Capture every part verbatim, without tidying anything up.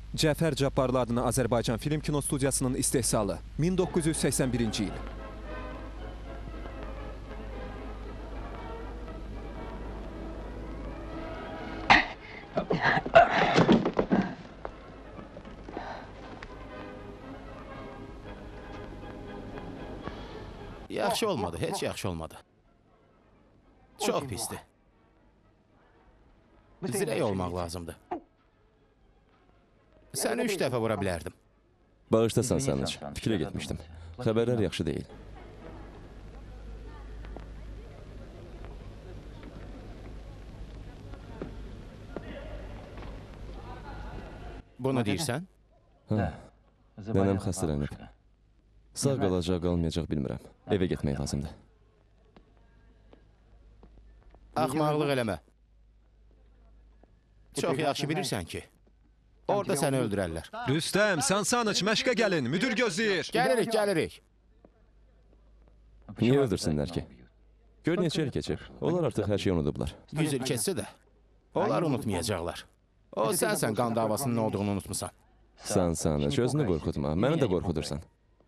Cəfər Cabbarlı adına Azərbaycan Film Kino Studiyasının istehsalı min doqquz yüz səksən birinci il. Yaxşı olmadı, heç yaxşı olmadı. Çox pisdir. Zirək olmaq lazımdır. Səni üç dəfə vura bilərdim. Bağışdasan Sanıç, fikrə getmişdim. Xəbərlər yaxşı deyil. Bunu deyirsən? Hə, nənəm xəstələnib. Sağ qalacaq, qalmayacaq bilmirəm. Evə getmək lazımdır. Axmaqlıq eləmə. Çox yaxşı bilirsən ki, orada səni öldürərlər. Rüstəm, Sansanıç, məşqə gəlin, müdür gözləyir. Gəlirik, gəlirik. Niyə öldürsünlər ki? Gör neçə il keçib. Onlar artıq hər şeyi unudublar. Yüz il keçsə də, onlar unutmayacaqlar. O, sənsən qan davasının nə olduğunu unutmusan. Sansanıç, özünü qorxutma, məni də qorxudursan.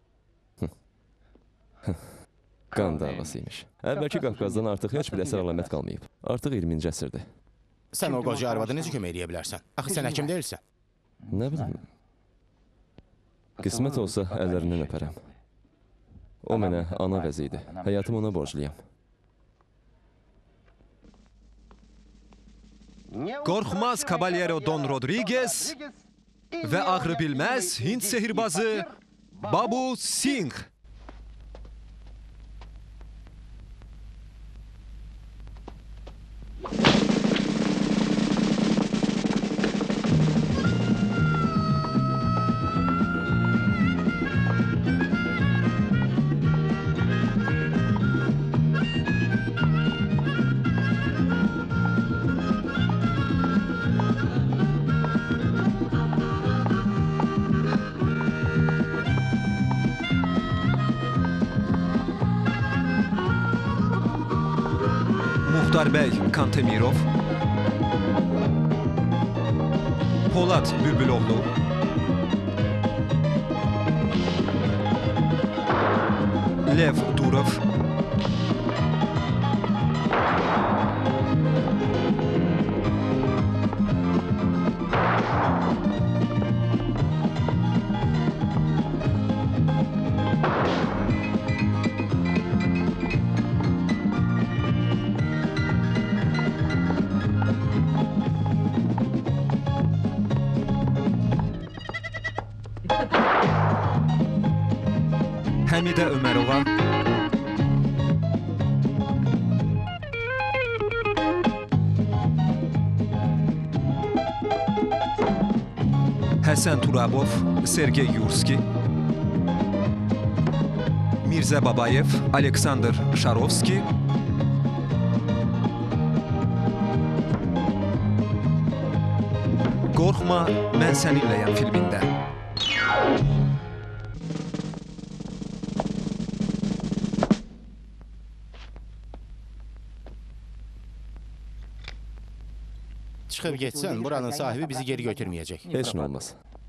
Qan davasıymış. Əvvəlki Qafqazdan artıq heç bir əsər əlamət qalmayıb. Artıq iyirminci əsrdir. Sən o qoca arvadı necə kömək edə bilərsən? Axı sən həkim deyilsən. Nə bilim. Qismət olsa əllərindən öpərəm. O mənə ana vəzi idi. Həyatımı ona borcluyam. Qorxmaz Caballero Don Rodriguez və ağrı bilməz Hind sehirbazı Babu Singh. Muxtarbəy Kantemirov, Polad Bülbüloğlu, Lev Durov, Həmidə Ömərova, Həsən Turabov, Sergey Yurski, Mirzə Babayev, Aleksandr Şarovski, Qorxma, mən səninləyəm filmində. Çıxıb getsən, buranın sahibi bizi geri götürməyəcək. Heç nə olmaz.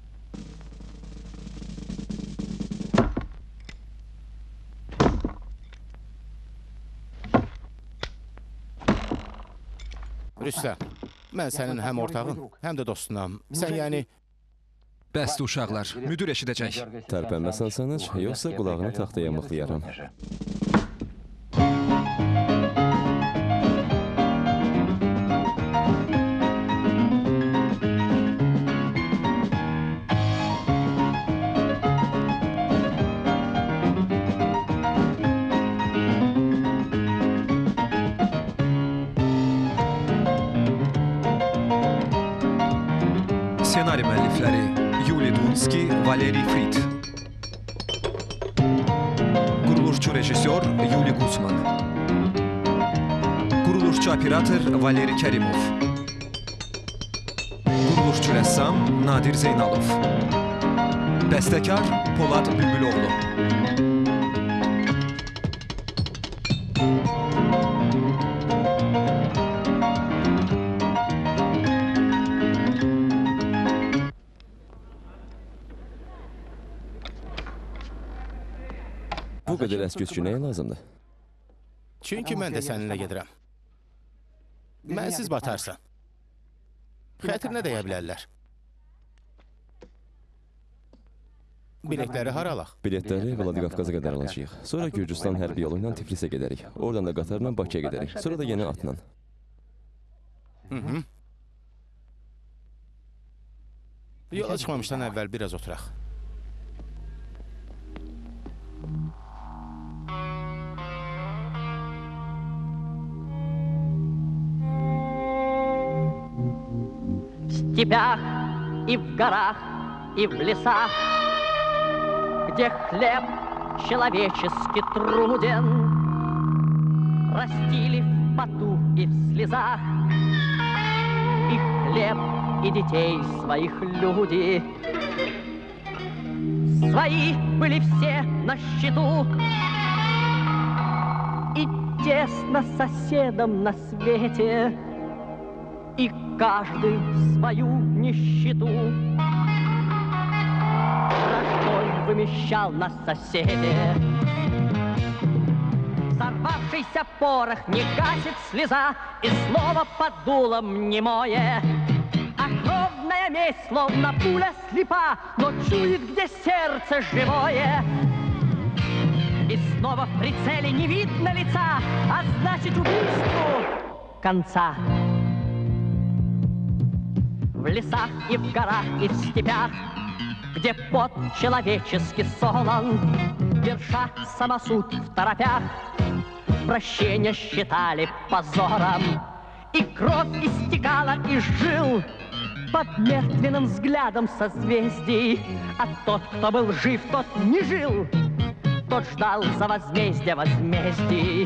Rüstəm, mən sənin həm ortağın, həm də dostunam. Sən yəni... Bəsdir uşaqlar, müdür eşidəcək. Tərpənməsən Sanıç, yoxsa qulağını taxtaya mıxlayaram. Senari müəllifləri Yuli Dunski, Valeri Frit. Quruluşçu rejissor Yuli Guzman. Quruluşçu operator Valeri Kərimov. Quruluşçu rəssam Nadir Zeynalov. Bəstəkar Polad Bülbüloğlu. Bu qədər əsküskü nəyə lazımdır? Çünki mən də səninlə gedirəm. Mənsiz batarsan. Xətrinə dəyə bilərlər. Biletləri haralaq? Biletləri Vladikavkaza qədər alacağıq. Sonra Gürcüstan hərbi yolu ilə Tiflisə gedərik. Oradan da qatarla Bakıya gedərik. Sonra da yeni atla. Hı -hı. Yola çıxmamışdan əvvəl biraz oturaq. В степях и в горах, и в лесах, где хлеб человечески труден, растили в поту и в слезах и хлеб, и детей своих люди. Свои были все на счету, и тесно соседом на свете, и каждый свою нищету враждой вымещал на соседе. Взорвавшийся порох не гасит слеза, и слово под дулом немое. А кровная месть, словно пуля слепа, но чует, где сердце живое. И снова в прицеле не видно лица, а значит убийству конца. В лесах и в горах и в степях, где пот человечески солон, верша самосуд в торопях, прощения считали позором. И кровь истекала из жил под мертвенным взглядом созвездий. А тот, кто был жив, тот не жил, тот ждал за возмездие возмездий.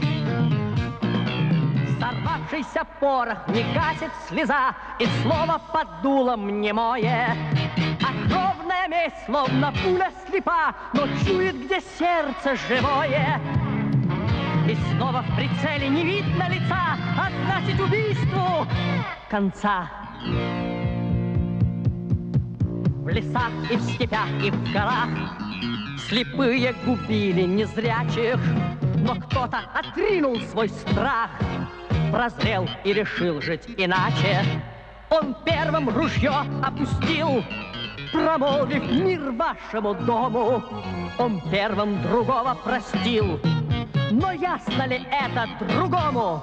Сорвавшийся порох не гасит слеза, и слово под дулом немое. А кровная месть, словно пуля слепа, но чует, где сердце живое. И снова в прицеле не видно лица, а значит убийству конца. В лесах и в степях и в горах слепые губили незрячих, но кто-то отринул свой страх, прозрел и решил жить иначе. Он первым ружье опустил, промолвив мир вашему дому. Он первым другого простил, но ясно ли это другому?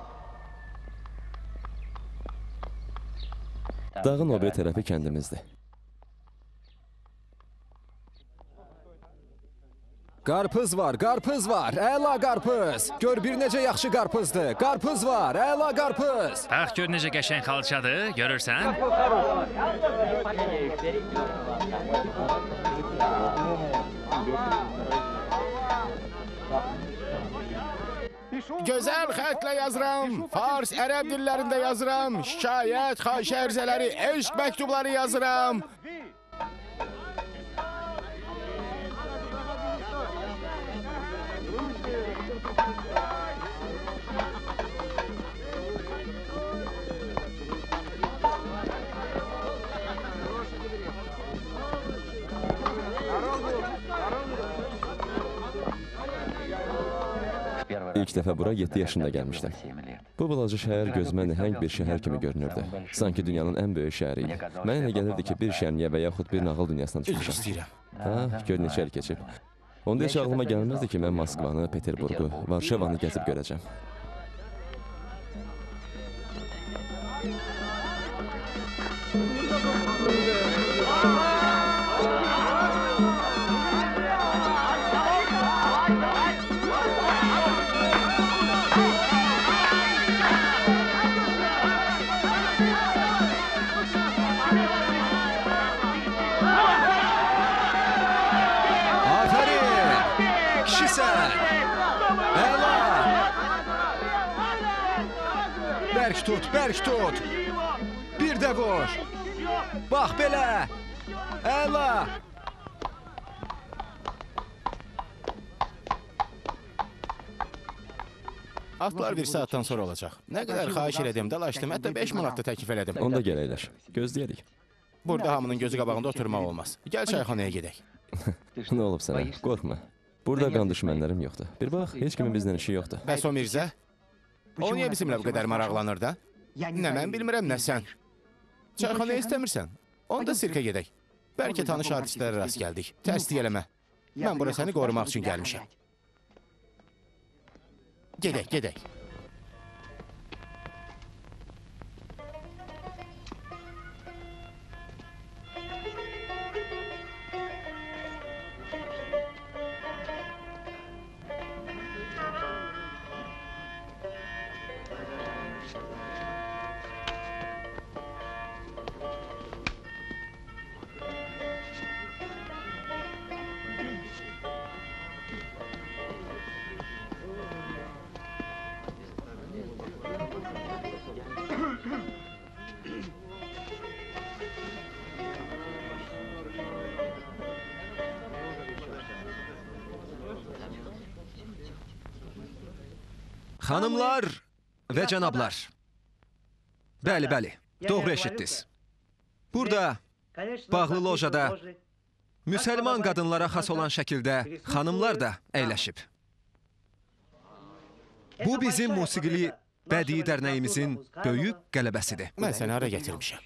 Dağın o biri tərəfi kəndimizdir. Qarpız var, qarpız var, əla qarpız. Gör bir necə yaxşı qarpızdır. Qarpız var, əla qarpız. Bax gör necə qəşəng xalçadır, görürsən? Gözəl xətlə yazıram, fars, ərəb dillərində yazıram, şikayət, xahiş ərizələri, eşq məktubları yazıram. İlk dəfə bura yeddi yaşında gəlmişdim. Bu balaca şəhər gözümə nəhəng bir şəhər kimi görünürdü. Sanki dünyanın ən böyük şəhəri idi. Mənə elə gəlirdi ki, bir şəniyə və yaxud bir nağıl dünyasına Üzr düşmüşəm. istəyirəm. Ha, gör neçə il keçib. Onda heç ağlıma gəlməzdi ki, mən Moskvanı, Peterburgu, Varşavanı gəzib görəcəm. Bərk tut, bərk tut. Bir də vur. Bax belə. Əla. Atlar bir saatdan sonra olacaq. Nə qədər xahiş elədim, dalaşdım, hətta beş manat da təklif elədim. Onda gəl əyləş. Gözləyərik. Burada hamının gözü qabağında oturmaq olmaz. Gəl çayxanaya gedək. Nə olub sənə? Qorxma. Burada qan düşmənlərim yoxdur. Bir bax, heç kimin bizlə işi yoxdur. Bəs o Mirzə? O niyə bizimlə bu qədər maraqlanır da? Nə mən bilmirəm, nə sən. Çayxanaya istəmirsən? Onda sirkə gedək. Bəlkə tanış artistlərə rast gəldik. Tərslik eləmə. Mən bura səni qorumaq üçün gəlmişəm. Gedək, gedək. Xanımlar və cənablar. Bəli, bəli, doğru eşitdiniz. Burada, bağlı lojada, müsəlman qadınlara xas olan şəkildə xanımlar da əyləşib. Bu bizim musiqili bədii dərnəyimizin böyük qələbəsidir. Mən səni hara gətirmişəm.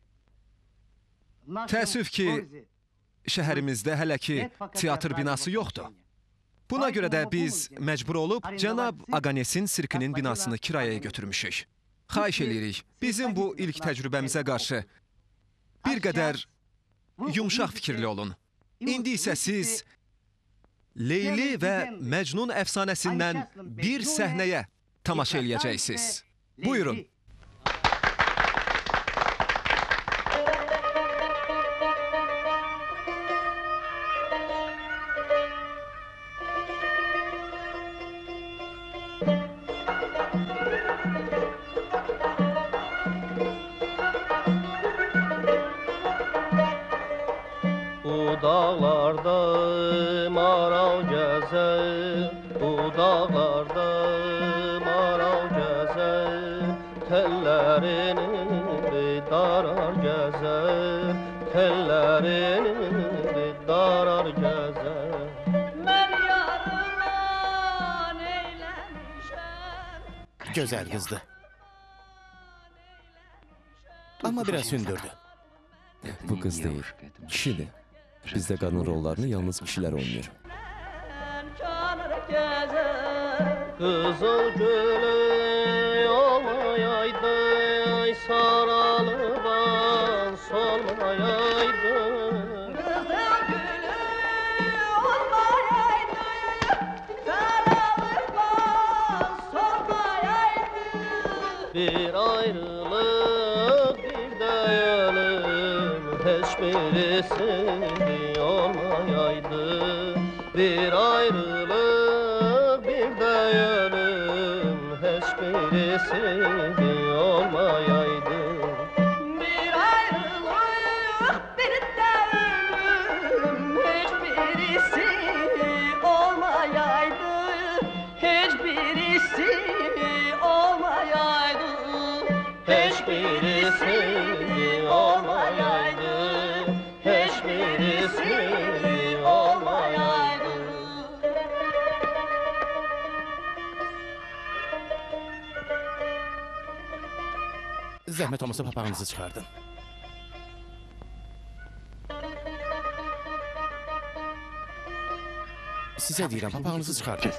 Təəssüf ki, şəhərimizdə hələ ki teatr binası yoxdur. Buna görə də biz məcbur olub cənab Aqanesin sirkinin binasını kirayəyə götürmüşük. Xahiş edirik, bizim bu ilk təcrübəmizə qarşı bir qədər yumşaq fikirli olun. İndi isə siz Leyli və Məcnun əfsanəsindən bir səhnəyə tamaşa eləyəcəksiniz. Buyurun. Dağlarda maral gəzər, bu dağlarda maral gəzər, tellərini darar gəzər, tellərini darar gəzər. Mən yarılan eyləmişəm. Gözəl qızdı. Amma biraz hündürdü. Bu qız deyil, kişidir. Bizdə qadın rollarını yalnız kişilər oynayır. Qızıl gülü olmayaydı, saralıban solmayaydı. Qızıl gülü olmayaydı, saralıban solmayaydı. Bir ayrılıq, bir də ölüm, heç birisi olmayaydı. Bir ayrılıq, bir də ölüm, heç birisi olmayaydı. Bir ayrılıq, bir də ölüm, heç birisi olmayaydı, heç birisi olmayaydı, Heç birisi olmayaydı, heç birisi olmayaydı. Zəhmət olmasa papağınızı çıxardın. Sizə deyirəm, papağınızı çıxardın.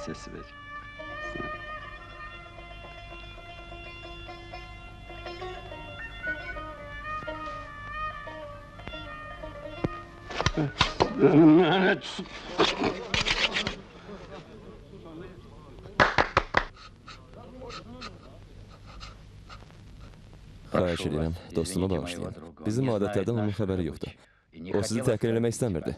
Xahiş edirəm, dostuma bağışlayın. Bizim adətlərdən onun xəbəri yoxdur. O sizi təhqir eləmək istəmirdi.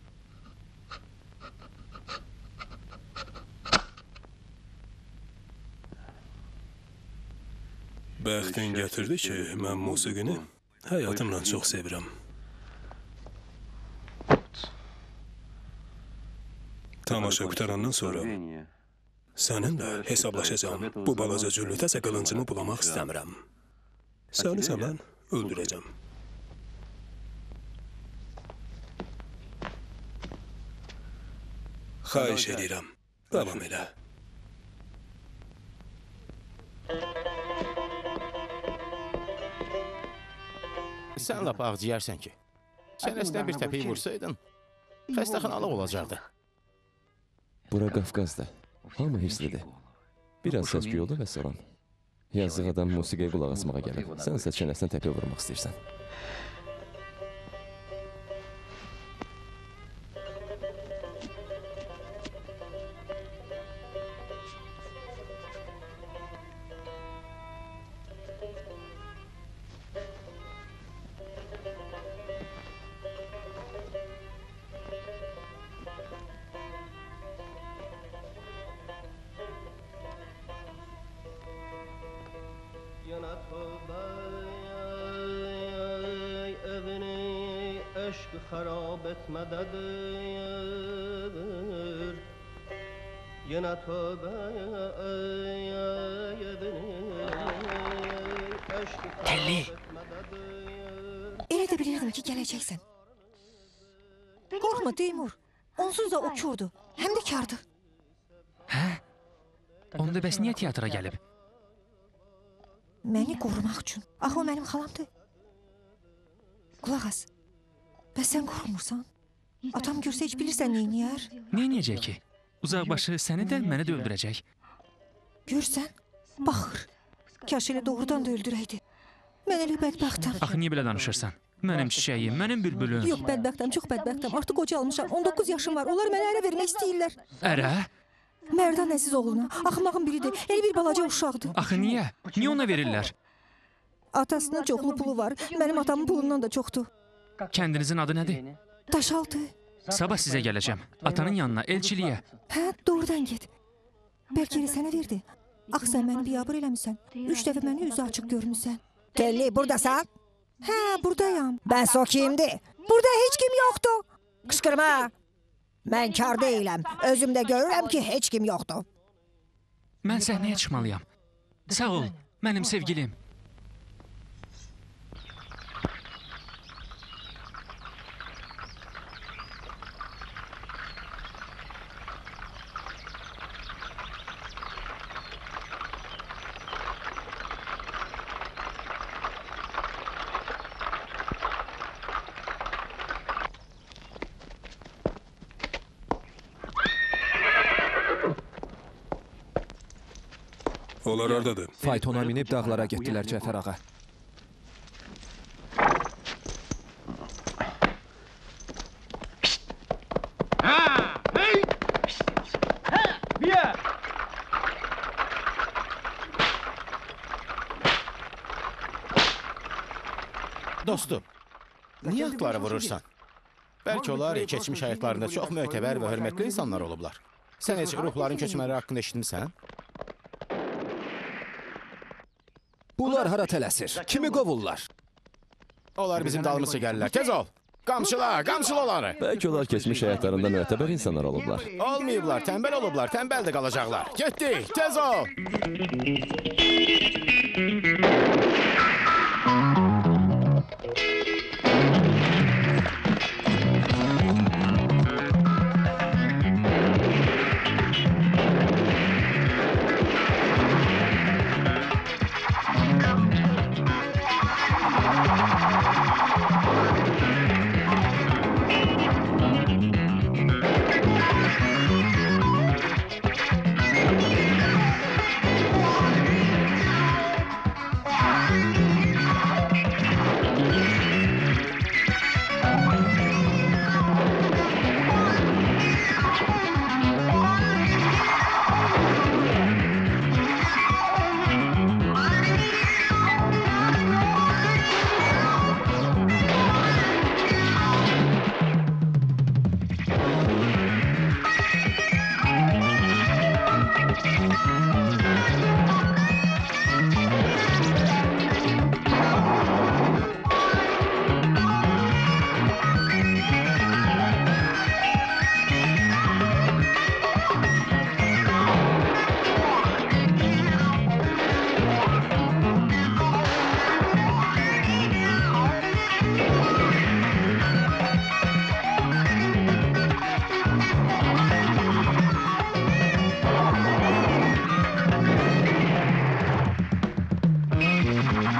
Bəxtin gətirdi ki, mən musiqini həyatımla çox sevirəm. Tamaşa qutarandan sonra səninlə hesablaşacağım. Bu balaca cüllütəsə qılıncımı bulamaq istəmirəm. Səni isə mən öldürəcəm. Xahiş edirəm. Davam elə. Sən lap ağciyərsən ki. Çənəsinə bir təpik vursaydın, xəstəxanalıq olacaqdı. Bura Qafqazdır. Hamı hisslidir. Biraz səs-küy oldu və salam. Yazıq adam musiqiyə qulaq asmağa gəlib. Sən isə çənəsinə təpik vurmaq istəyirsən. Yana tövbe evini eşk harap etmededir. Yana tövbe evini eşk harap etmededir. Elə də bilirdim ki, gələcəksən. Qorxma, Teymur. Onsuz da o kurdu. Həm də kardı. Hə? Onda bəs niyə teatra gəlib? Məni qorumaq üçün. Axı o mənim xalamdır. Qulaq as. Bəs sən qorxmursan? Atam görsə heç bilirsən neyniyər? Neyniyəcək ki? Uzaqbaşı səni də, məni də öldürəcək. Görsən, baxır. Kaş elə doğrudan da öldürəydi. Mən elə bədbəxtəm. Axı niyə belə danışırsan? Mənim çiçəyim, mənim bülbülüm. Yox, bədbəxtəm, çox bədbəxtəm. Artıq qocalmışam, on doqquz yaşım var. Onlar mənə ərə vermək istəyirlər. Ərə? Mərdan əziz oğluna, axmağın biridir. Elə bir balaca uşaqdır. Axı niyə? Niyə ona verirlər? Atasının çoxlu pulu var. Mənim atamın pulundan da çoxdur. Kəndinizin adı nədir? Daşaltı. Sabah sizə gələcəm. Atanın yanına, elçiliyə. Hə, doğrudan get. Bəlkə elə sənə verdi. Axı sən məni biabır eləmirsən. Üç dəfə məni üzü açıq görmüsən. Telli, buradasan? Hə, buradayam. Bəs o kimdir? Burada heç kim yoxdur. Qışqırma. Mən kar deyiləm. Özüm də görürəm ki, heç kim yoxdur. Mən səhnəyə çıxmalıyam. Sağ ol, mənim sevgilim. Onlar oradadır. Faytona minib dağlara getdilər Cəfər ağa. Dostum, niyə atları vurursan? Bəlkə onlar keçmiş həyatlarında çox mötəbər və hörmətli insanlar olublar. Sən heç ruhların köçmələri haqqında eşitmisən? Bunlar hara tələsir? Kimi qovurlar? Onlar bizim dalımızca gəlirlər. Tez ol! Qamçıla, qamçıla onları! Bəlkə onlar keçmiş həyatlarında mötəbər insanlar olublar. Olmayıblar, tənbəl olublar, tənbəl də qalacaqlar. Getdik, tez ol!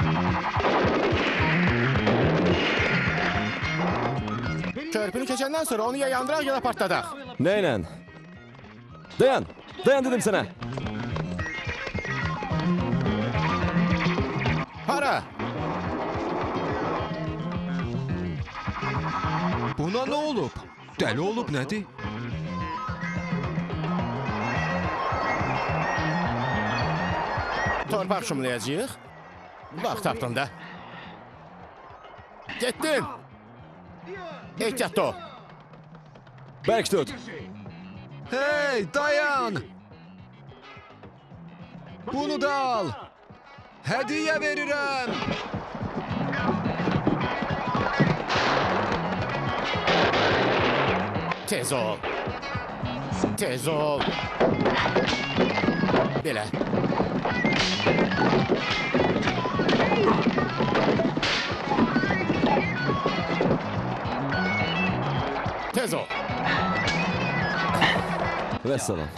Körpünü keçəndən sonra onu ya yandıraq ya da partladaq. Neyle? Dayan! Dayan dedim sana! Hara? Buna ne olub? Dəli olub nədir? Torpaq şumlayacağıq. Bax, tapdın da. Getdin. Ehtiyatlı ol. Bərk tut! Hey, dayan! Bunu da al! Hediye verirəm! Tez ol. Tez ol. Belə. Tez ol. Vəssalam.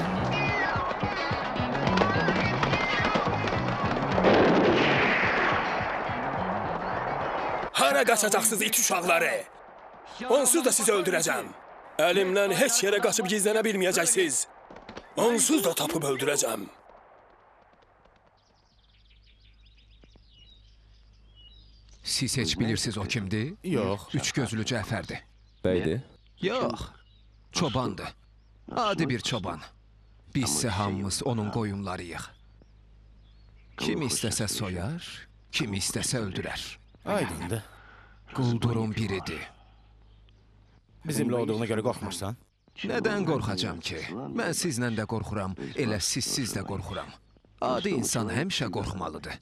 Hara qaçacaqsınız it uşaqları? Onsuz da sizi öldürəcəm. Əlimdən heç yerə qaçıb gizlənə bilməyəcəksiniz. Onsuz da tapıb öldürəcəm. Siz heç bilirsiniz o kimdir? Yox. Üç gözlü Cəfərdir. Bəydir. Yox, çobandır. Adi bir çoban. Bizsə hamımız onun qoyunlarıyıq. Kim istəsə soyar, kim istəsə öldürər. Aydındır. Quldurun biridir. Bizimlə olduğuna görə qorxmursan? Nədən qorxacam ki? Mən sizlə də qorxuram, elə sizsiz də qorxuram. Adi insan həmişə qorxmalıdır.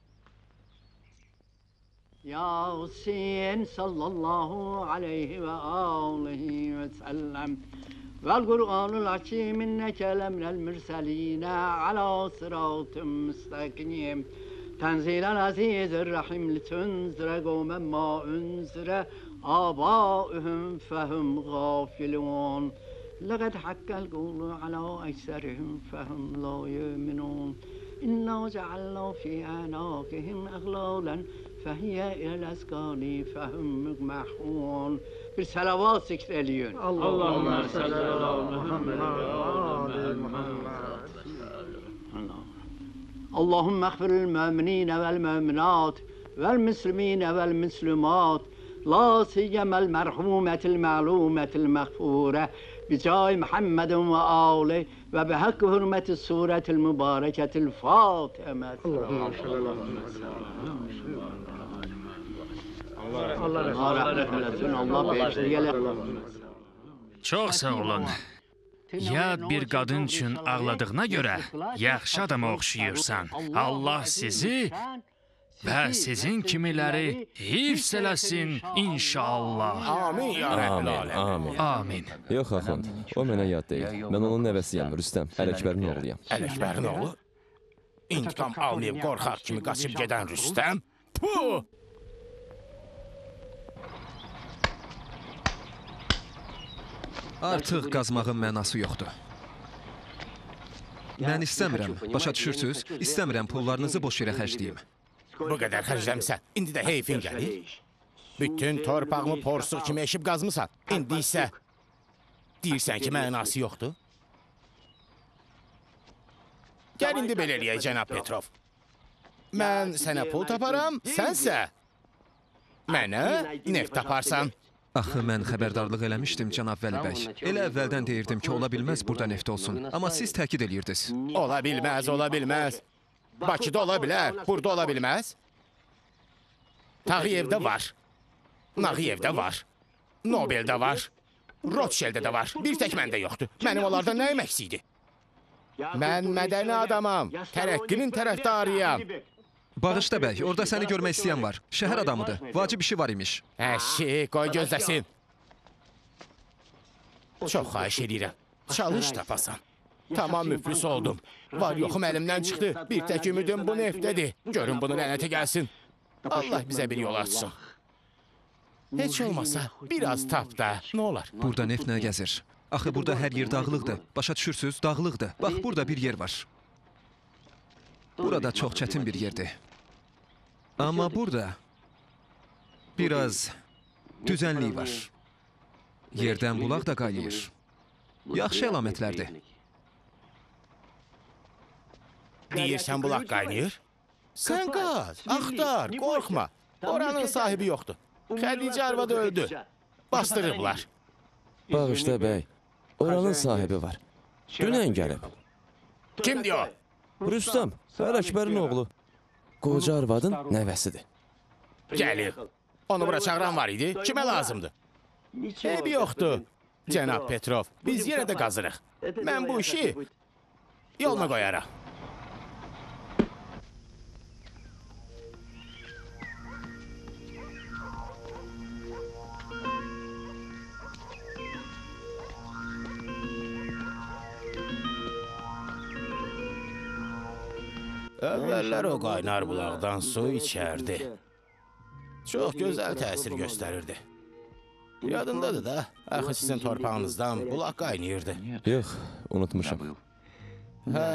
Yasin sallallahu aleyhi ve aleyhi ve sellem vel Kur'anul hakim inneke lemnel mürseline ala sıratın müstakim tenzilel azizir rahim litunzire kavmen ma unzire abaühüm fehum gafilun لقد حق القول على أكثرهم فهم لا يؤمنون إنا جعلنا في أعناقهم أغلالا فهي إلى الأذقان فهم مقمحون بالصلوات ذكر اليون اللهم صل على محمد وعلى آل محمد اللهم اغفر للمؤمنين والمؤمنات والمسلمين والمسلمات لا سيما المرحومة المعلومة المغفورة بجاه محمد وآله وبحق حرمة السورة المباركة الفاطمة اللهم صل على Allah rahmet eylesin, Allah bağışlayın. Çox sağ olun. Yad bir qadın üçün ağladığına görə yaxşı adama oxşayırsan. Allah sizi və sizin kimiləri hifz eləsin inşallah. Amin ya Rabbil Amin, aləm. amin. Amin. Yox, Axund, o mənə yad deyil. Mən onun nəvəsiyəm, Rüstəm, Ələkbərin oğluyam. Ələkbərin oğlu? İntiqam almayıb qorxaq kimi qaçıb gedən Rüstəm? Puh! Artıq qazmağın mənası yoxdur. Mən istəmirəm, başa düşürsünüz? İstəmirəm pullarınızı boş yerə xərcləyim. Bu qədər xərcləmsən, indi də heyfin gəlir. Bütün torpağımı porsuq kimi eşib qazmısan. İndi isə deyirsən ki, mənası yoxdur. Gəl indi belə eləyək, cənab Petrov. Mən sənə pul taparam, sənsə mənə neft taparsan. Axı mən xəbərdarlıq eləmişdim, cənab Vəli bəy. Elə əvvəldən deyirdim ki, ola bilməz burada neft olsun. Amma siz təkid eləyirdiniz. Ola bilməz, ola bilməz. Bakıda ola bilər, burada ola bilməz. Tağıyevdə var. Nağıyevdə var. Nobeldə var. Rothschilddə də var. Bir tək məndə yoxdur. Mənim onlardan nəyim əksiydi? Mən mədəni adamam. Tərəqqinin tərəfdarıyam. Bağışda bəy, orada səni görmək istəyən var. Şəhər adamıdır. Vacib işi var imiş. Əşi, qoy gözləsin. Çox xahiş edirəm. Çalış tapasan. Tamam müflis oldum. Var yoxum əlimdən çıxdı. Bir tək ümidim bu neftədir. Görün bunu lənətə gəlsin. Allah bizə bir yol açsın. Heç olmasa biraz tap da, nə olar? Burada neft nə gəzir? Axı burada hər yer dağlıqdır. Başa düşürsünüz, dağlıqdır. Bax, burada bir yer var. Burada çox çətin bir yerdir. Amma burada biraz düzənlik var. Yerdən bulaq da qaynayır. Yaxşı əlamətlərdir. Deyirsən bulaq qaynayır? Sən qaz, axtar, qorxma. Oranın sahibi yoxdur. Xədicə arvadı öldü. Bastırıblar. Bağışla bəy, oranın sahibi var. Dünən gəlib. Kimdir o? Rüstəm, Ələkbərin oğlu. Qoca arvadın nəvəsidir. Gəlir. Onu bura çağıran var idi. Kimə lazımdır? Eybi yoxdur. Cənab Petrov, biz yenə də qazırıq. Mən bu işi yoluna qoyaraq. Əvvəllər o qaynar bulaqdan su içərdi. Çox gözəl təsir göstərirdi. Yadındadır da, axı sizin torpağınızdan bulaq qaynayırdı. Yox, unutmuşam. Hə.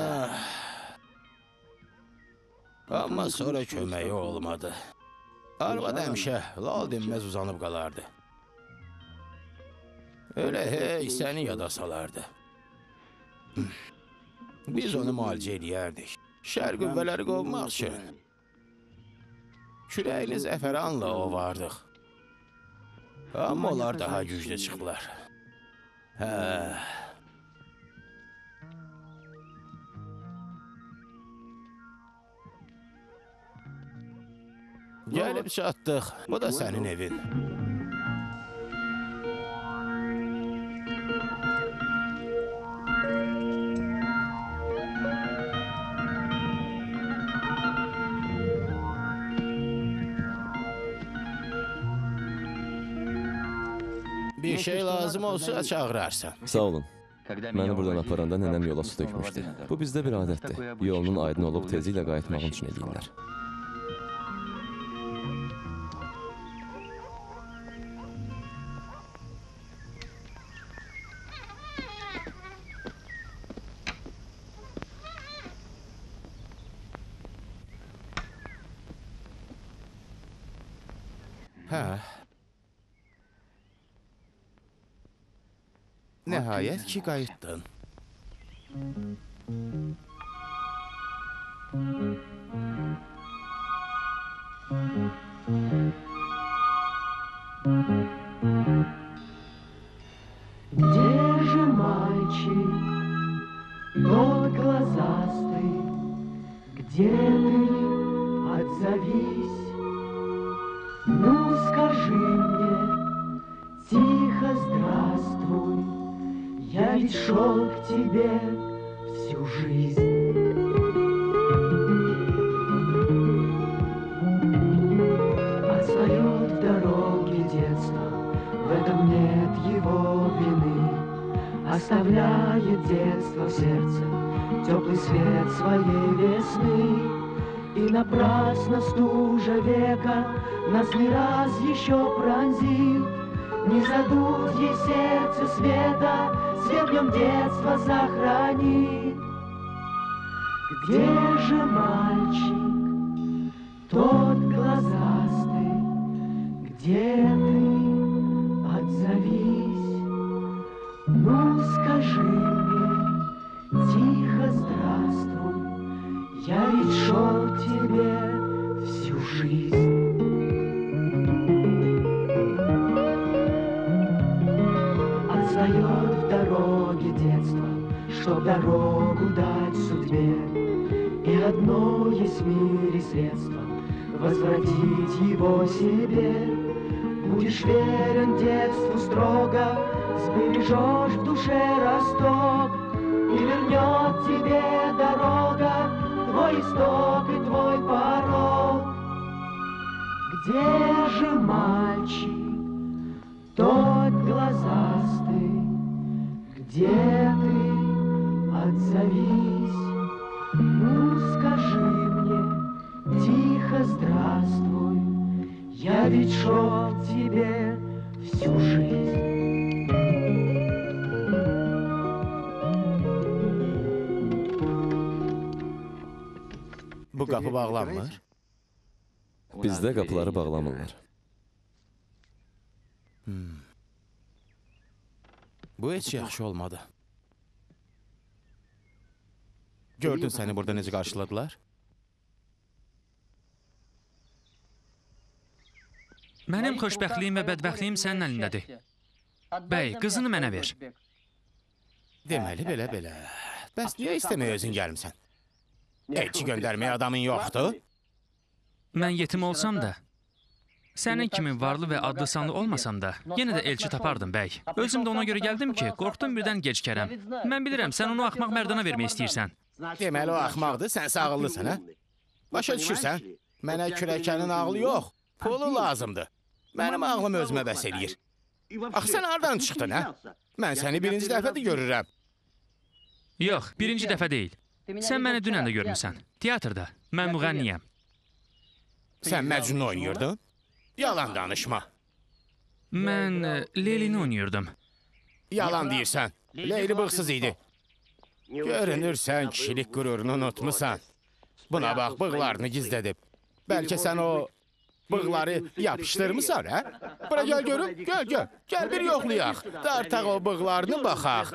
Amma sonra köməyi olmadı. Arvad həmişə lal dinməz uzanıb qalardı. Öyle hey səni yada salardı. Biz onu müalicə edərdik. Şər qüvvələri qovmaq üçün. Kürəyini zəfəranla ovardıq. Amma onlar daha güclü çıxdılar. Hə. Gəlib çatdıq. Bu da sənin evin. Bir şey lazım olsa çağırarsan. Sağ olun. Məni buradan aparanda nənəm yola su tökmüşdü. Bu bizdə bir adətdir. Yolunun aydın olub tezliklə qayıtmağın üçün edirlər. Hə. Nəhayət ki, qayıtdın. Где же мальчик, тот глазастый, где ты, отзовись, ну скажи мне, тихо здравствуй, я ведь шел к тебе всю жизнь. Отстает в дороге детства, в этом нет его вины. Оставляет детство в сердце теплый свет своей весны. И напрасно стужа века нас не раз еще пронзит. Не задуть ей сердце света, свет в нем детства сохранит. Где же мальчик, тот глазастый, где ты, отзовись, ну скажи мне, тихо здравствуй, я ведь шел к тебе всю жизнь. Отстает в дороге детства, чтоб дорогу дать судьбе. И одно есть в мире средство возвратить его себе. Будешь верен детству строго, сбережешь в душе росток, и вернет тебе дорога твой исток и твой порог. Где же мальчик, тот глазастый, где ты, отзовись, ну скажи мне, тихо здравствуй, я ведь шел к тебе всю жизнь. Bu qapı bağlanmır. Bizdə qapıları bağlamırlar. Hmm. Bu heç yaxşı olmadı. Gördün səni burada necə qarşıladılar? Mənim xoşbəxtliyim və bədbəxtliyim sənin əlindədir. Bəy, qızını mənə ver. Deməli, belə-belə. Bəs niyə istəməyə özün gəlmsən? Elçi göndərməyə adamın yoxdur? Mən yetim olsam da, sənin kimi varlı və adlı sanlı olmasam da, yenə də elçi tapardım, bəy. Özüm də ona görə gəldim ki, qorxdum birdən gecikərəm. Mən bilirəm, sən onu axmaq mərdana vermək istəyirsən. Deməli, o axmaqdır, sən ağıllısan, hə? Başa düşürsən, mənə kürəkənin ağlı yox, pulu lazımdır. Mənim ağlım özümə bəs eləyir. Axı, sən hardan çıxdın, hə? Mən səni birinci dəfədir görürəm. Yox, birinci dəfə deyil. Sən məni dünən də görmüsən. Teatrda. Mən müğənniyəm. Sən Məcnun oynayırdın? Yalan danışma. Mən Leylini oynayırdım. Yalan deyirsən. Leyli bığsız idi. Görünür, sən kişilik qürurunu unutmusan. Buna bax, bığlarını gizlədib. Bəlkə sən o bığları yapışdırmısan, hə? Bura gəl görüm, gəl, gəl. Gəl bir yoxlayaq. Dartaq o bığlarını baxaq.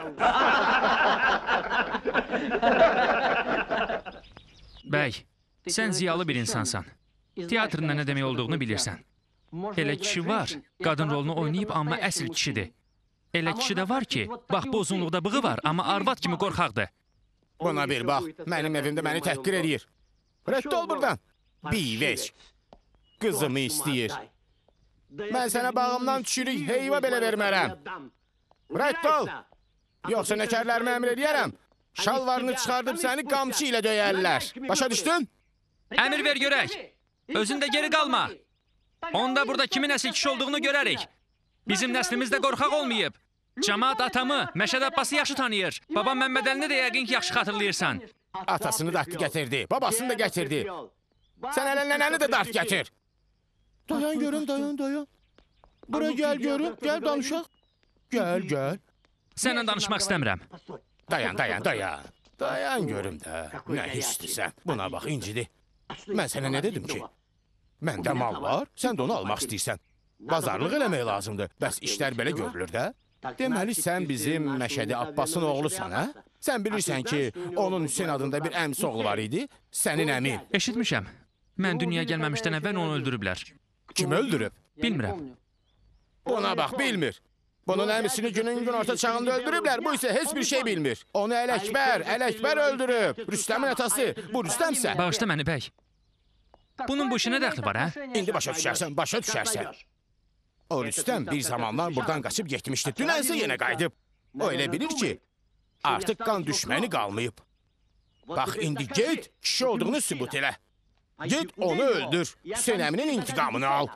Bəy, sən ziyalı bir insansan. Teatrında nə demək olduğunu bilirsən. Elə kişi var, qadın rolunu oynayıb, amma əsl kişidir. Elə kişi də var ki, bax, bu uzunluqda bığı var, amma arvad kimi qorxaqdır. Buna bir bax, mənim evimdə məni təhqir edir. Rədd ol buradan. Bivec. Qızımı istəyir. Mən sənə bağımdan düşürük, heyva belə vermərəm. Rədd ol. Yoxsa nəkərlərimi əmr edərəm. Şalvarını çıxardıb səni qamçı ilə döyərlər. Başa düşdün? Əmr ver görək. Özündə geri qalma. Onda burada kimin əsl kişi olduğunu görərik. Bizim nəslimizdə qorxaq olmayıb. Camaat atamı, Məşəd Abbası yaxşı tanıyır. Babam Məmmədəlini də yəqin ki, yaxşı xatırlayırsan. Atasını da haqqı gətirdi, babasını da gətirdi. Sən hələ nənəni də dart gətir. Dayan görüm, dayan, dayan. Bura gəl görüm, gəl danışaq. Gəl, gəl. Sənlə danışmaq istəmirəm. Dayan, dayan, dayan. Dayan görüm də. Nə hislisən? Buna bax, incidi. Mən sənə nə dedim ki? Məndə mal var, sən də onu almaq istəyirsən. Bazarlıq eləmək lazımdır. Bəs işlər belə görülür də. Deməli, sən bizim Məşədi Abbasın oğlusan, hə? Sən bilirsən ki, onun Hüseyin adında bir əmsi oğlu var idi, sənin əmin. Eşitmişəm. Mən dünyaya gəlməmişdən əvvəl onu öldürüblər. Kim öldürüb? Bilmirəm. Buna bax, bilmir. Bunun əmisini günün gün orta çağında öldürüblər, bu isə heç bir şey bilmir. Onu Ələkbər, Ələkbər öldürüb. Rüstəmin atası, bu Rüstəmsə. Bağışla məni, bəy. Bunun bu işə nə dəxli var, hə? İndi başa düşərsən, başa düşərsən. O Rüstəm bir zamanlar buradan qaçıb getmişdi. Dünənsə yenə qayıdıb. O elə bilir ki, artıq qan düşməni qalmayıb. Bax, indi get, kişi olduğunu sübut elə. Get, onu öldür. Hüseyin əminin intiqamını al.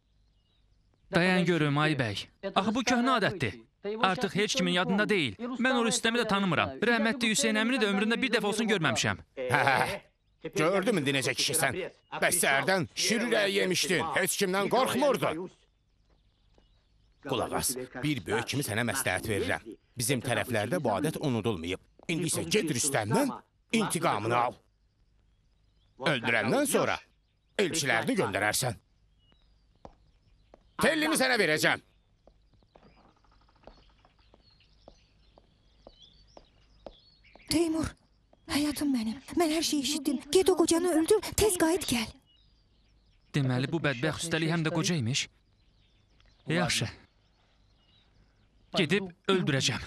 Dayan görüm, ay bəy. Axı, bu köhnə adətdir. Artıq heç kimin yadında deyil. Mən o Rüstəmi də tanımıram. Rəhmətli Hüseyin əmini də ömründə bir dəfə olsun görməmişəm. Hə, hə. Gördüm indi necə kişisən. Bəs səhərdən şirürəyə yemişdin. Heç kimdən qorxmurdu. Qulaq as, bir böyük kimi sənə məsləhət verirəm. Bizim tərəflərdə bu adət unudulmayıb. İndi isə get Rüstəmdən intiqamını al. Öldürəndən sonra elçilərini göndərərsən. Tellini sənə verəcəm. Teymur, həyatım mənim. Mən hər şeyi eşitdim. Get o qocanı öldür, tez qayıt gəl. Deməli, bu bədbəxt üstəlik həm də qoca imiş. Yaxşı. Gedib öldürəcəm.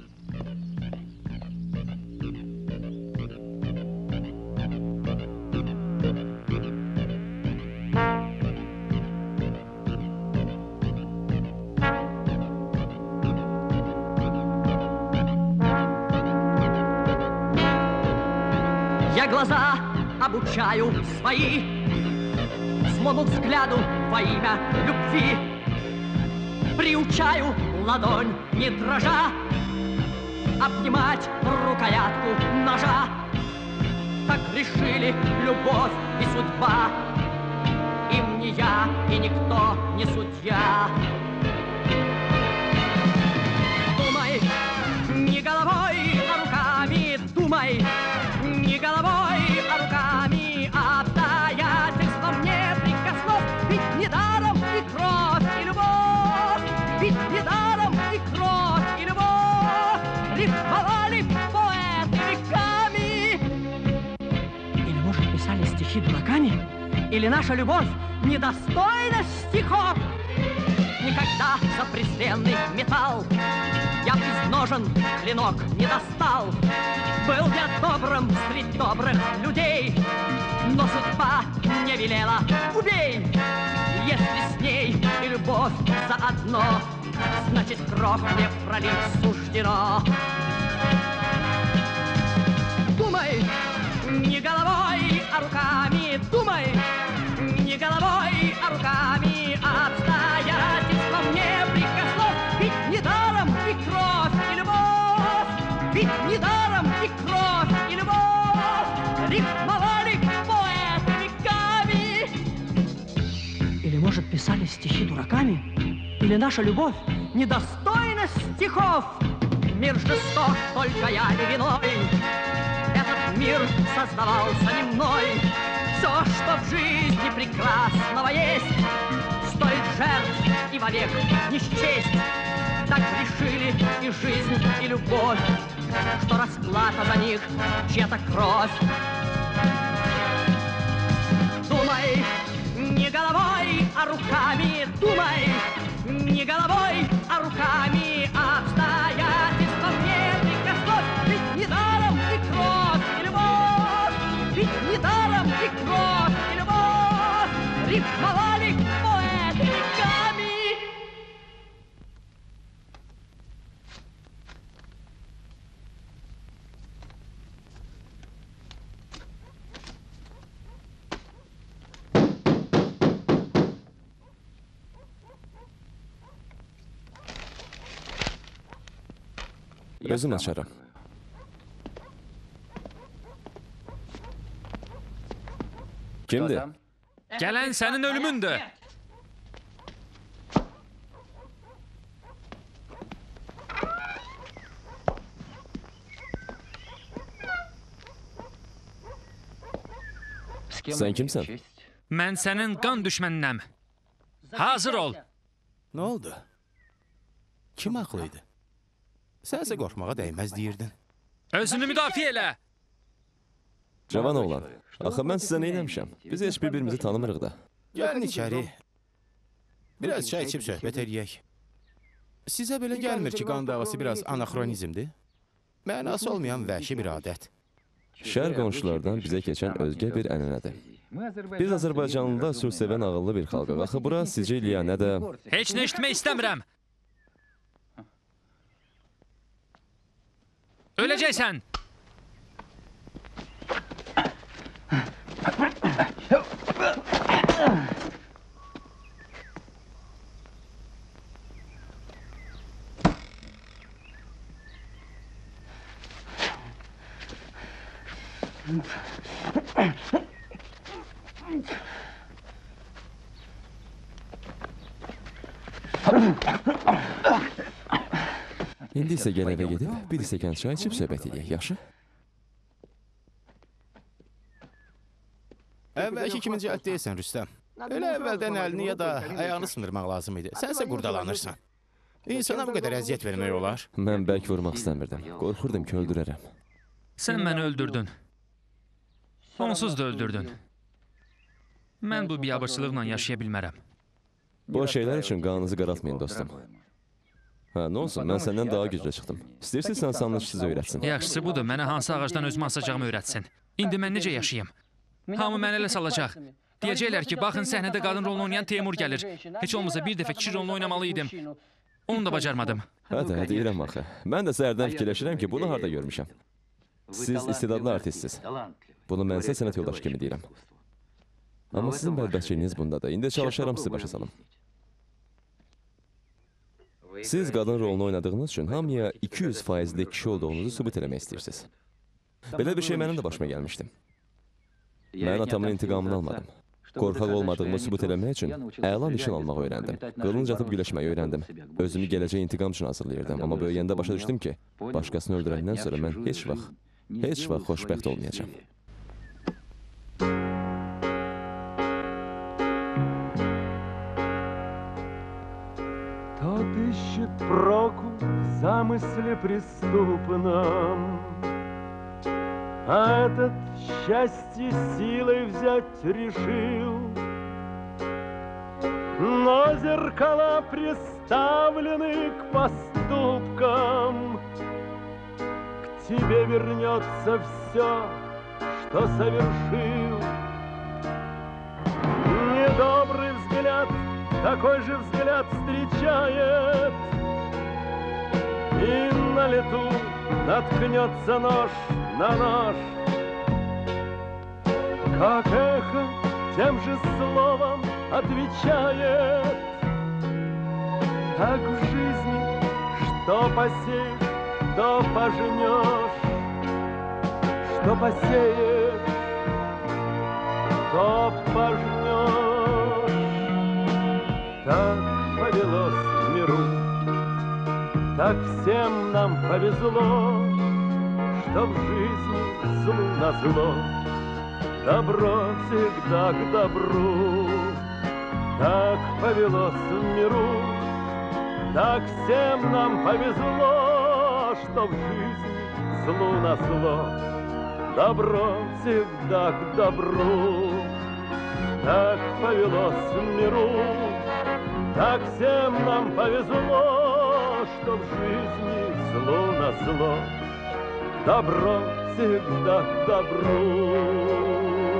Я глаза обучаю свои, злому взгляду во имя любви. Приучаю ладонь, не дрожа, обнимать рукоятку ножа. Так решили любовь и судьба, им ни я и никто не судья. Думай не головой, а руками, думай не головой, а руками, обстоятельствам не прикоснусь. Или наша любовь недостойна стихов? Никогда за презренный металл я б из ножен клинок не достал. Был я добрым среди добрых людей, но судьба мне велела: убей! Если с ней и любовь заодно, значит, кровь мне пролить суждено. Думай не головой, а руками. Думай не головой, а руками. Обстоятельства мне прикослов. Ведь недаром и кровь, и любовь. Ведь недаром и кровь, и любовь рифмовали поэты веками. Или, может, писали стихи дураками? Или наша любовь недостойна стихов? Мир жесток, только я не виной. Этот мир создавался не мной. Все, что в жизни прекрасного есть, стоит жертв и вовек не счесть. Так решили и жизнь, и любовь, что расплата за них чья-то кровь. Думай не головой, а руками. Думай не головой, а руками. Обстоятельства мне прикослось. Ведь недаром и кровь, и любовь. Ведь недаром и кровь, и любовь рифмовали поэты веками. Özüm açarım. Kimdi? Gələn sənin ölümündür. Sen kimsən? Mən sənin qan düşməninəm. Hazır ol. Ne oldu? Kim haklıydı? Sense qorxmağa dəyməz deyirdin. Özünü müdafiə elə. Cavan oğlan. Axı mən sizə nə eləmişəm? Biz heç bir-birimizi tanımırıq da. Gəlin içəri. Biraz çay içib söhbət eləyək. Sizə belə gəlmir ki, qan davası biraz anakronizmdir? Mənası olmayan vəhşi bir adət. Şəhər qonşulardan bizə keçən özgə bir ənənədir. Biz Azərbaycanlıda sülh sevən ağıllı bir xalqıq. Axı bura Siciliya, nə də... Heç nə eşitmək istəmirəm. Öləcəksən. İndi isə gəl evə gedib, bir stəkan çay içib söhbət edək, yaxşı? Əvvəlki kimi cəhət deyilsən, Rüstəm. Elə əvvəldən əlini ya da ayağını sındırmaq lazım idi. Sənsə qurdalanırsan. İnsana bu qədər əziyyət vermək olar. Mən bəlkə vurmaq istəmirdim. Qorxurdum ki, öldürərəm. Sən məni öldürdün. Onsuz da öldürdün. Mən bu biabırçılıqla yaşaya bilmərəm. Bu şeylər üçün qanınızı qaraltmayın, dostum. Hə, nə olsun, mən səndən daha güclü çıxdım. İstəyirsən sən sanlışsız öyrətsin. Yaxşısı budur, mənə hansı ağacdan özümü asacağımı öyrətsin. İndi mən necə yaşayayım? Hamı mənə elə salacaq. Deyəcəklər ki, baxın, səhnədə qadın rolunu oynayan Teymur gəlir. Heç olmasa bir dəfə kişi rolunu oynamalı idim. Onu da bacarmadım. Hə də, deyirəm axı. Mən də səhərdən fikirləşirəm ki, bunu harda görmüşəm. Siz istedadlı artistsiz. Bunu mən isə sənət yoldaşı kimi deyirəm. Amma sizin bədbəxtçiliyiniz bundadır. İndi çalışaram sizi başa salım. Siz qadın rolunu oynadığınız üçün hamıya iki yüz faizli kişi olduğunuzu sübut eləmək istəyirsiniz. Belə bir şey mənim də başıma gəlmişdi. Mən atamın intiqamını almadım. Qorxaq olmadığımı sübut eləmək üçün əla nişan almağı öyrəndim. Qılınc atıb güləşməyi öyrəndim. Özümü gələcək intiqam üçün hazırlayırdım. Amma böyüyəndə başa düşdüm ki, başqasını öldürəndən sonra mən heç vaxt, heç vaxt xoşbəxt olmayacağam. Тот ищет проку в замысле преступном, а этот счастье силой взять решил. но зеркала приставлены к поступкам. К тебе вернется все, что совершил. Недобрый взгляд, такой же взгляд встречает, и на лету наткнется нож на нож. Как эхо тем же словом отвечает, так в жизни, что посеешь, то пожнешь, что посеешь, то пожнешь. Так повелось в миру, так всем нам повезло, что в жизни злу назло добро всегда к добру. Так повелось в миру, так всем нам повезло, что в жизни злу назло добро всегда к добру. Так повелось в миру, так всем нам повезло, что в жизни злу назло добро всегда к добру.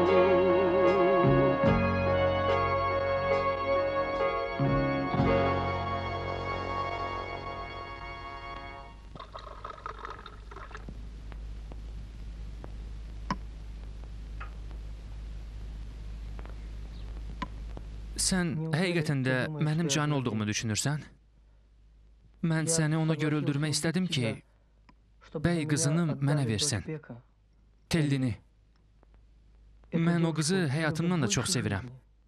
Sən həqiqətən də mənim can olduğumu düşünürsən? Mən səni ona görə öldürmək istədim ki, bəy qızını mənə versin. Tellini. Mən o qızı həyatımdan da çox sevirəm.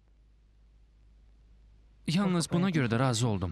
Yalnız buna görə də razı oldum.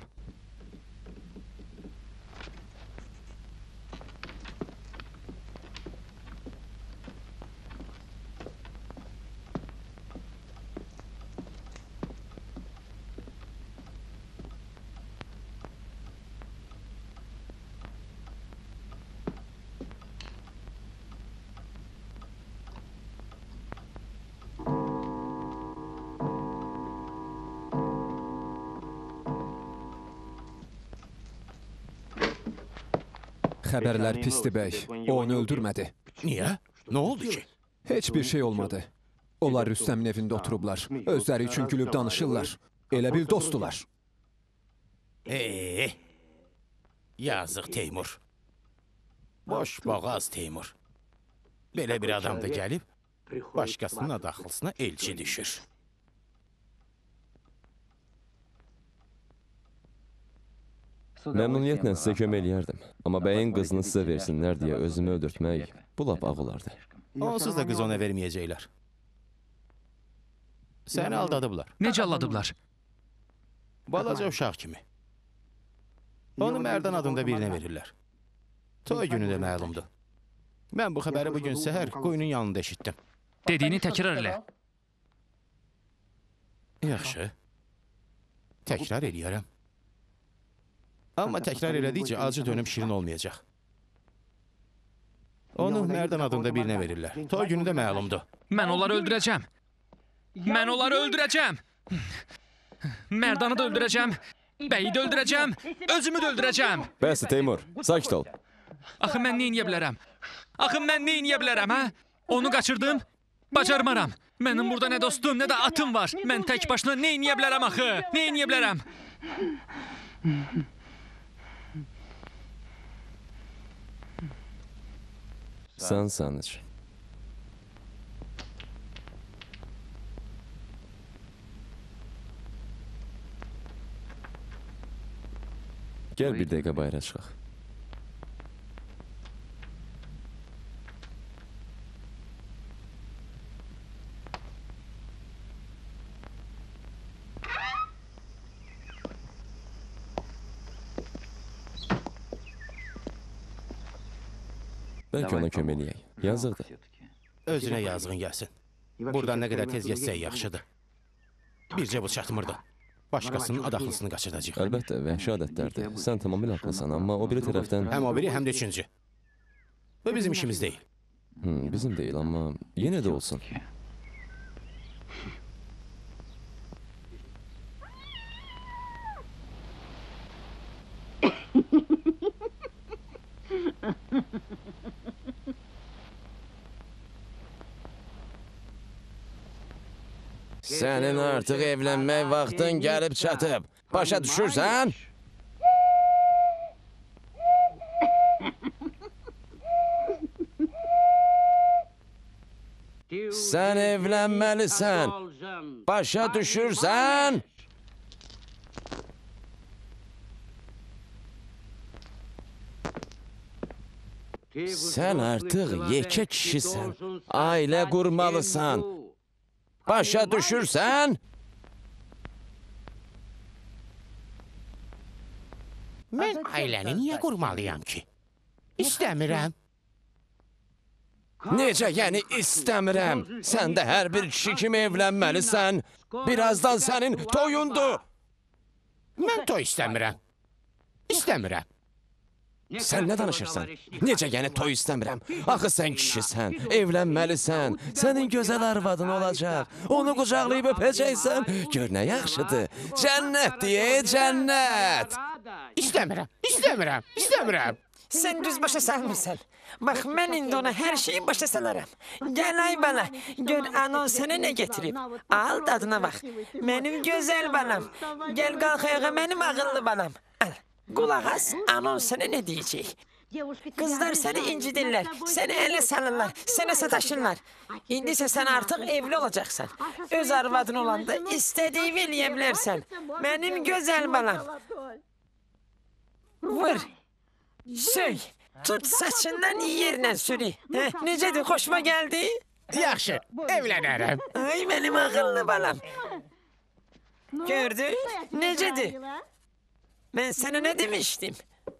Xəbərlər pisdir, bəy. O onu öldürmədi. Niyə? Nə oldu ki? Heç bir şey olmadı. Onlar Rüstəmin evində oturublar. Özləri üçün gülüb danışırlar. Elə bil dostdular. Eee, yazıq Teymur. Boş boğaz Teymur. Belə bir adam da gəlib, başqasının adaxlısına elçi düşür. Məmnuniyyətlə sizə kömək eləyərdim. Amma bəyin qızını sizə versinlər deyə özümü öldürtmək bu lap ağılardı. Onsuz da qız ona verməyəcəklər. Səni aldadıblar. Necə aldadıblar? Balaca uşaq kimi. Onu Mərdan adında birinə verirlər. Toy günü də məlumdur. Mən bu xəbəri bugün səhər quyunun yanında eşitdim. Dediyini təkrar elə. Yaxşı. Təkrar eləyərəm. Amma təkrar elədikcə acı dönüb şirin olmayacaq. Onu Mərdan adında birinə verirlər. Toy günü də məlumdur. Mən onları öldürəcəm. Mən onları öldürəcəm. Mərdanı da öldürəcəm. Bəyi də öldürəcəm. Özümü də öldürəcəm. Bəsdir Teymur, sakit ol. Axı mən nə eləyə bilərəm? Axı mən nə eləyə bilərəm, hə? Onu qaçırdım, bacarmaram. Mənim burada nə dostum, nə də atım var. Mən tək başına nə eləyə bilərəm axı? Nə eləyə bilərəm? Sən sanıç. Gəl bir dəqiqə bayıra çıxaq. Bəlkə ona kömək eləyək. Yazıqdır. Özünə yazığın gəlsin. Buradan nə qədər tez geçsək yaxşıdır. Bircə bu çatmırdı. Başqasının adaxlısını qaçırdacaq. Əlbəttə, vəhşi adətlərdir. Sən tamamilə haqlısan, amma o biri tərəfdən... Həm o biri, həm də üçüncü. Bu bizim işimiz deyil. Hmm, bizim deyil, amma yenə də olsun. Sənin artıq evlənmək vaxtın gəlib çatıb. Başa düşürsən? Sən evlənməlisən. Başa düşürsən? Sən artıq yekə kişisən. Ailə qurmalısan. Başa düşürsən? Mən ailəni niyə qurmalıyam ki? İstəmirəm. Necə, yəni istəmirəm? Sən də hər bir kişi kimi evlənməlisən. Birazdan sənin toyundur. Mən toy istəmirəm. İstəmirəm. Sən nə danışırsan? Necə yəni toy istəmirəm? Axı sən kişisən, evlənməlisən. Sənin gözəl arvadın olacaq. Onu qucaqlayıb öpəcəksən. Gör nə yaxşıdır. Cənnət deyə, cənnət. İstəmirəm, istəmirəm, istəmirəm. Sən düz başa salmırsan. Bax, mən indi ona hər şeyi başa salarım. Gəl ay bala, gör anon sənə nə getirib. Al dadına bax. Mənim gözəl balam. Gəl qalx ayağa, mənim ağıllı balam. Al, qulaq as, anon sənə nə deyəcək? Qızlar səni incidirlər, səni ələ salırlar, sənə sataşırlar. İndi isə sən artıq evli olacaqsan. Öz arvadın olanda istədiyini eləyə bilərsən. Mənim gözəl balam. Vur. Söy, tut saçından yerlə sürü. Necədir, xoşuma gəldi? Yaxşı, evlənərəm. Ay, mənim ağıllı balam. Gördün, necədir? Mən sənə nə demişdim?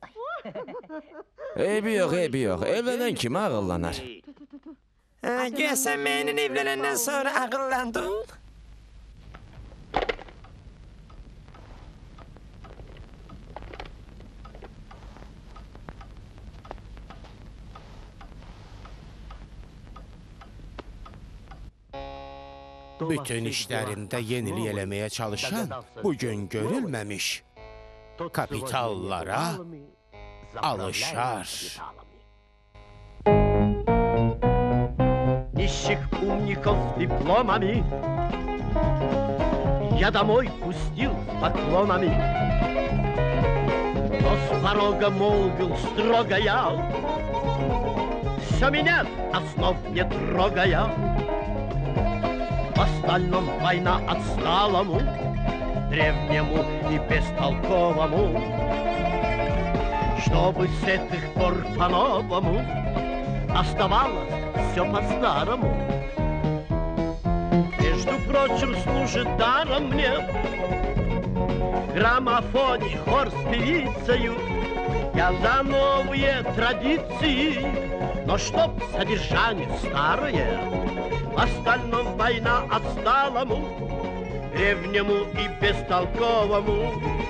Eybi yox, eybi yox. Evlənən kimi ağıllanar. Güya sən mənimlə evlənəndən sonra ağıllandın. Bütün işlərimdə yenilik eləməyə çalışan bugün görülməmiş kapitallara alışar. Нищих умников с дипломами я домой пустил с поклонами. Но с порога молвил строго я: все меня основ не трогая. В остальном война отсталому, древнему и бестолковому, чтобы с этих пор по-новому оставалось все по-старому. Между прочим, служит даром мне граммофоне хор с певицею. Я за новые традиции, но чтоб содержание старое, в остальном война отсталому, древнему и бестолковому,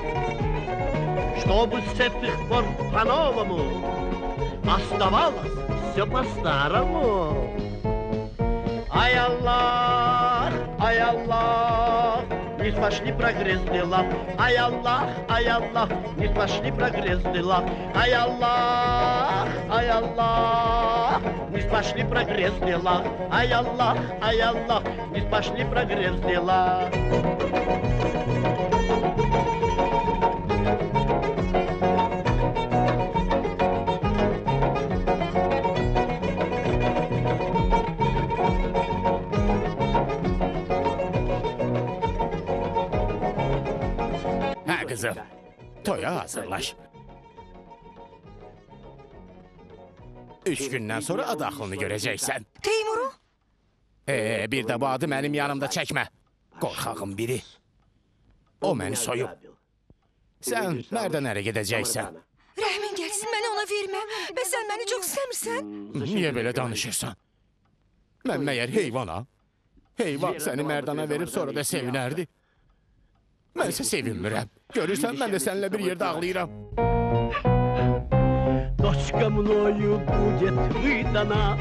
чтобы с этих пор по-новому оставалось все по-старому. Ай Аллах, ай Аллах, не пошли прогресс дела. Ай Аллах, ай Аллах, не пошли прогресс дела. Ай Аллах, ай Аллах, не пошли прогресс дела. Ай Аллах, ай Аллах, не пошли прогресс дела. Hə qızım, toya hazırlaş. Üç gündən sonra ad axılını görəcəksən. Teymuru? Ee, bir də bu adı mənim yanımda çəkmə. Qorxağın biri. O məni soyub. Sən nərdən ərə gedəcəksən? Rəhmin gəlsin, məni ona vermə. Və sən məni çox istəmirsən. Niyə belə danışırsan? Mən məyər heyvana? Heyvan səni mərdana verib sonra da sevinərdi. Mən isə sevinmirəm. Görürsən, mən də səninlə bir yerdə ağlayıram. Дочка мною будет выдана,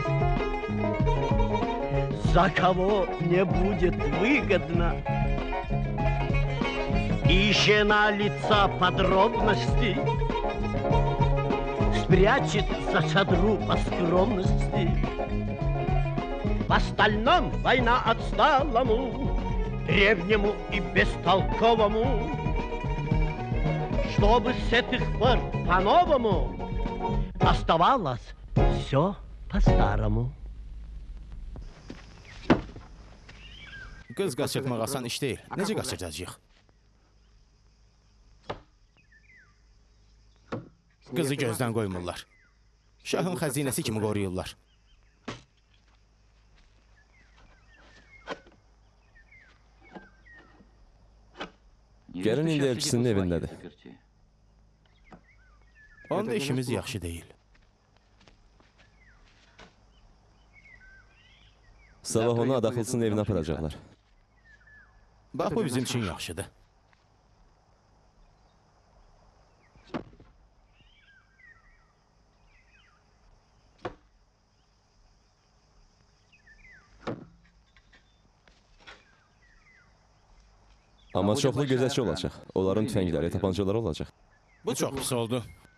за кого мне будет выгодно. Ищена лица подробности, спрячет за чадру по скромности. В остальном война отсталому, древнему и бестолковому, чтобы с этих пор по-новому оставалось все по-старому. Qız qaçırtmaq asan iş deyil. Necə qaçıracağıq? Qızı gözdən qoymurlar. Şahın xəzinəsi kimi qoruyurlar. Gəlin indi elçisinin evindədir. Onda işimiz yaxşı deyil. Sabah onu Adaxılsın evinə aparacaqlar. Bax, bu bizim üçün yaxşıdır. Amma çoxlu gözətçi olacaq. Onların tüfəngləri, tapancaları olacaq. Bu çox pis oldu.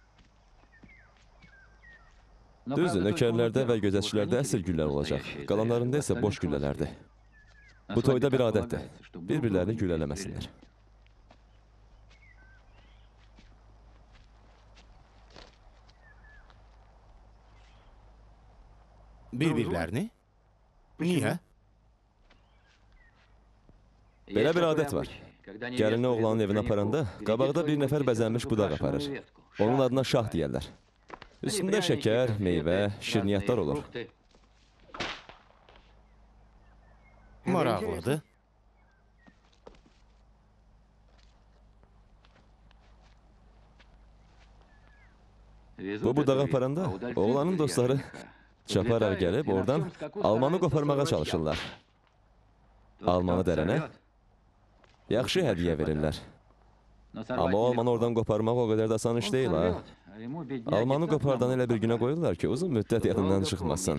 Düzdür, nökərlərdə və gözətçilərdə əsl güllər olacaq. Qalanlarında isə boş güllələrdir. Bu toyda bir adətdir. Bir-birlərini güllələməsinlər. Bir-birlərini? Niyə? Belə bir adət var. Gəlini oğlanın evinə aparanda qabaqda bir nəfər bəzənmiş budaq aparır. Onun adına şah deyərlər. Üstündə şəkər, meyvə, şirniyyatlar olur. Maraqlıdır. Bu budağı aparanda oğlanın dostları çaparaq gəlib oradan almanı qoparmağa çalışırlar. Almanı dərənə yaxşı hədiyyə verirlər. Amma o almanı oradan qoparmaq o qədər də asan iş deyil, ha. Almanı qopardan elə bir günə qoyurlar ki, uzun müddət yadından çıxmasın.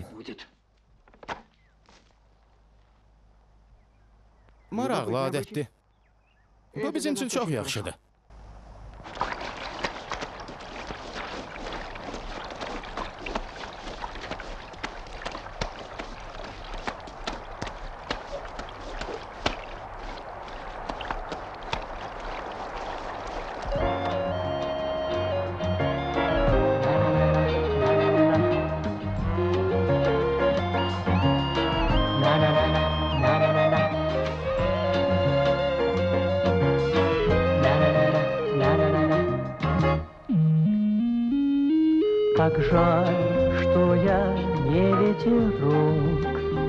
Maraqlı adətdir. Bu bizim üçün çox yaxşıdır. Как жаль, что я не ветерок,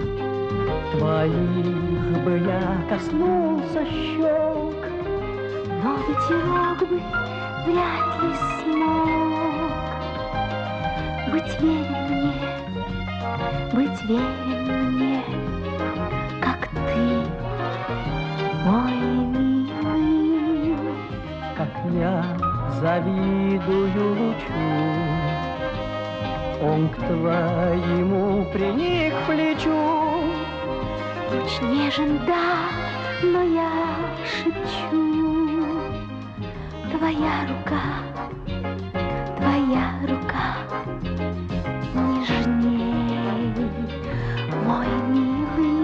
твоих бы я коснулся щек, но ветерок бы вряд ли смог быть верен мне, быть верен мне, как ты, мой милый, как я завидую лучу. Он к твоему приник к плечу. Луч нежен, да, но я шепчу. Твоя рука, твоя рука нежней, мой милый.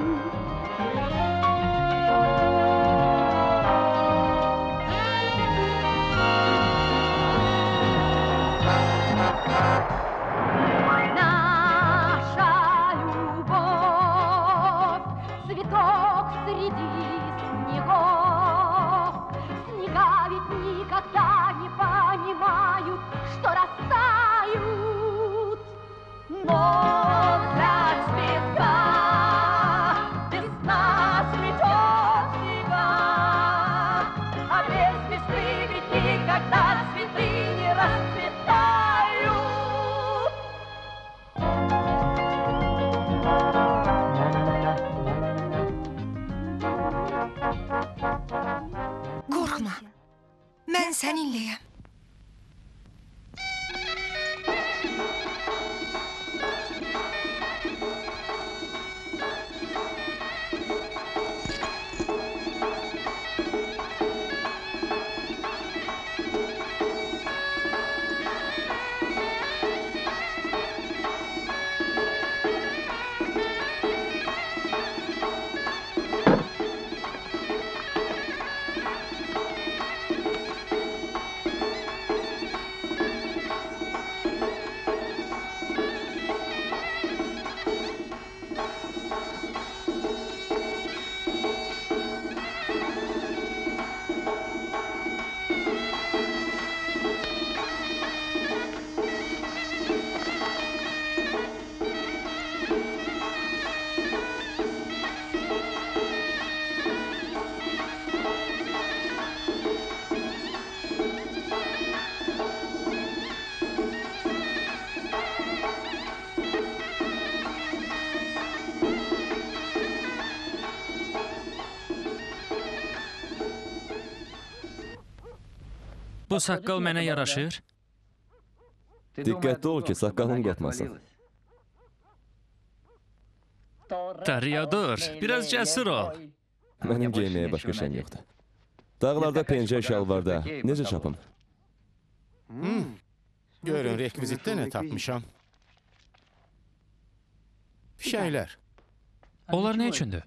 Qorxma, mən səninləyəm. Bu saqqal mənə yaraşır. Diqqətli ol ki, saqqalın qatmasın. Toreador, biraz cəsur ol. Mənim geyməyə başqa şeyim yoxdur. Dağlarda pencək şalvarda necə çapım? Görün, rekvizitdə nə tapmışam. Fişəklər. Onlar nə üçündür?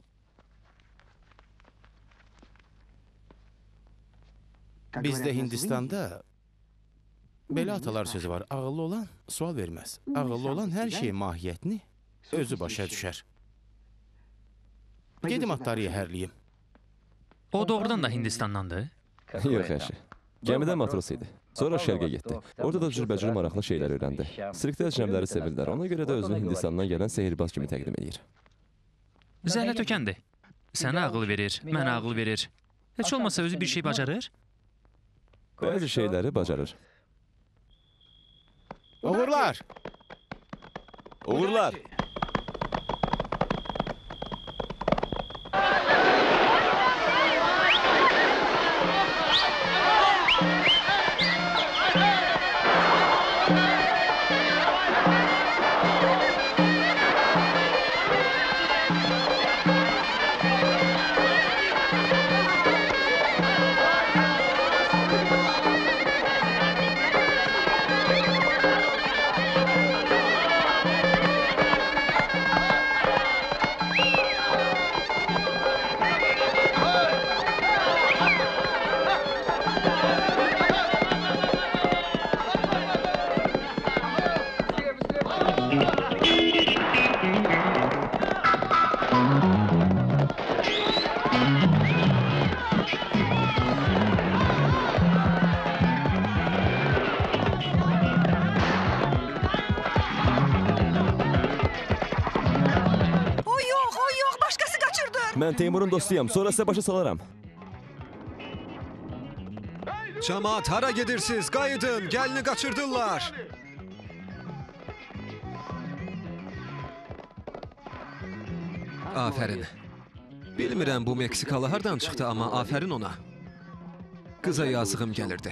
Bizdə Hindistanda belə atalar sözü var. Ağıllı olan sual verməz. Ağıllı olan hər şeyin mahiyyətini özü başa düşər. Gedim atları yəhərliyim. O doğrudan da Hindistandandır. Yox, əşi. Gəmidə matros idi. Sonra şərqə getdi. Orada da cürbəcür maraqlı şeylər öyrəndi. Sirkdə əcnəbləri sevirlər. Ona görə də özünü Hindistandan gələn sehirbaz kimi təqdim edir. Zəhlə tökəndir. Sənə ağıl verir, mənə ağıl verir. Heç olmasa özü bir şey bacarır. Bəzi şeyləri bacarır. Uğurlar! Uğurlar! Mən Teymurun dostuyam, sonra sizə başa salaram. Camaat, hara gedirsiniz? Qayıdın, gəlini qaçırdırlar. Afərin. Bilmirəm bu Meksikalı hardan çıxdı, amma afərin ona. Qıza yazığım gəlirdi.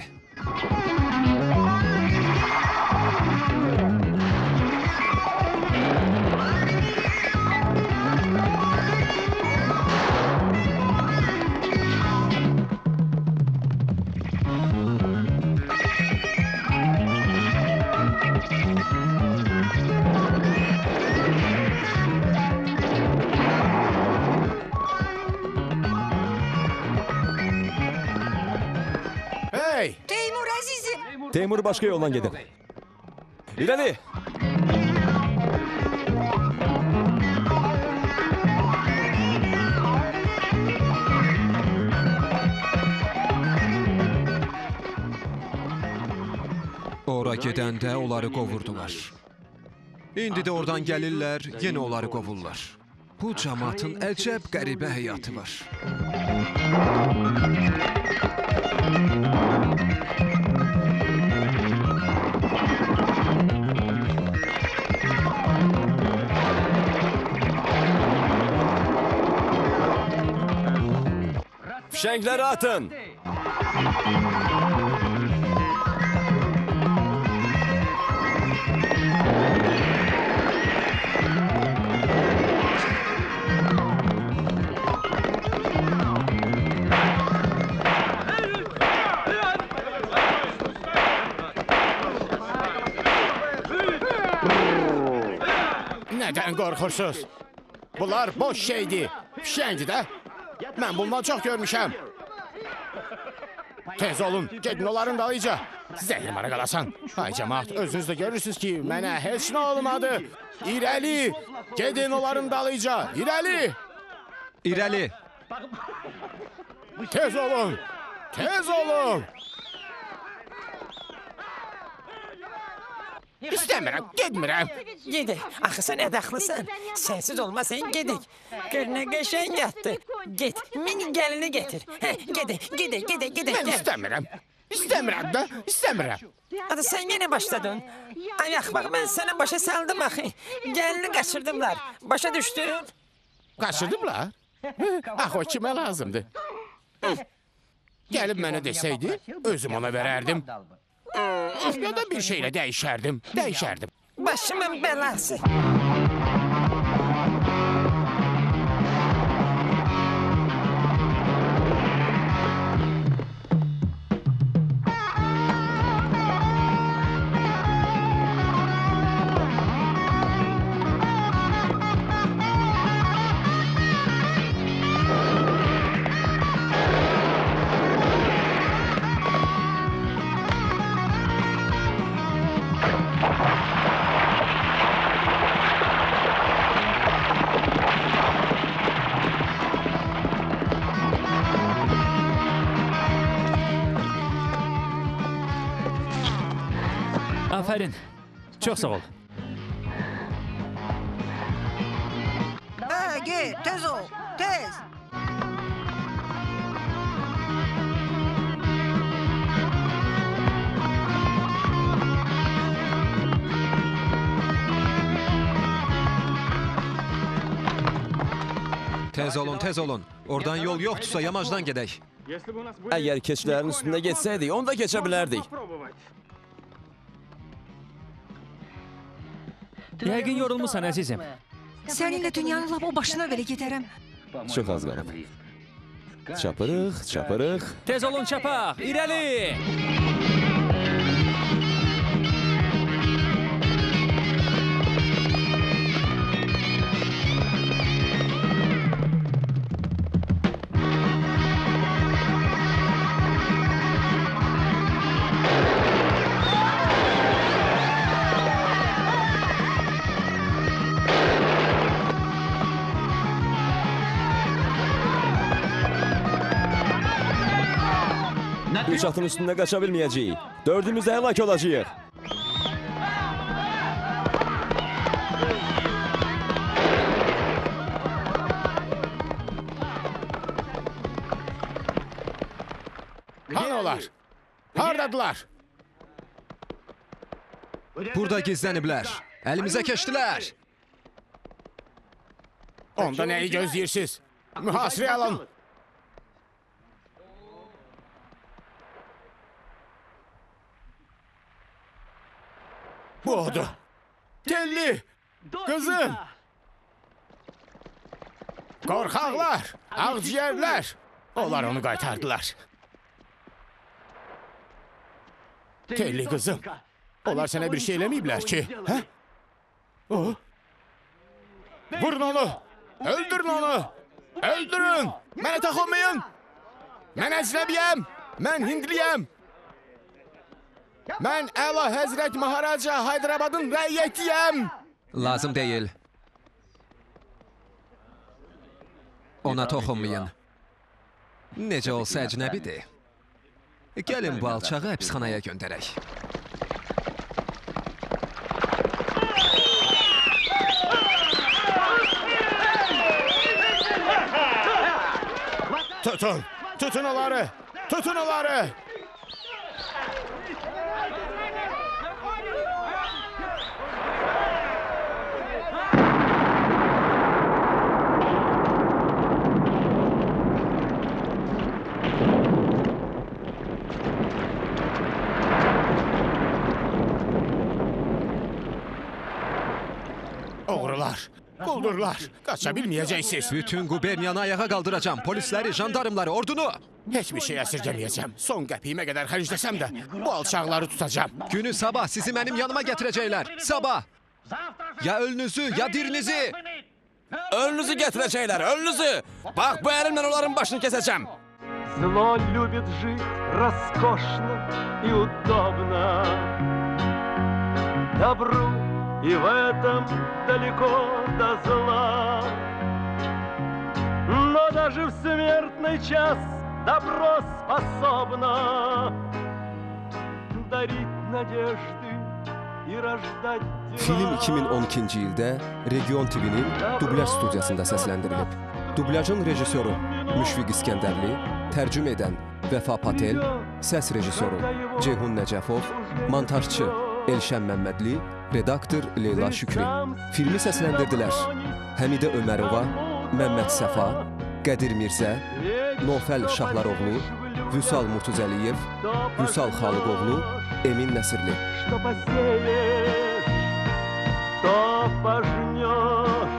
Teymur əzizim. Teymur başqa yoldan gedin. İrəli! Ora gedəndə onları qovurdular. İndi də oradan gəlirlər, yenə onları qovurlar. Bu cəmaatın əcəb qəribə həyatı var. Fişəngləri atın! Nədən qorxursuz? Bunlar boş şeydir. Fişəngdir də. Mən bundan çox görmüşəm. Tez olun, gedin onların dalıyca. Zəhrimara qalasan. Ay cəmaat, özünüz də görürsünüz ki, mənə heç nə olmadı. İrəli, gedin onların dalıyca. İrəli. İrəli. Tez olun, tez olun. İstəmirəm, gedmirəm. Gedək. Axı sən ədəxlisən. Sənsiz olmasan gedək. Gör nə qəşəng yatdı. Get, mini gəlini getir. Hə, gedək, gedək, gedək, gedək. Mən istəmirəm. İstəmirəm də, istəmirəm. Adı sən yenə başladın. Ay axmaq, mən sənə başa saldım axı. Gəlini qaçırdıblar. Başa düşdün? Qaçırdıblar? Axı o kimə lazımdır? Gəlib mənə desəydi, özüm ona verərdim. Ya da bir şeylə dəyişərdim, dəyişərdim. Başımın belası. Aferin. Çok sağ ol. Ha, gel, tez ol, tez. Tez olun, tez olun. Oradan yol yoktursa yamacdan gedək. Əgər keçilərin üstündə geçsəydik, onda keçə bilərdik. Yəqin yorulmusan əzizim. Səninlə dünyanın lap o başına belə gedərəm. Çox az qalıb. Çapırıq, çapırıq. Tez olun çapaq, irəli! Üç atın üstündə qaça bilməyəcəyik. Dördümüz də həlak olacağıq. Hani olar? Hardadılar? Burada gizləniblər. Əlimizə keçdilər. Onda nəyi gözləyirsiniz? Mühasirə alın. Bu odur. Telli! Kızım! Korkaklar! Ağciyerler! Onlar onu qaytardılar. Telli kızım! Onlar sana bir şey eləməyiblər ki, hə? O? Vurun onu! Öldürün onu! Öldürün! Mənə taxılmayın! Mən əcnəbiyəm! Mən hindliyəm! Mən Əla Həzrət Maharaca Haydarabadın rəiyyətiyəm! Lazım deyil. Ona toxunmayın. Necə olsa əcnəbidir. Gəlin bu alçağı həbsxanaya göndərək. Tutun! Tutun onları! Tutun onları! Oğrular, quldurlar, qaça bilməyəcəksiniz. Bütün quberniyanı ayağa qaldıracağım. Polisləri, jandarmları, ordunu. Heç bir şey əsirgəməyəcəm. Son qəpiyimə qədər xərcləsəm də bu alçaqları tutacağım. Günü sabah sizi mənim yanıma gətirəcəklər. Sabah. Ya ölünüzü, ya dirinizi. Ölünüzü gətirəcəklər, ölünüzü. Bax, bu əlimlə onların başını kəsəcəm. Зло любит жить роскошно и удобно. Добру и в этом далеко до зла. Но даже в смертный час добро способно дарить надежды и рождать дела. Film iki min on ikinci ildə Region T V-nin dublyaj studiyasında səsləndirilib. Dublyajın rejissoru Müşfiq İskəndərli, tərcümə edən Vəfa Patel, səs rejissoru Ceyhun Nəcəfov, montajçı Elşən Məmmədli, redaktor Leyla Şükri. Filmi səsləndirdilər Həmidə Ömərova, Məmməd Səfa, Qədir Mirzə, Nofəl Şahlar oğlu Vüsal Murtuzəliyev, Vüsal Xalıqoğlu, Emin Nəsirli. Что посеешь, то пожнешь.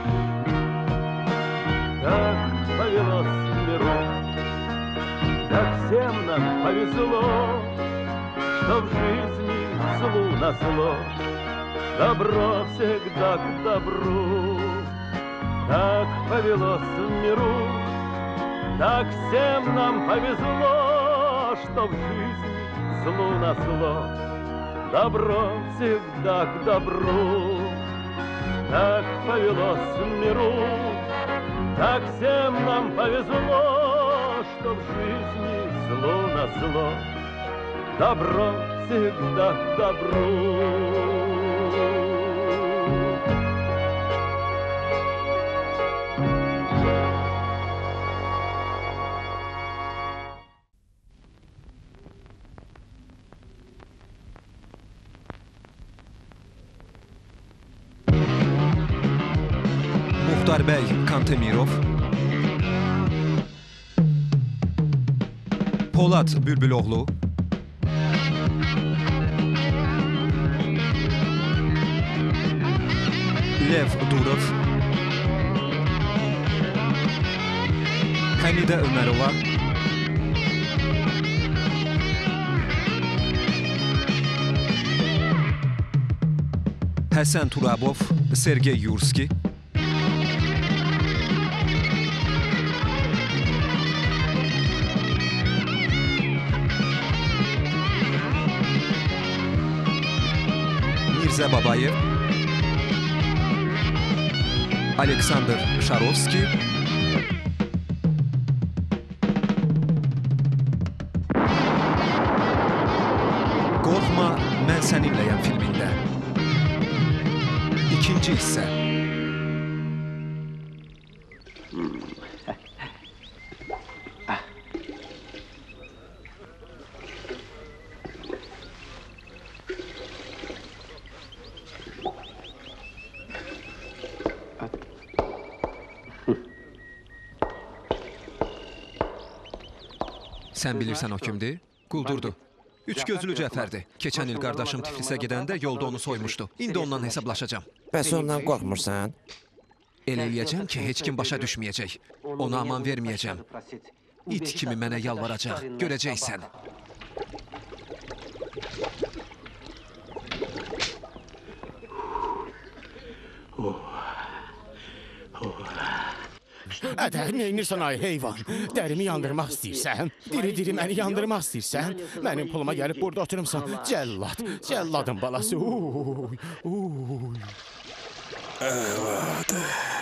Как повелось в миру, так всем нам повезло, что в жизни злу на зло, добро всегда к добру. Так повелось в миру, так всем нам повезло, что в жизни злу на зло, добро всегда к добру. Так повелось в миру, так всем нам повезло, что в жизни зло на зло, добро всегда к добру. Muxtarbəy Kantemirov, Polad Bülbüloğlu, Lev Durov, Həmidə Ömərova, Həsən Turabov, Sergey Yurski, Mirzə Babayev, Aleksandr Şarovski, Qorxma, mən səninləyəm filmində. İkinci hissə. Sən bilirsən o kimdir? Quldurdu. Üç gözlü Cəfərdir. Keçən il qardaşım Tiflisə gedəndə yolda onu soymuşdu. İndi ondan hesablaşacağam. Bəs ondan qorxmursan? El eləyəcəm ki, heç kim başa düşməyəcək. Ona aman verməyəcəm. İt kimi mənə yalvaracaq. Görəcəksən. Ədər, neynirsən ay heyvan? Dərimi yandırmaq istəyirsən? Diri-diri məni yandırmaq istəyirsən? Mənim puluma gəlib burada oturumsan. Cəllad, cəlladın balası. Uy, uy. Evet.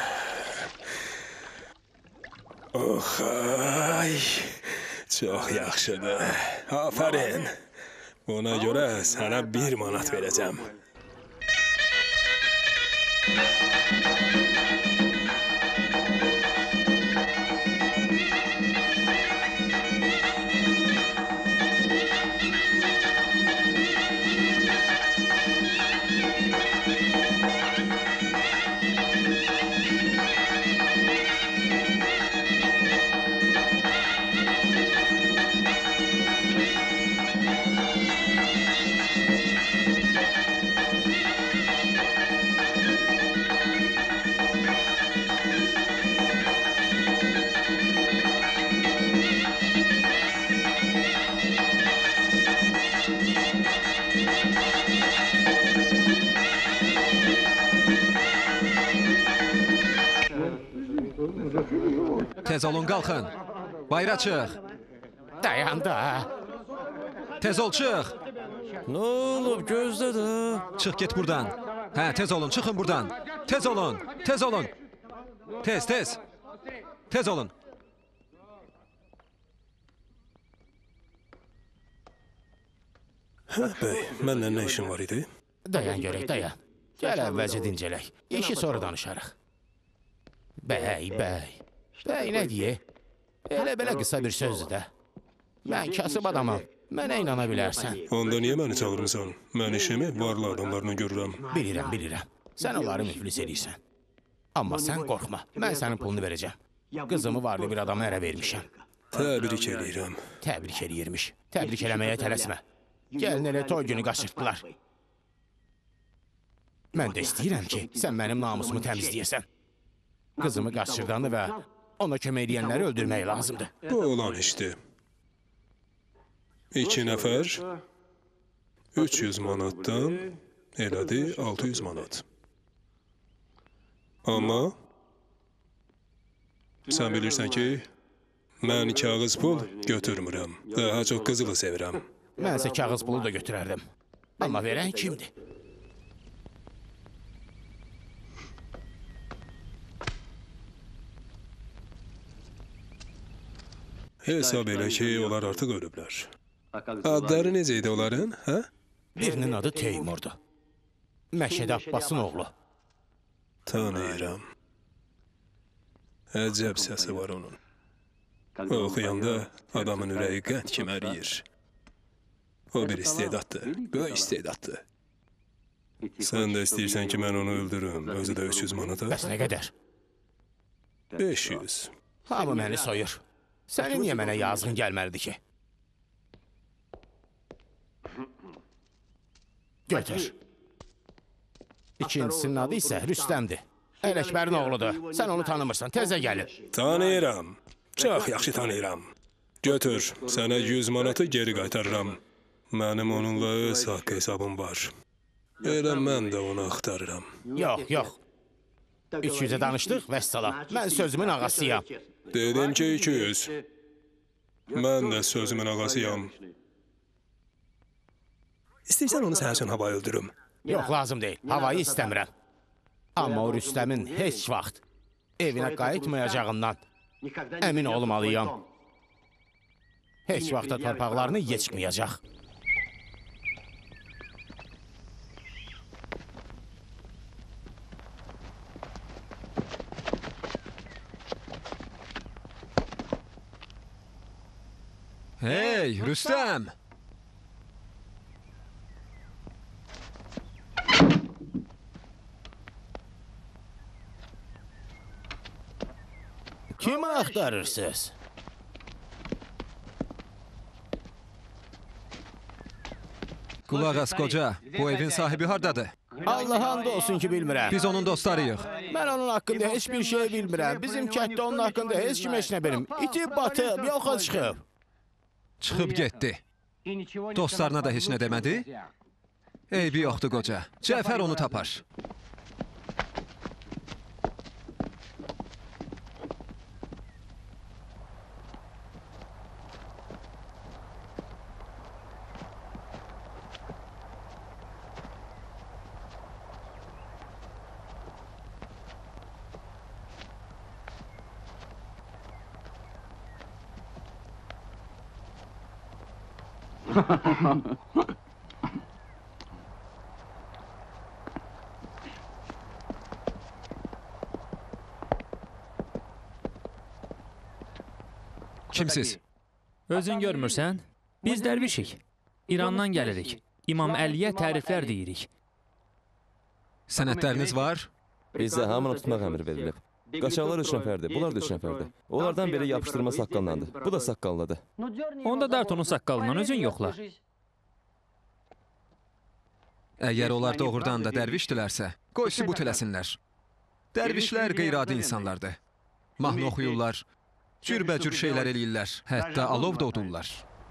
Oh, ay. Çox yaxşıdır. Aferin. Buna görə sənə bir manat verəcəm. Tez olun, qalxın. Bayra çıx. Dayan da. Tez ol, çıx. Nə olub, gözlə də. Çıx, get buradan. Hə, tez olun, çıxın buradan. Tez olun, tez olun. Tez, tez. Tez olun. Hə, bəy, mənlə nə işin var idi? Dayan görək, dayan. Gəl əvvəlcə dincələk. İşi sonra danışarıq. Bəy, bəy. Bəy, nə deyə? Elə-belə qısa bir sözdür də. Mən kasıb adamam. Mənə inana bilərsən. Onda niyə məni çağırmısan? Mən işimi varlı adamlarla görürəm. Bilirəm, bilirəm. Sən onları müflis edirsən. Amma sən qorxma. Mən sənin pulunu verəcəm. Qızımı varlı bir adama ərə vermişəm. Təbrik eləyirəm. Təbrik eləyirmiş. Təbrik eləməyə tələsmə. Gəlin elə toy günü qaçırtdılar. Mən də istəyirəm ki, sən mənim namusumu təmizləyəsən. Qızımı qaçırdanı və ona kömək edənləri öldürmək lazımdır. Bu olan işdir. İki nəfər üç yüz manatdan elədi altı yüz manat. Amma sən bilirsən ki, mən kağız pul götürmürəm. Daha çox qızılı sevirəm. Mən isə kağız pulu da götürərdim. Amma verən kimdir? Hesab elə ki, onlar artıq ölüblər. Adları necə idi onların, hə? Birinin adı Teymurdur. Məşəd Abbasın oğlu. Tanıyıram. Əcəb səsi var onun. Oxuyanda adamın ürəyi qənd kimi əriyir. O bir istedaddır, böyük istedaddır. Sən də istəyirsən ki, mən onu öldürüm, özü də üç yüz manata? Bəs nə qədər? beş yüz. Hamı məni soyur. Sənin niyə mənə yazığın gəlməlidir ki? Götür. İkincisinin adı isə Rüstəmdir. Ələkbərin oğludur. Sən onu tanımırsan, təzə gəlib. Tanıyıram. Çox yaxşı tanıyıram. Götür, sənə yüz manatı geri qaytarıram. Mənim onunla öz haqq hesabım var. Elə mən də onu axtarıram. Yox, yox. üç yüzə danışdıq, vəssalam. Mən sözümün ağasıyam. Dedim ki, iki yüz. Mən də sözümün ağasıyam. İstəyirsən onu sənə üçün havayı öldürüm. Yox, lazım deyil. Havayı istəmirəm. Amma o Rüstəmin heç vaxt evinə qayıtmayacağından əmin olmalıyam. Heç vaxtda torpaqlarını yetişməyəcək. Hey, Rüstəm! Kimi axtarırsınız? Qulaq as, qoca. Bu evin sahibi hardadır? Allah and olsun ki, bilmirəm. Biz onun dostlarıyıq. Mən onun haqqında heç bir şey bilmirəm. Bizim kətdə onun haqqında heç kim heç nə bilim. İtib batıb, yoxa çıxıb. Çıxıb getdi. Dostlarına da heç nə demədi? Eybi yoxdur, qoca. Cəfər onu tapar. Kimsiz? Özün görmürsən? Biz dərvişik. İrandan gəlirik. İmam Əliyə təriflər deyirik. Sənədləriniz var? Bizə hamını tutmaq əmr verilib. Qaçaqlar üç nəfərdir, bunlar da üç nəfərdir. Onlardan biri yapışdırma saqqallandı. Bu da saqqallıdır. Onda dart onun saqqalından özün yoxla. Əgər onlar doğrudan da dərvişdilərsə, qoy sübut eləsinlər. Dərvişlər qeyri-adi insanlardır. Mahnı oxuyurlar, cürbəcür şeylər eləyirlər, hətta alov da odurlar.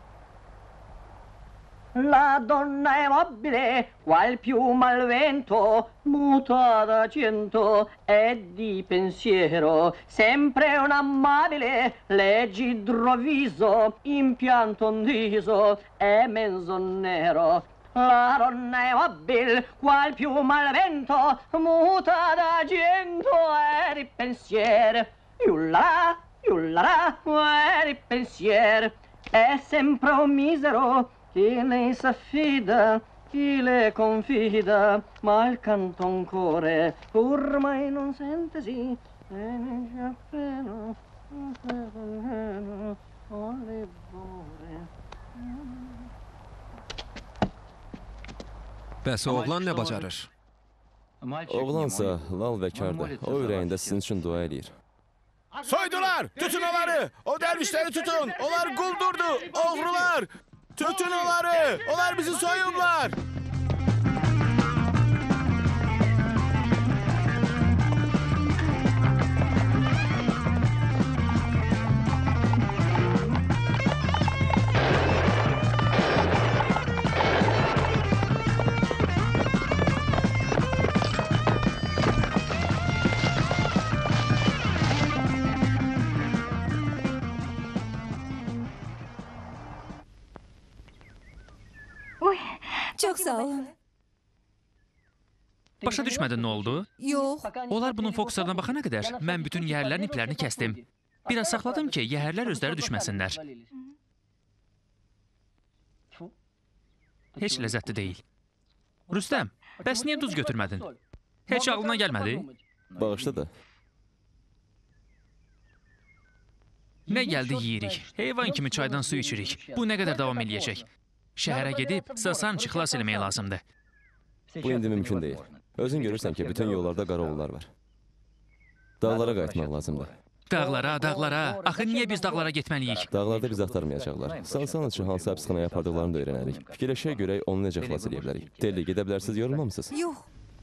La donna è mobile, qual piuma al vento, muta d'argento e di pensiero, sempre un amabile, leggidro viso, impianto ondiso e mezzo nero. La donna è mobile, qual piuma al vento, muta d'argento e di pensiero. Iullà, iullà, e di pensiero, è sempre un misero, chi ne s'affida, chi le confida, ma il cantoncore ormai non sente sì, e ne c'è appena, o le bore. Bəs oğlan nə bacarır? Oğlansa lal və kardır. O ürəyində sizin üçün dua eləyir. Soydular! Tutun onları! O dervişleri tutun! Onlar quldurdu! Oğrular! Tutun onları! Onlar bizi soyublar! Çox sağ olun. Başa düşmədin nə oldu? Yox. Onlar bunun fokuslarına baxana qədər mən bütün yəhərlərin iplərini kəsdim. Biraz saxladım ki, yəhərlər özləri düşməsinlər. Heç ləzzətli deyil. Rüstəm, bəs niyə duz götürmədin? Heç ağlına gəlmədi? Bağışla da. Nə gəldi yeyirik? Heyvan kimi çaydan su içirik. Bu nə qədər davam eləyəcək? Şəhərə gedib Sasançı xilas eləmək lazımdır. Bu indi mümkün deyil. Özün görürsən ki, bütün yollarda qarovullar var. Dağlara qayıtmaq lazımdır. Dağlara, dağlara. Axı niyə biz dağlara getməliyik? Dağlarda bizi axtarmayacaqlar. Sansanıçı hansı həbsxanaya apardıqlarını da öyrənərik. Fikirləşək görək onu necə xilas edə bilərik. Telli, gedə bilərsiniz, yorulmamısınız? Yox.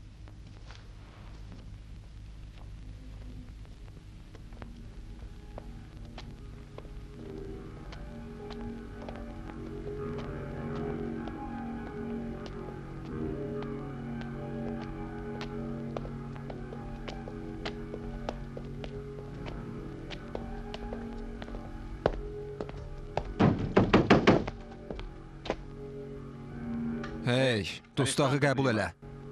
Hey, dustağı qəbul elə.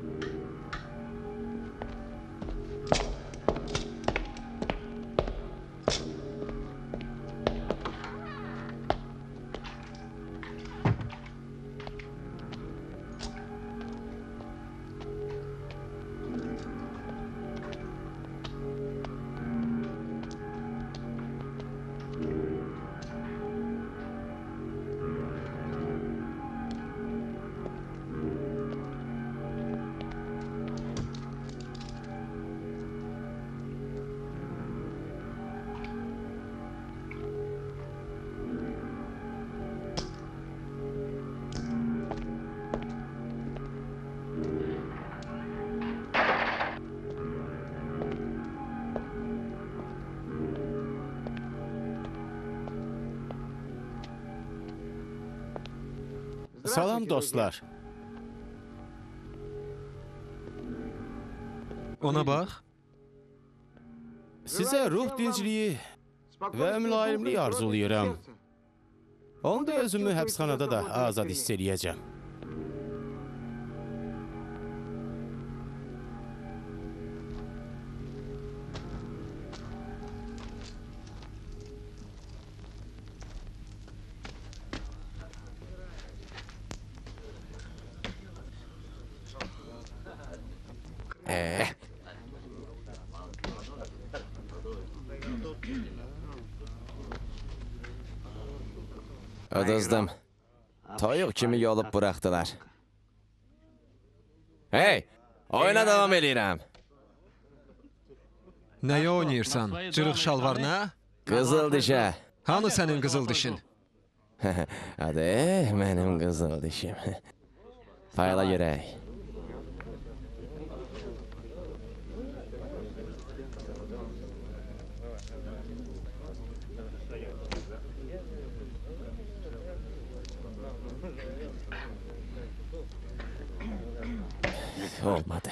Salam dostlar. Ona bax. Sizə ruh dincliyi və mülayimlik arzulayıram. Onda özümü həbsxanada da azad hiss eləyəcəm. Ee, Ödüzdüm. Toyuq kimi yolub bıraxdılar. Hey, oyuna davam eləyirəm. Nəyə oynayırsan? Cırıq şalvarına? Qızıl dişə. Hanı sənin qızıl dişin? Hadi, mənim qızıl dişim. Payla görək. Olmadı.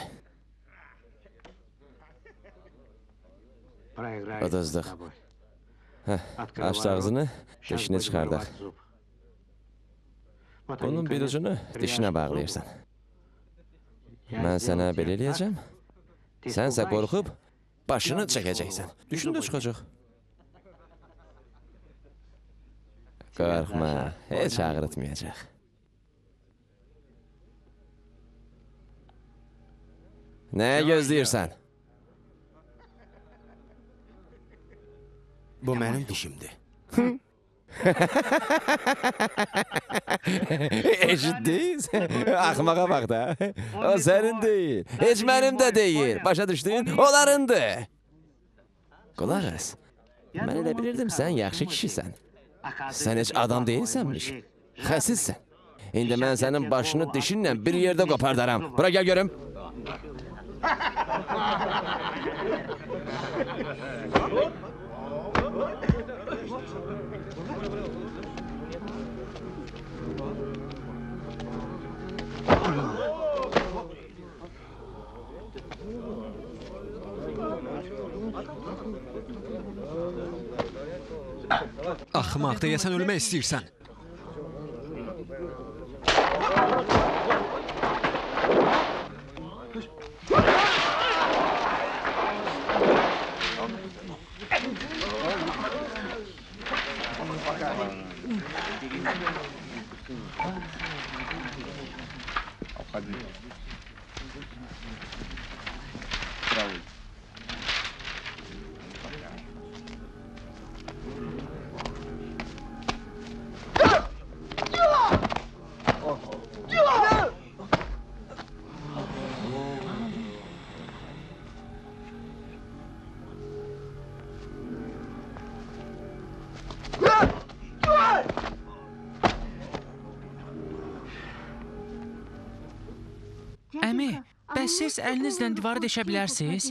Ödüzdük. Heh, açdı ağzını, dişini çıxardıq. Bunun bir ucunu dişinə bağlayırsan. Mən sənə belə eləyəcəm. Sənsə qorxub, başını çəkəcəksən. Düşün də çıxacaq. Qorxma, heç ağrıtmayacaq. Nəyə gözləyirsən? Bu mənim dişimdir. Eşitdiniz? Axmağa bax da. O sənin deyil. Heç mənim də deyil. Başa düşdün? Onlarındır. Qulaq as. Mən elə bilirdim sən yaxşı kişisən. Sən heç adam deyilsənmiş. Xəsissən. İndi mən sənin başını dişinlə bir yerdə qopardaram. Bura gəl görüm. Axmaq, deyəsən ölmək istəyirsən. Əmi, bəs siz əlinizlə divarı deşə bilərsiniz?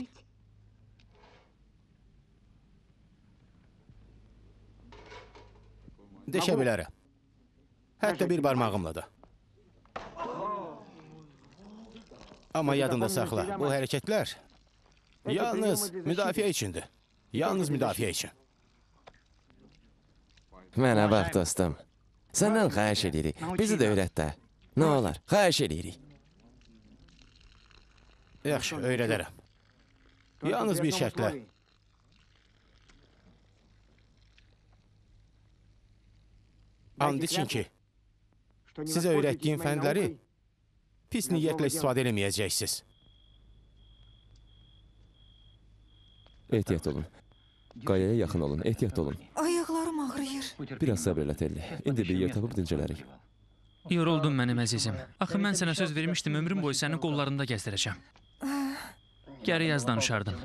Deşə bilərəm. Hətta bir barmağımla da. Amma yadında saxla, bu hərəkətlər yalnız müdafiə üçündür. Yalnız müdafiə üçün. Mənə bax, dostum. Səndən xahiş edirik. Bizi də öyrət də. Nə olar, xahiş edirik. Yaxşı, öyrədərəm. Yalnız bir şərtlə. And için ki, sizə öyrətdiyim fəndləri pis niyyətlə istifadə eləməyəcəksiniz. Ehtiyat olun. Qayaya yaxın olun, ehtiyat olun. Ayaqlarım ağrıyır. Biraz səbr elə Telli. İndi bir yer tapıb dincələrik. Yoruldum mənim əzizim. Axı mən sənə söz vermişdim, ömrüm boyu sənin qollarında gəzdirəcəm. Gəri yaz danışardım.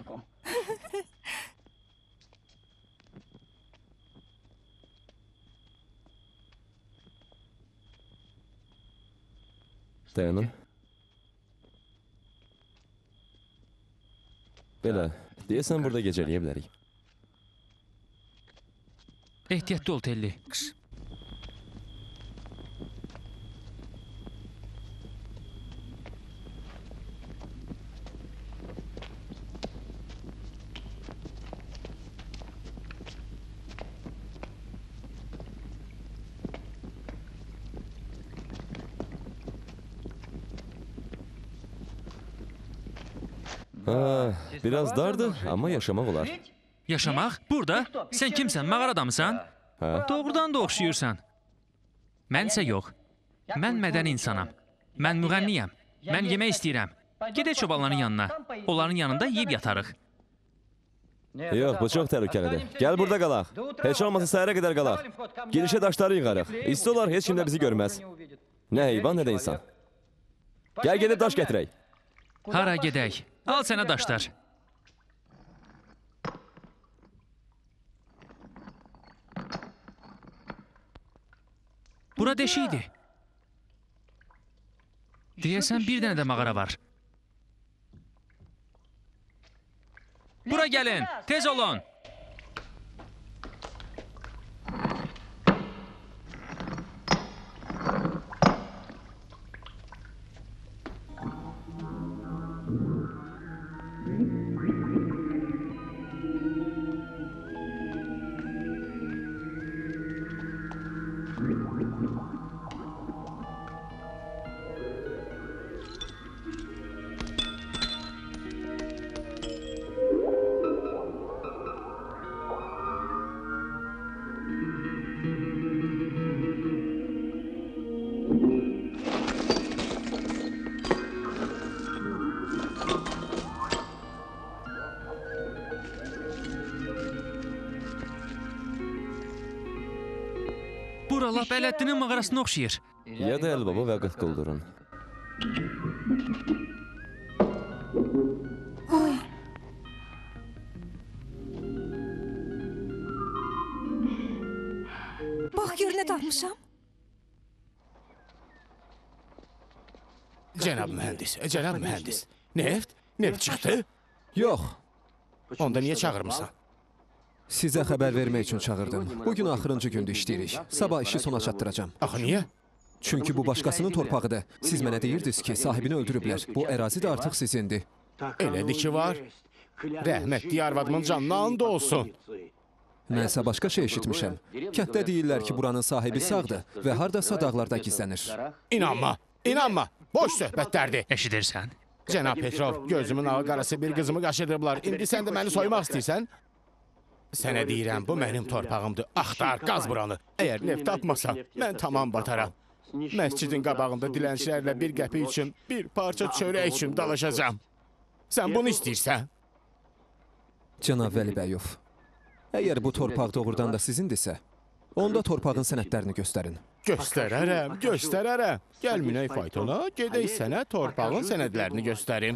Dayanın. Belə, deyəsən burada gecələyə bilərik. Ehtiyatlı ol, Telli. Ha, biraz dardı, amma yaşamaq olar. Yaşamaq? Burada? Sən kimsən? Mağara adamısan? Hə? Doğrudan da oxşuyursan. Mənsə yox. Mən mədəni insanam. Mən müğənniyəm. Mən yemək istəyirəm. Gedək çobanların yanına. Onların yanında yeyib yatarıq. Yox, bu çox təhlükəlidir. Gəl burada qalaq. Heç olmasa səhərə qədər qalaq. Girişə daşları yığarıq. İsti olar, heç kim də bizi görməz. Nə heyvan, nə də insan. Gəl gedib daş gətirək. Hara gedək? Al sənə daşlar. Bura deşikdir. Deyəsən bir dənə də mağara var. Bura gəlin, tez olun. Bura lap Ələddinin mağarasına oxşayır. Ya da Əlbaba və Qıtqıldırın. Yenə tapmışam. Cənab mühəndis, cənab mühəndis. Neft? Neft çıxdı? Yox. Onda niyə çağırmısan? Sizə xəbər vermək üçün çağırdım. Bugün axırıncı gündür işləyirik. Sabah işi sona çatdıracam. Axı niyə? Çünki bu başqasının torpağıdır. Siz mənə deyirdiniz ki, sahibini öldürüblər. Bu ərazi də artıq sizindir. Elədir ki, var. Rəhmətli arvadımın canına and olsun. Mənsə başqa şey eşitmişəm. Kənddə deyirlər ki, buranın sahibi sağdır və hardasa dağlarda gizlənir. İnanma, inanma. Boş söhbətlərdir. Eşidirsən? Cənab Petrov, gözümün ağı qarası bir qızımı qaçırdıblar. İndi sən də məni soymaq istəyirsən? Sənə deyirəm, bu mənim torpağımdır. Axtar, qaz buranı. Əgər neft tapmasam, mən tamam bataram. Məscidin qabağında dilənçilərlə bir qəpi üçün, bir parça çörək üçün dalaşacam. Sən bunu istəyirsən? Cənab Vəlibəyov, əgər bu torpaq doğrudan da sizindirsə, onda torpağın sənədlərini göstərin. Göstərərəm, göstərərəm. Gəl minək faytona, gedək sənə torpağın sənədlərini göstərim.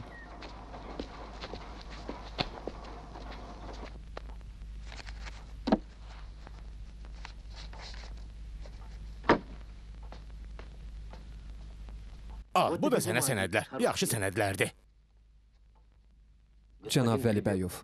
Al, bu da sənə sənədlər. Yaxşı sənədlərdir. Cənab Vəlibəyov,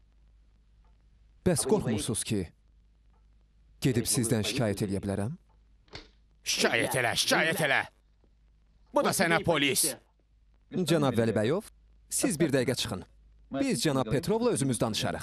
bəs qorxmursuz ki, gedib sizdən şikayət edə bilərəm? Şikayət elə, şikayət elə. Bu da sənə polis. Cənab Vəlibəyov, siz bir dəqiqə çıxın. Biz cənab Petrovla özümüz danışarıq.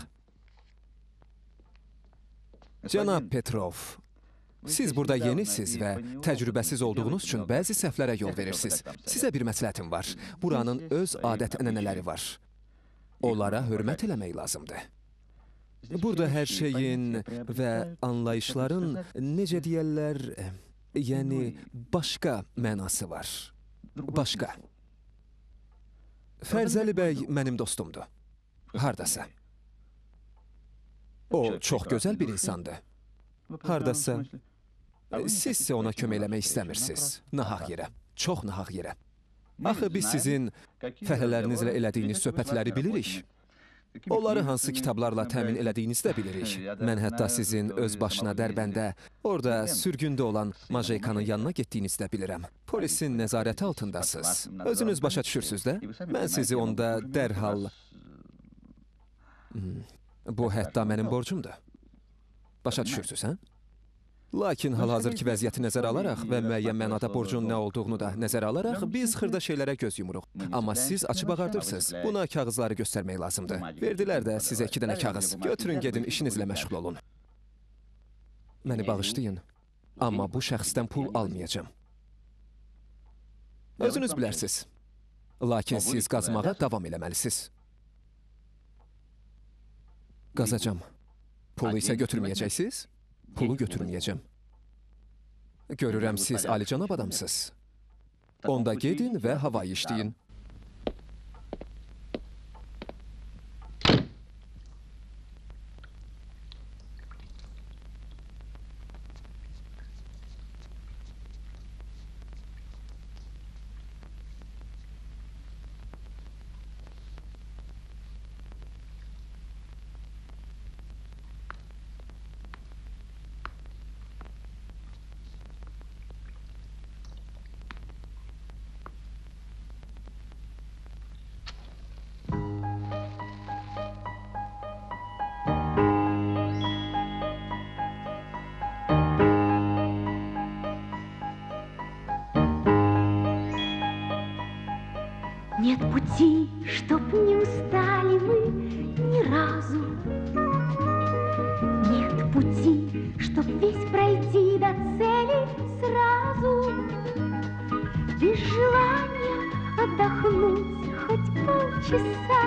Cənab Petrov, siz burada yenisiniz və təcrübəsiz olduğunuz üçün bəzi səhvlərə yol verirsiniz. Sizə bir məsləhətim var. Buranın öz adət-ənənələri var. Onlara hörmət eləmək lazımdır. Burada hər şeyin və anlayışların, necə deyərlər, yəni başqa mənası var. Başqa. Fərzəli bəy mənim dostumdur. Hardasa. O çox gözəl bir insandır. Hardasa. Siz isə ona kömək eləmək istəmirsiniz. Nahaq yerə. Çox nahaq yerə. Axı biz sizin fəhlələrinizlə elədiyiniz söhbətləri bilirik. Onları hansı kitablarla təmin elədiyinizi də bilirik. Mən hətta sizin öz başına Dərbəndə, orada sürgündə olan Majeykanın yanına getdiyinizi də bilirəm. Polisin nəzarəti altındasınız. Özünüz başa düşürsünüz də. Mən sizi onda dərhal... Bu hətta mənim borcumdur. Başa düşürsünüz, hə? Lakin hal-hazırki vəziyyəti nəzərə alaraq və müəyyən mənada borcun nə olduğunu da nəzərə alaraq biz xırda şeylərə göz yumuruq. Amma siz açıb ağardırsınız. Buna kağızları göstərmək lazımdır. Verdilər də sizə iki dənə kağız. Götürün gedin, işinizlə məşğul olun. Məni bağışlayın. Amma bu şəxsdən pul almayacağım. Özünüz bilərsiniz. Lakin siz qazmağa davam eləməlisiniz. Qazacam. Pulu isə götürməyəcəksiniz? Pulu götürməyəcəm. Görürəm siz alicənab adamsınız. Onda gedin və havayı işləyin. Нет пути, чтоб не устали мы ни разу. Нет пути, чтоб весь пройти до цели сразу. Без желания отдохнуть хоть полчаса.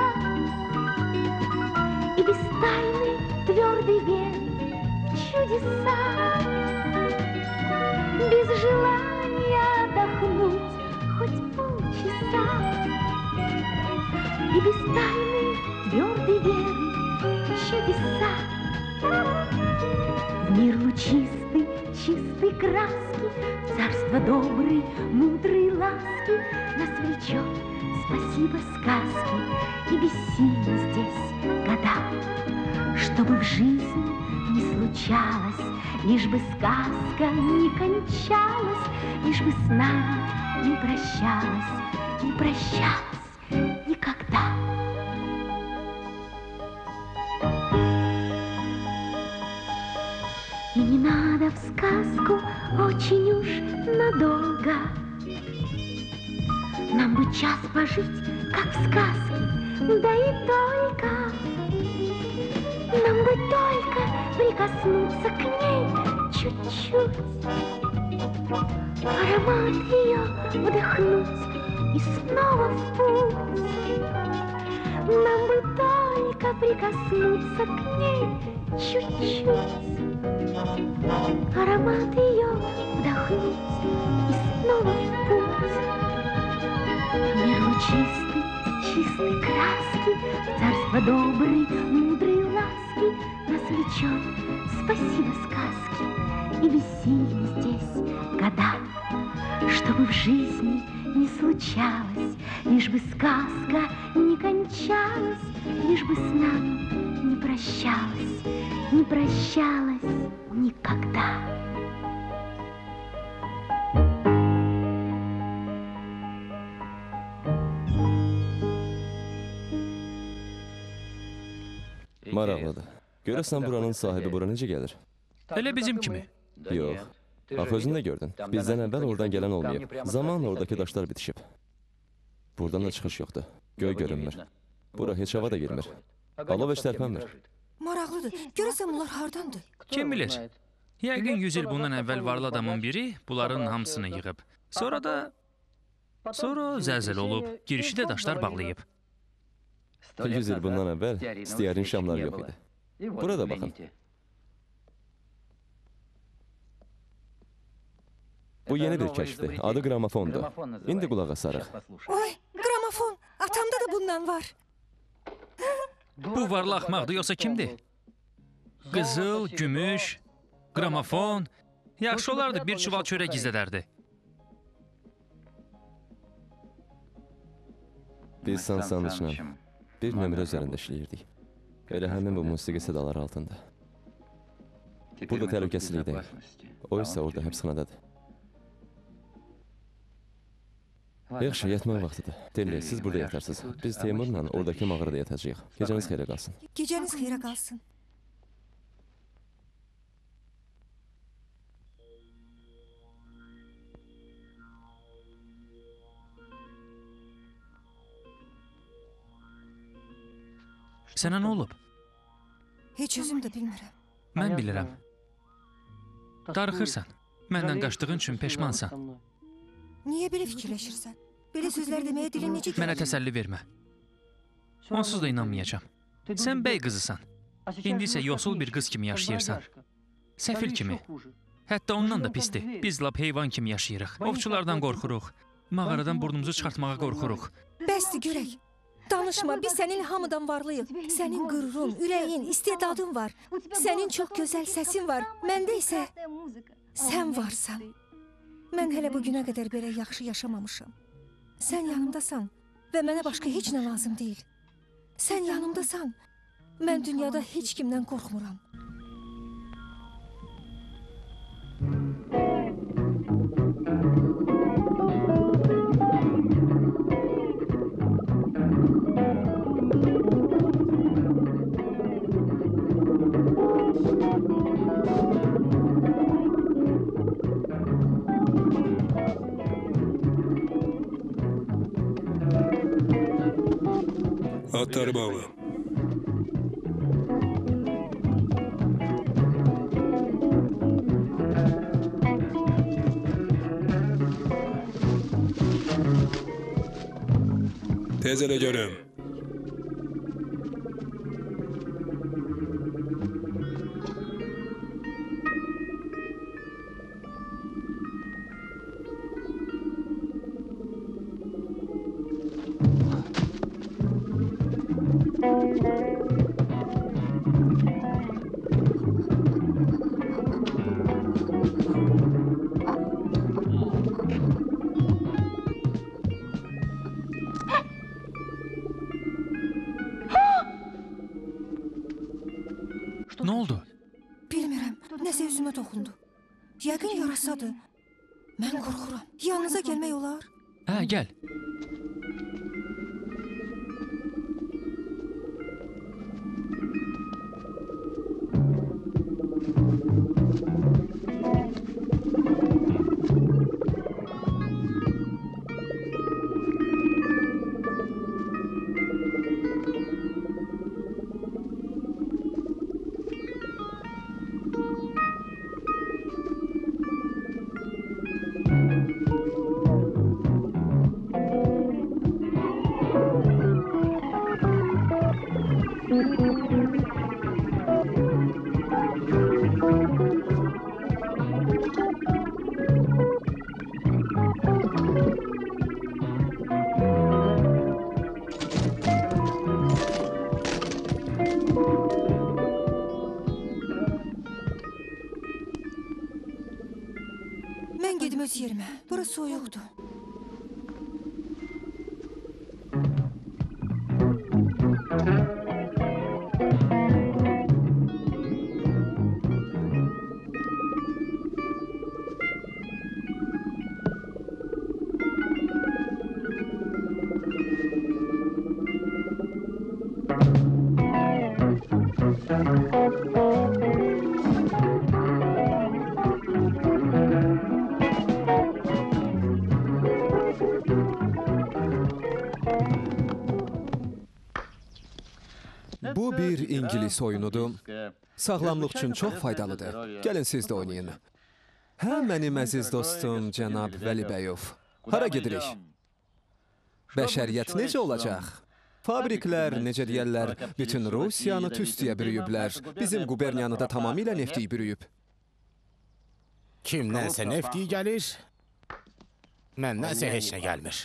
И без тайны твердой веры в чудеса. Без желания отдохнуть хоть полчаса. И без тайны твердой веры в чудеса. В мир лучистый, чистой краски, в царство доброй, мудрой ласки нас влечет спасибо сказки. И бессильны здесь года, чтобы в жизни не случалось, лишь бы сказка не кончалась, лишь бы с нами не прощалась, не прощалась никогда. И не надо в сказку очень уж надолго. Нам бы час пожить, как в сказке, да и только. Нам бы только прикоснуться к ней чуть-чуть, аромат ее вдохнуть и снова в путь. Нам бы только прикоснуться к ней чуть-чуть, аромат ее вдохнуть и снова в путь. Мир лучистый, чистой краски, в царство доброй, мудрой ласки нас влечет, спасибо сказки, и бессильны здесь года. Чтобы в жизни не случалось, лишь бы сказка не кончалась, лишь бы с нами не прощалась, не прощалась никогда. Maraqlıdır. Görəsən buranın sahibi bura necə gəlir? Elə bizim kimi. Yox. Axı özün də gördün. Bizdən əvvəl oradan gələn olmayıb. Zamanla oradakı daşlar bitişib. Buradan da çıxış yoxdur. Göy görünmür. Bura heç hava da girmir. Alov heç tərpənmir. Maraqlıdır. Görəsən bunlar hardandır? Kim bilir? Yəqin yüz il bundan əvvəl varlı adamın biri bunların hamısını yığıb. Sonra da... Sonra zəlzələ olub, girişi də daşlar bağlayıb. yüz il bundan əvvəl istiyərin şamları yox idi. Burada baxın. Bu yeni bir kəşfdir. Adı qramofondur. İndi qulaq asarıq. Oy, qramofon. Atamda da bundan var. Bu varlı axmaqdır, yoxsa kimdir? Qızıl, gümüş, qramofon. Yaxşı olardı, bir çuval çörək gizlədərdi. Biz Sansan içinə bir nömrə üzərində işləyirdik. Elə həmin bu musiqi sədaları altında. Burada təhlükəsizlik deyil. O isə orada həbsxanadadır. Yaxşı, yatmaq vaxtıdır. Telli, siz burada yatarsınız. Biz Teymurla oradakı mağarada yatacağıq. Gecəniz xeyrə qalsın. Gecəniz xeyrə qalsın. Sənə nə olub? Heç özüm də bilmirəm. Mən bilirəm. Darıxırsan. Məndən qaçdığın üçün peşmansan. Niyə belə fikirləşirsən? Belə sözlər deməyə dilin necə gəlir? Mənə təsəlli vermə. Onsuz da inanmayacam. Sən bəy qızısan. İndi isə yoxsul bir qız kimi yaşayırsan. Səfil kimi. Hətta ondan da pisdir. Biz lap heyvan kimi yaşayırıq. Ovçulardan qorxuruq. Mağaradan burnumuzu çıxartmağa qorxuruq. Bəsdir görək. Danışma, biz sənin hamıdan varlıyıq. Sənin qürurun, ürəyin, istedadın var. Sənin çox gözəl səsin var. Məndə isə sən varsan. Mən hələ bugünə qədər belə yaxşı yaşamamışam. Sən yanımdasan və mənə başqa heç nə lazım deyil. Sən yanımdasan. Mən dünyada heç kimdən qorxmuram. Atları bağlı. Tez ele görüm. harsadır? Mən qorxuram. Yanınıza gəlmək olar? Hə, gəl. Mən gedim öz yerimə. Bura soyuqdur. Bu bir İngilis oyunudur. Sağlamlıq üçün çox faydalıdır. Gəlin siz də oynayın. Hə, mənim əziz dostum, cənab Vəlibəyov. Hara gedirik? Bəşəriyyət necə olacaq? Fabriklər, necə deyərlər, bütün Rusiyanı tüstüyə bürüyüblər. Bizim quberniyanı da tamamilə neftiyi bürüyüb. Kimdənsə neftiyi gəlir, məndənsə heç nə gəlmir.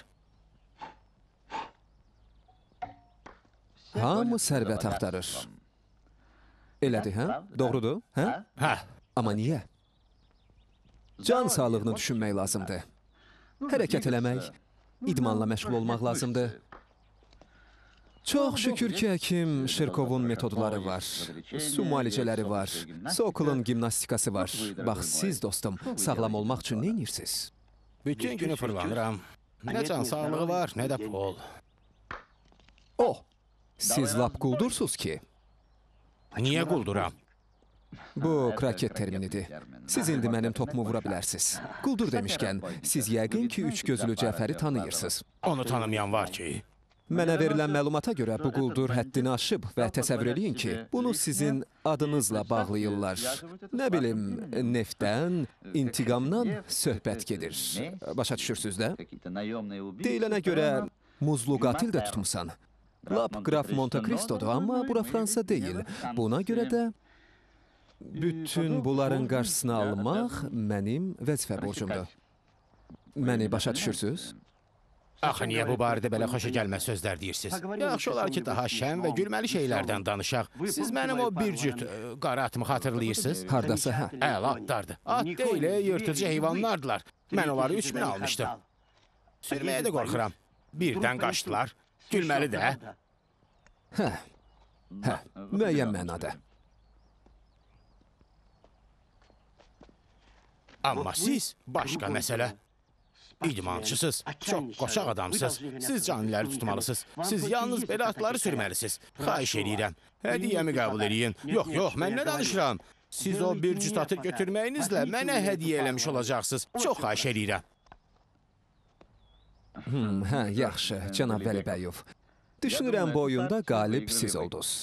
Hamı sərvət axtarır. Elədir, hə? Doğrudur, hə? Hə. Amma niyə? Can sağlığını düşünmək lazımdır. Hərəkət eləmək, idmanla məşğul olmaq lazımdır. Çox şükür ki, həkim Şirkovun metodları var, su müalicələri var, Sokolun gimnastikası var. Bax, siz dostum, sağlam olmaq üçün nə edirsiniz? Bütün günü fırlanıram. Nə can sağlığı var, nə də pul. Oh, siz lap quldursuz ki. Niyə qulduram? Bu kraket terminidir. Siz indi mənim topumu vura bilərsiniz. Quldur demişkən, siz yəqin ki, üç gözlü Cəfəri tanıyırsınız. Onu tanımayan var ki. Mənə verilən məlumata görə bu quldur həddini aşıb və təsəvvür eləyin ki, bunu sizin adınızla bağlayırlar. Nə bilim, neftdən, intiqamdan söhbət gedir. Başa düşürsünüz də? Deyilənə görə muzlu qatil də tutmusan. Lap Qraf Monte Cristo'dur, amma bura Fransa deyil. Buna görə də bütün bunların qarşısını almaq mənim vəzifə borcumdur. Məni başa düşürsünüz? Axı, niyə bu barədə belə xoşa gəlməz sözlər deyirsiniz? Yaxşı olar ki, daha şən və gülməli şeylərdən danışaq. Siz mənim o bir cüt qara atımı xatırlayırsınız? Hardasa, hə? Əl atlardı. At deyil, yırtıcı heyvanlardılar. Mən onları üç min almışdım. Sürməyə də qorxuram. Birdən qaçdılar. Gülməli də. Hə, hə, müəyyən mənada. Amma siz başqa məsələ. İdmançısınız, çox qoçaq adamsınız. Siz caniləri tutmalısınız. Siz yalnız belə atları sürməlisiniz. Xahiş edirəm. Hədiyyəmi qəbul eləyin. Yox, yox, mən nə danışıram? Siz o bir cüt atı götürməyinizlə mənə hədiyyə eləmiş olacaqsınız. Çox xahiş edirəm. Hmm, hə, yaxşı, cənab Vəlibəyov. Düşünürəm bu oyunda qalib siz oldunuz.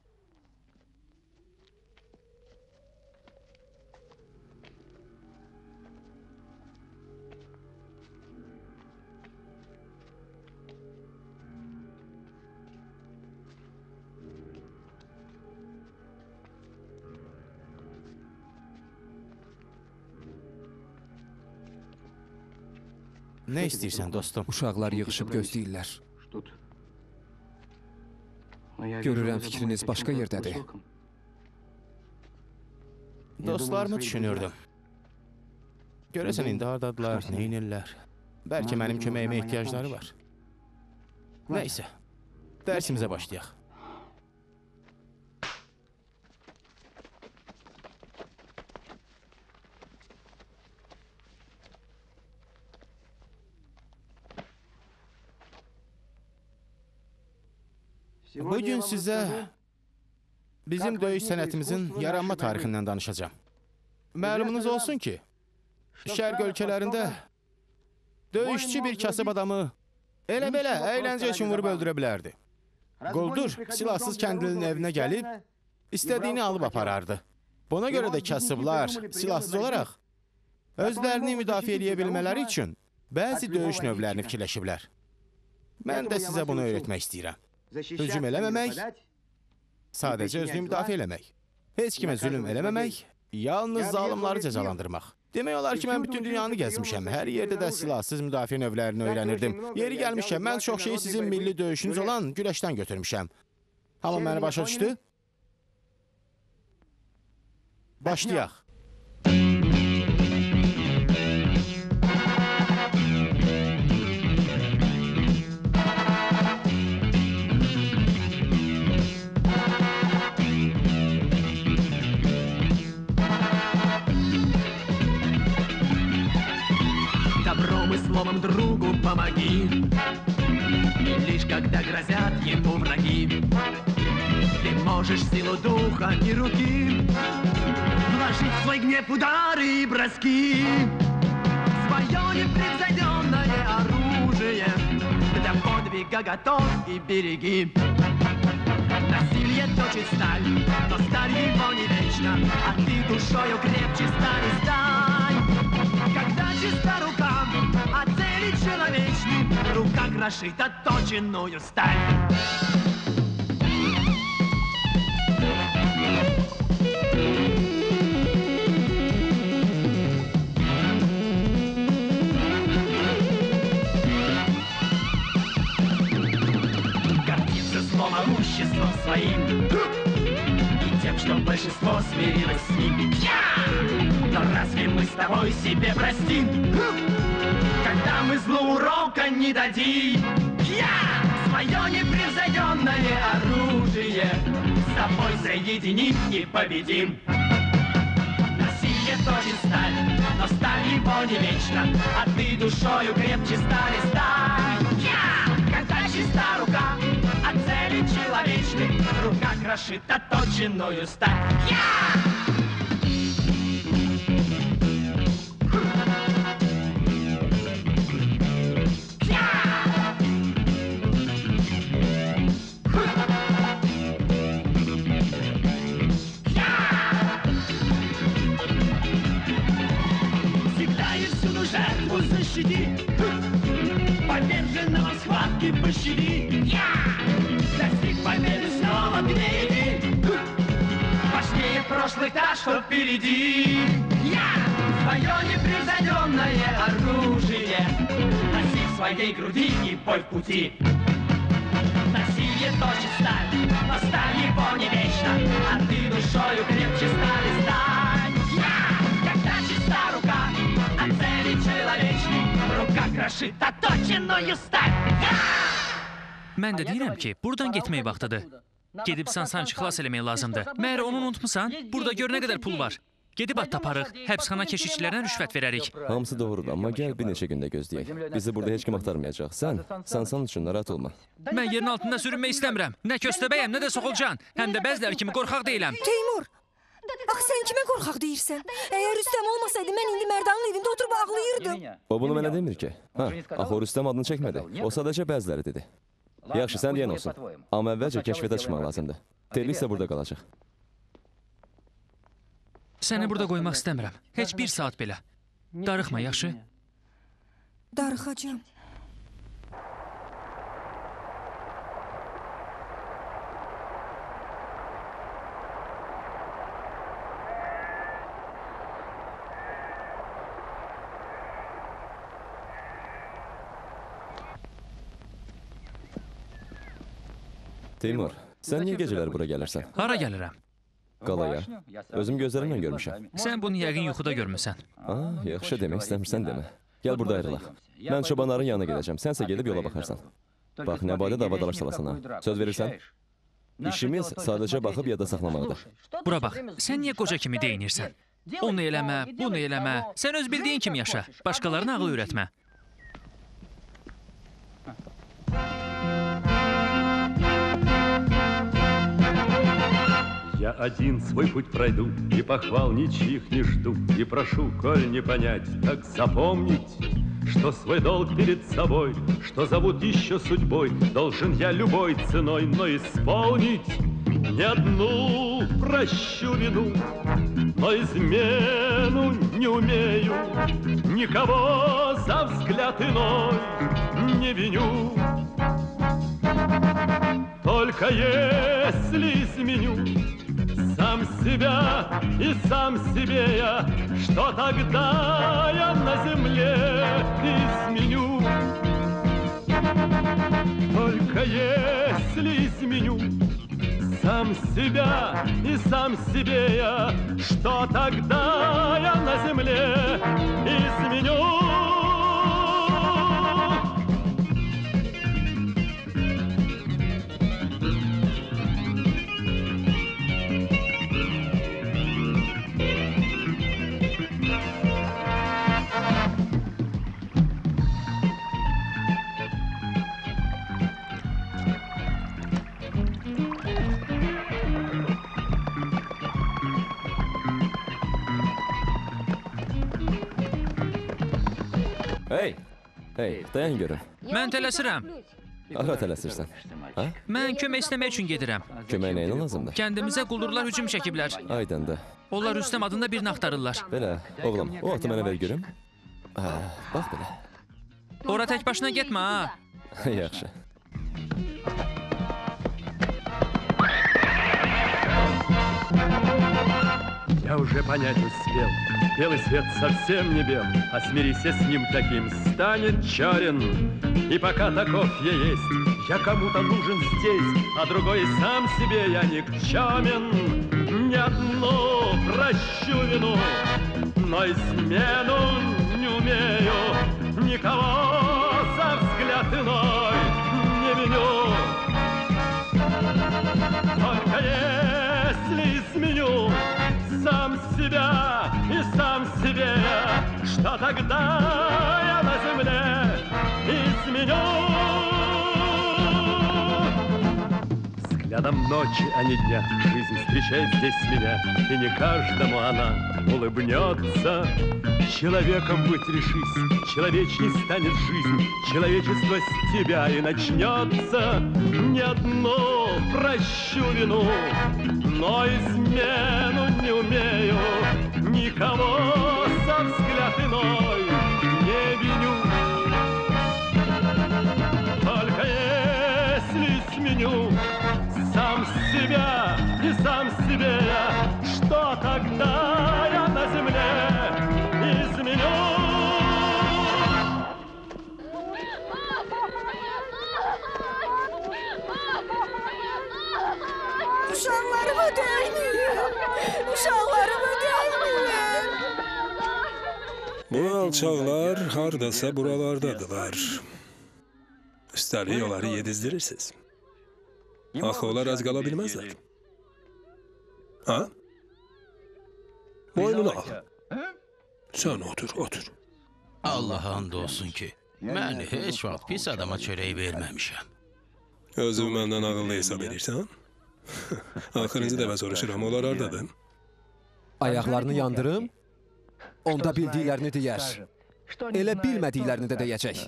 Nə istəyirsən, dostum? Uşaqlar yığışıb gözləyirlər. Görürəm fikriniz başqa yerdədir. Dostlarımı düşünürdüm. Görəsən, indi hardadılar, nə inirlər? Bəlkə mənim köməyimə ehtiyacları var. Nəysə, dərsimizə başlayaq. Bugün sizə bizim döyüş sənətimizin yaranma tarixindən danışacağım. Məlumunuz olsun ki, şərq ölkələrində döyüşçü bir kasıb adamı elə belə əyləncə üçün vurub öldürə bilərdi. Quldur silahsız kəndlinin evinə gəlib, istədiyini alıb aparardı. Buna görə də kasıblar silahsız olaraq özlərini müdafiə edə bilmələri üçün bəzi döyüş növlərini fikirləşiblər. Mən də sizə bunu öyrətmək istəyirəm. Hücum eləməmək, sadəcə özünü müdafiə eləmək. Heç kimə zülm eləməmək, yalnız zalimları cəzalandırmaq. Demək olar ki, mən bütün dünyanı gəzmişəm. Hər yerdə də silahsız müdafiə növlərini öyrənirdim. Yeri gəlmişəm, mən çox şeyi sizin milli döyüşünüz olan güləşdən götürmüşəm. Hamı məni başa düşdü? Başlayaq. Добром и словом другу помоги, и лишь когда грозят ему враги, ты можешь силу духа и руки вложить в свой гнев удары и броски. Свое непревзойденное оружие для подвига готов и береги. Насилие точит сталь, но сталь его не вечна, а ты душою крепче стань и стань. Когда чиста рука, а цели человечны, рука крошит отточенную сталь. Гордится злом могуществом своим и тем, что большинство смирилось с ним. Но разве мы с тобой себе простим, когда мы злу урока не дадим? Я свое непревзойденное оружие с тобой соединим и победим. Насилие точит сталь, но сталь его не вечна, а ты душою крепче стали стань. Я, когда чиста рука, а цели человечны, рука крошит отточенную сталь. Я! Защити, поверженного схватки пощади. Я достиг победы, снова к ней иди. Важнее прошлых та, что впереди. Я свое непревзойденное оружие носи в своей груди и бой в пути. Насилие точит сталь, но сталь его не вечна, а ты душою крепче стали стань. Я, когда чиста рука, а цели человечны, рука крошит отточенную сталь. Mən də deyirəm ki, buradan getmək vaxtıdır. Gedib Sansançı xilas eləmək lazımdır. Məyər onu unutmusan? Burada gör nə qədər pul var. Gedib at taparıq, həbsxana keşişçilərinə rüşvət verərik. Hamısı doğrudur, amma gəl bir neçə gündə gözləyək. Bizi burada heç kim axtarmayacaq. Sən, Sansan üçün narahat olma. Mən yerin altında sürünmək istəmirəm. Nə köstəbəyəm, nə də soxulcan. Həm də bəziləri kimi qorxaq deyiləm. Teymur, axı sən kimə qorxaq deyirsən? Əgər Rüstəm olmasaydı, mən indi Mərdanın evində oturub ağlayırdım. O bunu mənə demir ki. Ha, axı o Rüstəm adını çəkmədi. O sadəcə bəziləri dedi. Yaxşı, sən deyən olsun. Amma əvvəlcə kəşfiyyata çıxmaq lazımdır. Teli isə burada qalacaq. Səni burada qoymaq istəmirəm. Heç bir saat belə. Darıxma, yaxşı? Darıxacam. Teymur, sən niyə gecələr bura gəlirsən? Hara gəlirəm? Qalaya. Özüm gözlərimlə görmüşəm. Sən bunu yəqin yuxuda görmüsən. Ah, yaxşı demək istəmirsən demə. Gəl burada ayrılaq. Mən çobanların yanına gedəcəm, sənsə gedib yola baxarsan. Bax, Nəbadə davadalar salasana. Söz verirsən? İşimiz sadəcə baxıb yada saxlamaqdır. Bura bax, sən niyə qoca kimi deyinirsən? Onu eləmə, bunu eləmə. Sən öz bildiyin kimi yaşa. Başqalarına ağıl öyrətmə. Я один свой путь пройду, и похвал ничьих не жду, и прошу, коль не понять, так запомнить, что свой долг перед собой, что зовут еще судьбой, должен я любой ценой, но исполнить не одну прощу вину, но измену не умею, никого за взгляд иной не виню. Только если изменю сам себя и сам себе я, что тогда я на земле изменю. Только если изменю сам себя и сам себе я, что тогда я на земле изменю. Hey, hey, dayan görüm. Mən tələsirəm. Hara tələsirsən? Ha? Mən kömək istəmək üçün gedirəm. Kömək nəyinə lazımdır? Kəndimizə quldurlar hücum çəkiblər. Aydındır. Onlar Rüstəm adında birini axtarırlar. Belə, oğlum, o atı mənə ver görüm. Hə, bax belə. Ora tək başına getmə, ha. Yaxşı. Я уже понять успел, белый свет совсем не бел, а смирися с ним таким, станет чарен. И пока таков я есть, я кому-то нужен здесь, а другой сам себе я никчемен. Ни одну прощу вину, но измену не умею, никого за взгляд иной не виню. Только если изменю сам себя и сам себе, что тогда я на земле изменю. Взглядом ночи, а не дня, жизнь встречает здесь меня, и не каждому она улыбнется. Человеком быть решись, человечней станет жизнь, человечество с тебя и начнется. Ни одну прощу вину, но измену не умею, никого за взгляд иной не виню. Только если изменю сам себя и сам себе, что тогда я на земле изменю. Uşaqlarımı döyməyin! Uşaqlarımı döyməyin! Bu alçaqlar hardasa buralardadılar. Üstəlik onları yedizdirirsiniz. Axı onlar az qala bilməzlər. Ha? Boynunu al. Sən otur, otur. Allaha and olsun ki, mən heç vaxt pis adama çörək verməmişəm. Özünü məndən ağıllı hesab edirsən? Axırıncı dəfə soruşuram, onlar hardadır? Ayaqlarını yandırım, onda bildiklərini deyər. Elə bilmədiklərini də deyəcək.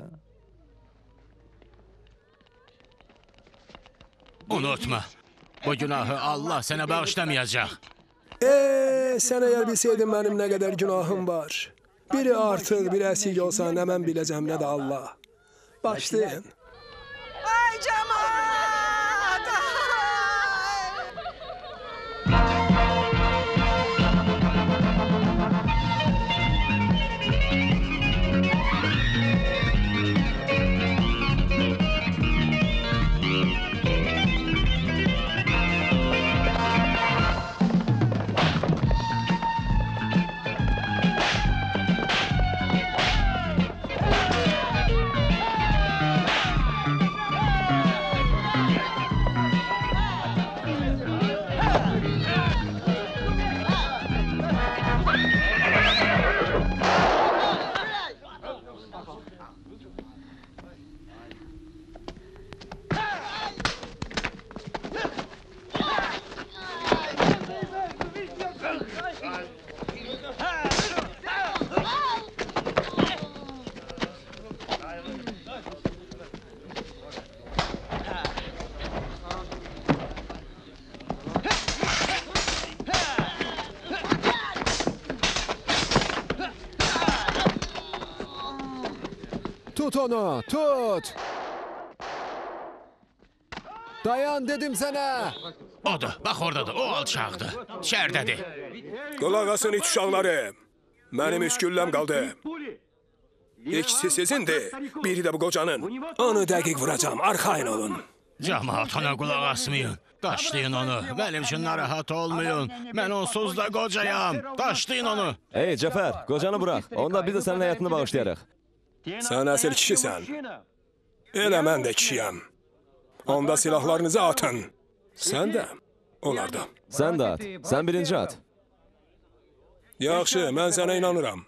Unutma, bu günahı Allah sənə bağışlamayacaq. Eee, sən əgər bilsəydin mənim nə qədər günahım var. Biri artıq, biri əsik olsa nə mən biləcəm, nə də Allah. Başlayın. Ay cəmaət! onu, tut! Dayan dedim sənə! Odur, bax oradadır, o alçaqdır. Şərdədir. Qulaq asın iç uşaqları. Mənim üç gülləm qaldı. İkisi sizindir, biri də bu qocanın. Onu dəqiq vuracam, arxayın olun. Cəmaat ona qulaq asmayın. Daşlayın onu. Mənim üçün narahat olmayın. Mən onsuz da qocayam. Daşlayın onu. Ey Cəfər, qocanı burax. Onda biz də sənin həyatını bağışlayarıq. Sən əsl kişisən. Elə mən də kişiyəm. Onda silahlarınızı atın. Sən də, onlar da. Sən də at. Sən birinci at. Yaxşı, mən sənə inanıram.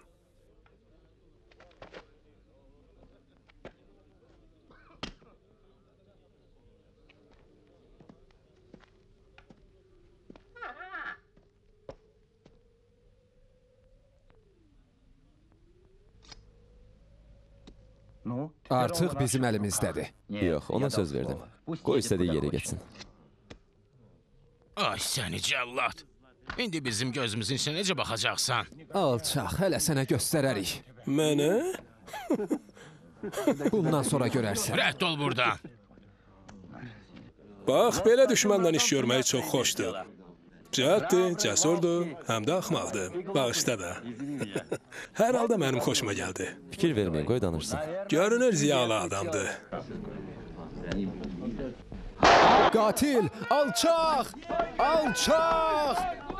Artıq bizim əlimizdədir. Yox, ona söz verdim. Qoy istədiyi yerə getsin. Ay səni cəllad. İndi bizim gözümüzün içine necə baxacaqsan? Alçaq, hələ sənə göstərərik. Mənə? Bundan sonra görərsən. Rədd ol buradan. Bax, belə düşmənlə iş görmək çox xoşdur. Cəhətdir, cəsurdur, həm də axmaqdır. Bağışda da. Hər halda mənim xoşuma gəldi. Fikir verməyin, qoy danışsın. Görünür ziyalı adamdır. Qatil! Alçaq! Alçaq!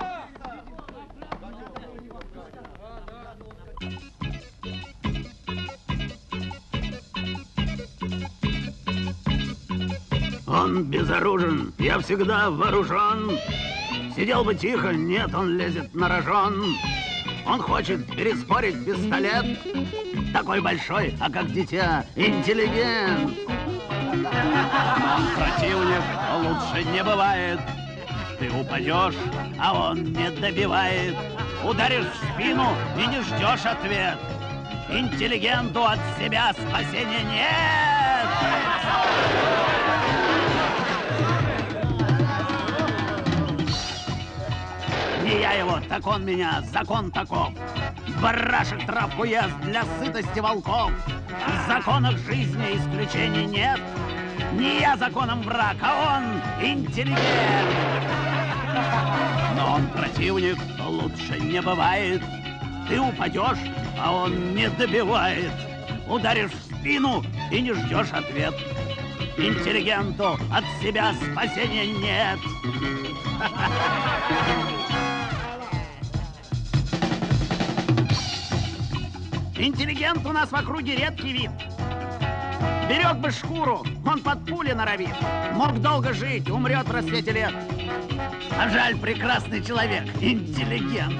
Он безоружен, я всегда вооружен. Сидел бы тихо, нет, он лезет на рожон. Он хочет переспорить пистолет. Такой большой, а как дитя, интеллигент. Он противник, лучше не бывает. Ты упадешь, а он не добивает. Ударишь в спину и не ждешь ответ. Интеллигенту от себя спасения нет. Не я его, так он меня, закон таков. Барашек травку ест для сытости волков. В законах жизни исключений нет. Не я законом враг, а он интеллигент. Но он противник, лучше не бывает. Ты упадешь, а он не добивает. Ударишь в спину и не ждешь ответ. Интеллигенту от себя спасения нет. Интеллигент у нас в округе редкий вид. Берег бы шкуру, он под пули норовит. Мог долго жить, умрет в рассвете лет. А жаль, прекрасный человек, интеллигент.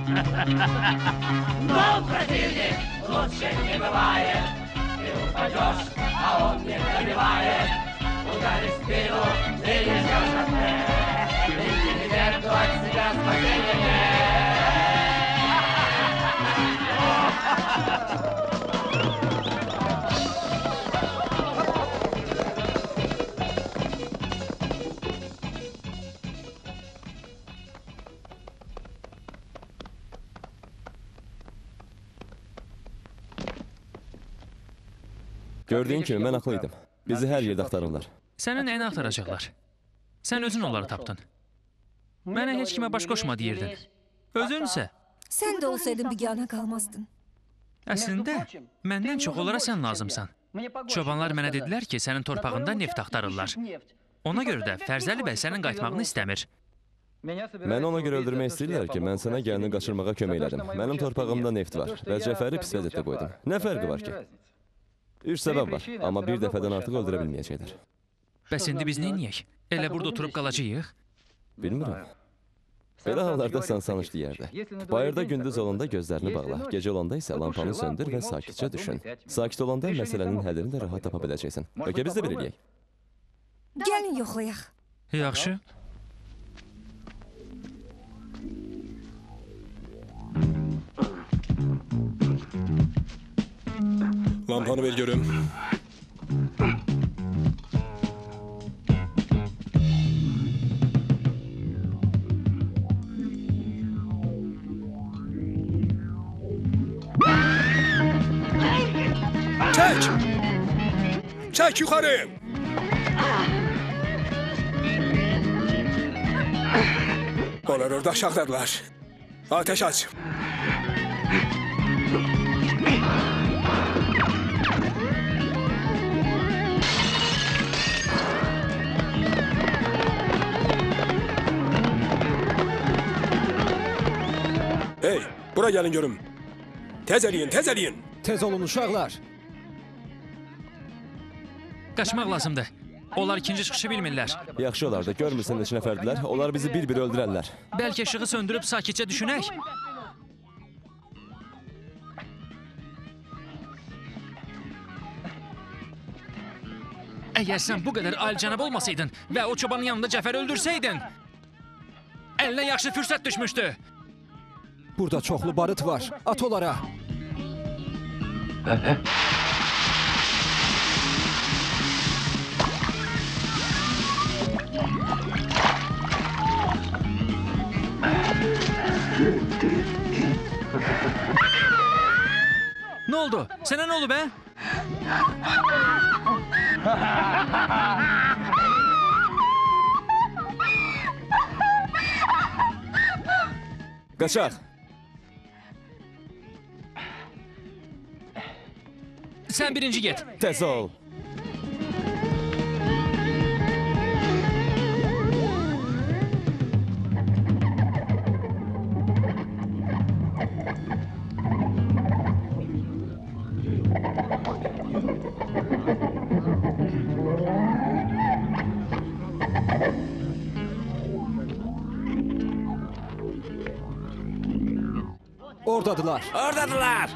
Но противник лучше не бывает. Ты упадешь, а он не добивает. Ударишь в спину, ты не ждешь ответ. Интеллигенту от себя спасения нет. Gördüyün kimi mən haqlıydım. Bizi hər yerdə axtarırlar. Səni nəyini axtaracaqlar? Sən özün onları tapdın. Mənə heç kimə baş qoşma deyirdin. Özünsə? Sən də olsaydın biganə qalmazdın. Əslində, məndən çox onlara sən lazımsan. Çobanlar mənə dedilər ki, sənin torpağında neft axtarırlar. Ona görə də Fərzəli bəy sənin qayıtmağını istəmir. Məni ona görə öldürmək istəyirlər ki, mən sənə gəlini qaçırmağa kömək elədim. Mənim torpağımda neft var və Cəfəri pis vəziyyətdə qoydum. Nə fərqi var ki? Üç səbəb var, amma bir dəfədən artıq öldürə bilməyəcəklər. Bəs indi biz neyniyək? Elə burada oturub qalacağıq? Bilmirəm. Belə hallarda sansanış deyərdi. Bayırda gündüz olanda gözlərini bağla, gecə olanda isə lampanı söndür və sakitcə düşün. Sakit olanda məsələnin həllini də rahat tapa biləcəksən. Bəlkə biz də bir eləyək. Gəlin yoxlayaq. Yaxşı. Lampanı ver görüm. Çək! Çək yuxarı! Onlar orada aşağıdadılar. Ateş aç! Hey, bura gəlin görüm. Tez eləyin, tez eləyin. Tez olun uşaqlar. Qaçmaq lazımdır. Onlar ikinci çıxışı bilmirlər. Yaxşı olar da, görmürsən neçə nəfərdilər, onlar bizi bir-bir öldürərlər. Bəlkə işığı söndürüb sakitcə düşünək. Əgər sən bu qədər alicənab olmasaydın və o çobanın yanında Cəfər öldürsəydin, əlinə yaxşı fürsət düşmüşdü. Burada çoxlu barıt var. At onlara. Nə oldu? Sənə nə oldu be? Qaçaq. Sən birinci get. Tez ol. Oradadılar. Oradadılar.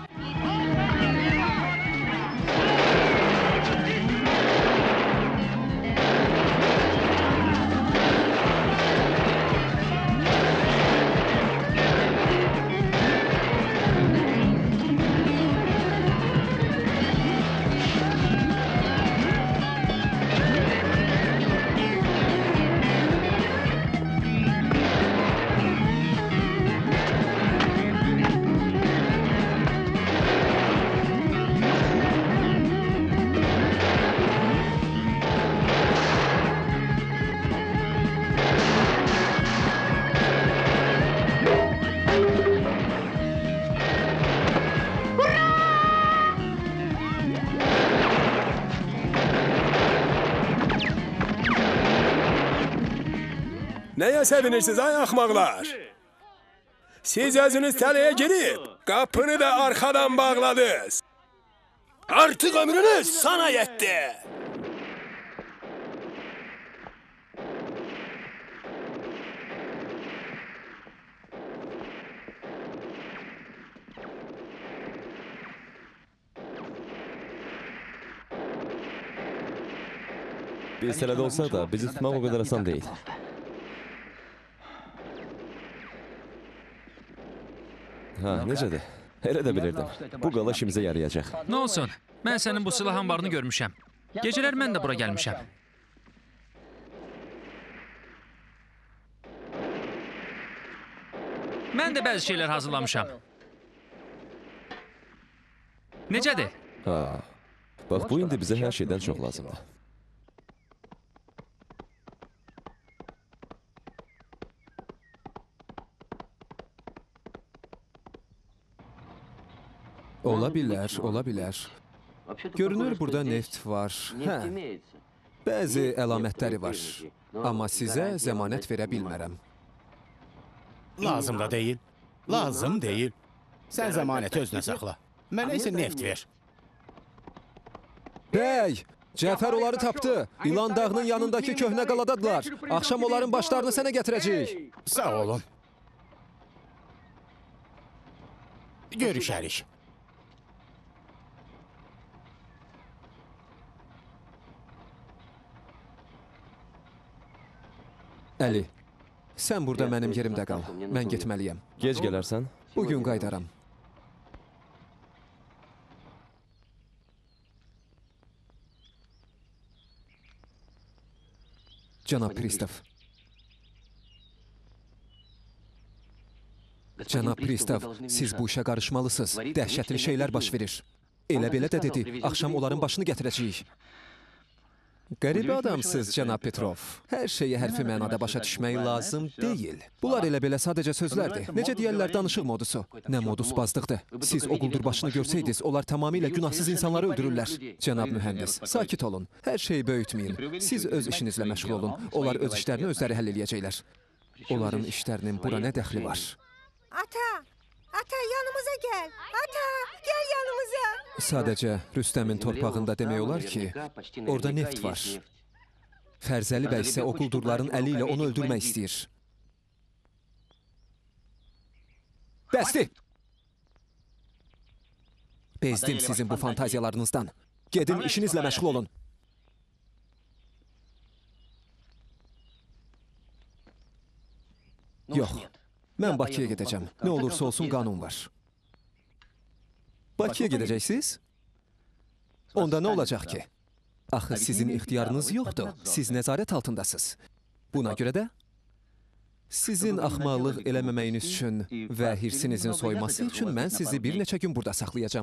Nəyə sevinirsiniz ay axmaqlar? Siz özünüz tələyə girib, qapını da arxadan bağladınız. Artıq ömrünüz sana yetti. Biz tələdə olsa da, bizi tutmaq o qədər asan deyil. Ha, necədir? Elə də bilirdim. Bu qala işimizə yarayacaq. Nə olsun? Mən sənin bu silah anbarını görmüşəm. Gecələr mən də bura gəlmişəm. Mən də bəzi şeylər hazırlamışam. Necədir? Ha, bax bu indi bizə hər şeydən çox lazımdır. Ola bilər, ola bilər. Görünür burada neft var. Hə, bəzi əlamətləri var. Amma sizə zəmanət verə bilmərəm. Lazım da deyil. Lazım deyil. Sən zəmanəti özünə saxla. Mənə isə neft ver. Bəy, Cəfər onları tapdı. İlan dağının yanındakı köhnə qaladadılar. Axşam onların başlarını sənə gətirəcəyik. Sağ olun. Görüşərik. Əli, sən burada mənim yerimdə qal. Mən getməliyəm. Gec gələrsən? Bugün qaydaram. Cənab Pristav. Cənab Pristav, siz bu işə qarışmalısınız. Dəhşətli şeylər baş verir. Elə belə də dedi, axşam onların başını gətirəcəyik. Qəribə adamsınız, cənab Petrov. Hər şeyi hərfi mənada başa düşmək lazım deyil. Bunlar elə belə sadəcə sözlərdir. Necə deyərlər, danışıq modusu. Nə modusbazlıqdır. Siz o quldurbaşını görsəydiniz, onlar tamamilə günahsız insanları öldürürlər. Cənab mühəndis, sakit olun. Hər şeyi böyütməyin. Siz öz işinizlə məşğul olun. Onlar öz işlərini özləri həll eləyəcəklər. Onların işlərinin bura nə dəxli var? Ata, ata yanımıza gəl. Ata, gəl yanımıza. Sadəcə Rüstəmin torpağında demək olar ki, orada neft var. Fərzəli bəy isə o quldurların əli ilə onu öldürmək istəyir. Bəsdir! Bezdim sizin bu fantaziyalarınızdan. Gedin işinizlə məşğul olun. Yox, mən Bakıya gedəcəm. Nə olursa olsun qanun var. Bakıya gedəcəksiniz? Onda nə olacaq ki? Axı sizin ixtiyarınız yoxdur. Siz nəzarət altındasınız. Buna görə də sizin axmaqlıq eləməməyiniz üçün və hirsinizin soyması üçün mən sizi bir neçə gün burada saxlayacağam.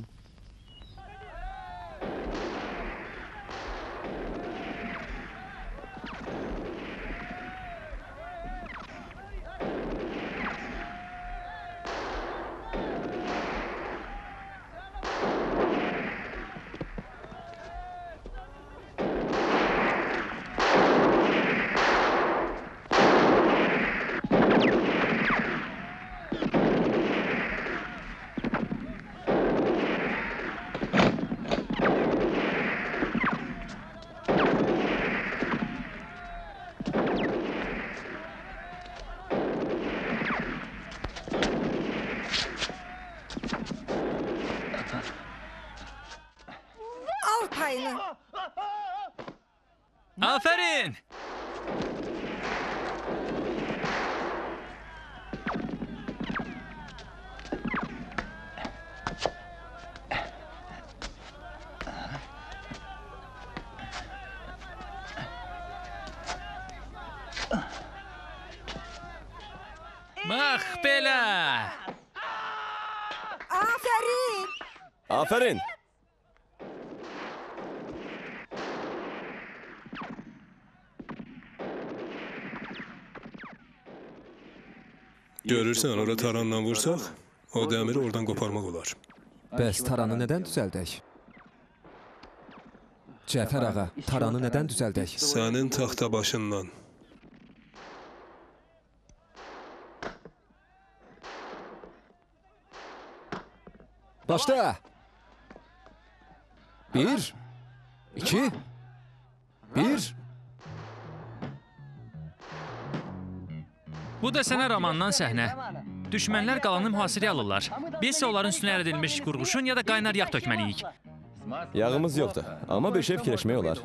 Aferin! Bax belə! Aferin! Aferin! Görürsən, ora taranla vursaq, o dəmiri oradan qoparmaq olar. Bəs taranı nədən düzəldək? Cəfər ağa, taranı nədən düzəldək? Sənin taxta başından. Başla! Bir, iki, bir... Bu da sənə romandan səhnə. Düşmənlər qalanı mühasirəyə alırlar. Biz isə onların üstünə əridilmiş qurğuşun ya da qaynar yağ tökməliyik. Yağımız yoxdur, amma bir şey fikirləşmək olar.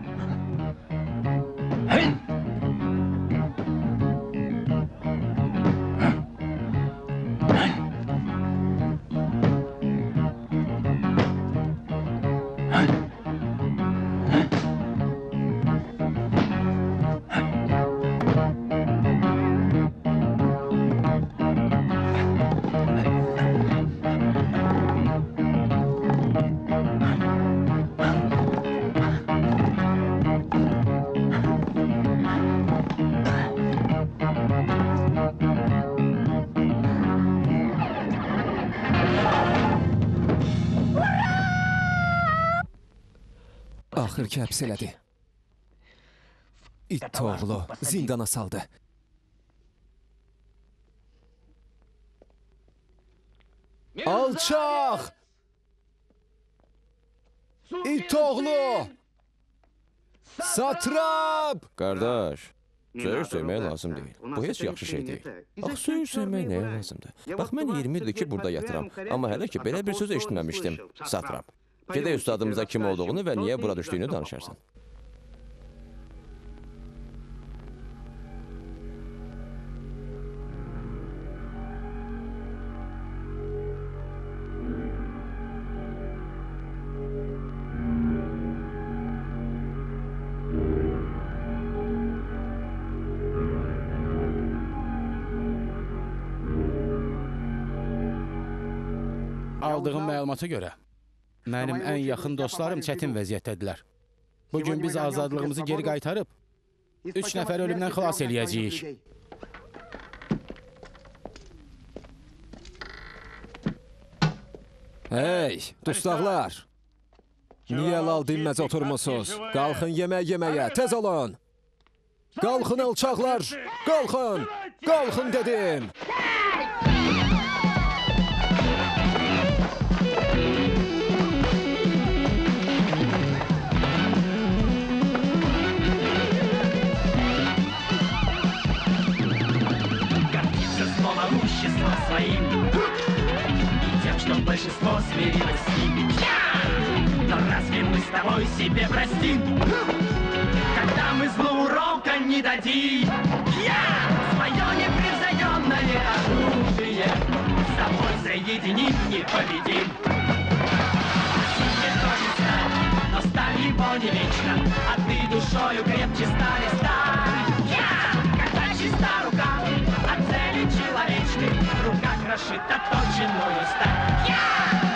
Axır ki, həbs elədi. İt oğlu zindana saldı. Alçaq! İt oğlu! Satrap! Qardaş, söyür söymək lazım deyil. Bu heç yaxşı şey deyil. Ax, söyür söymək nəyə lazımdır? Bax, mən iyirmi ildir ki, burada yatıram. Amma hələ ki, belə bir söz eşitməmişdim. Satrap. Gedək ustadımıza kim olduğunu və niyə bura düşdüyünü danışarsan. Aldığım məlumata görə, mənim ən yaxın dostlarım çətin vəziyyətdədirlər. Bugün biz azadlığımızı geri qaytarıb, üç nəfər ölümdən xilas eləyəcəyik. Hey, dustaqlar! Niyə lal dinməz oturmusunuz? Qalxın yemək yeməyə, tez olun! Qalxın alçaqlar! Qalxın! Qalxın dedim! Своим и тем, что большинство смирилось с ним. Но разве мы с тобой себе простим, когда мы злу урока не дадим? Я свое непревзойденное оружие с тобой соединим, не победим. Сильнее тоже сталь, но сталь его не вечно, а ты душою крепче стали сталь. Я, когда чиста рука, от цели человечной, рука крошит отточенную сталь. Я!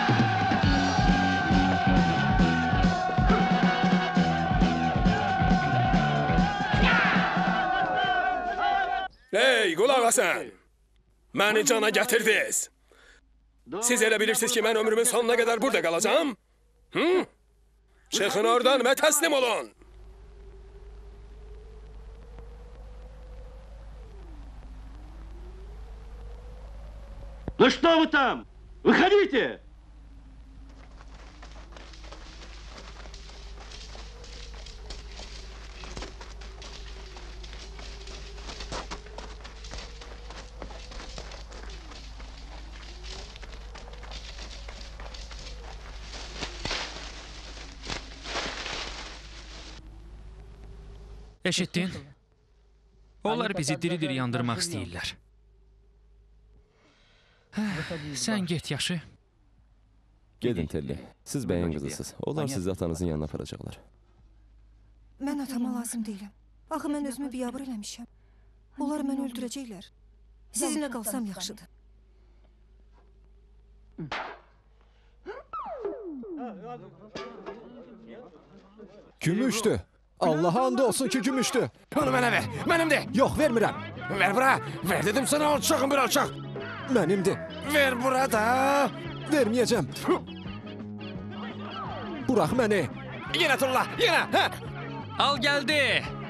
Ey, qulaq asın! Məni cana gətirdiniz. Siz elə bilirsiniz ki, mən ömrümün sonuna qədər burada qalacağım? Hı? Çıxın oradan və təslim olun! Ну что вы там? Выходите! Eşitdin? Onlar bizi diri-diri yandırmaq istəyirlər. Sən get, yaxşı. Gedin, Telli. Siz bəyin qızısınız. Onlar sizi atanızın yanına aparacaqlar. Mən atama lazım deyiləm. Axı mən özümü biabır eləmişəm. Onlar məni öldürəcəklər. Sizinlə qalsam yaxşıdır. Gümüşdür. Allaha and olsun ki gümüşdür. Onu mənə ver, mənimdir. Yox, vermirəm. Ver bura, ver dedim sana, alçaqım bir alçaq. Mənimdir. Ver burada. Verməyəcəm. Burax məni. Yenə tulla, yenə. Hə? Al gəldi.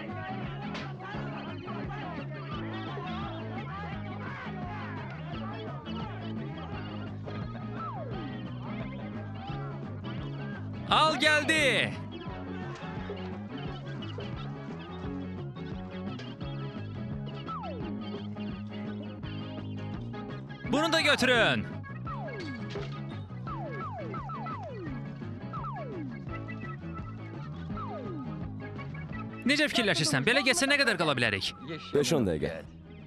Al gəldi. Bunu da götürün. Necə fikirləşirsən? Belə getsə nə qədər qala bilərik? beş on dəqiqə.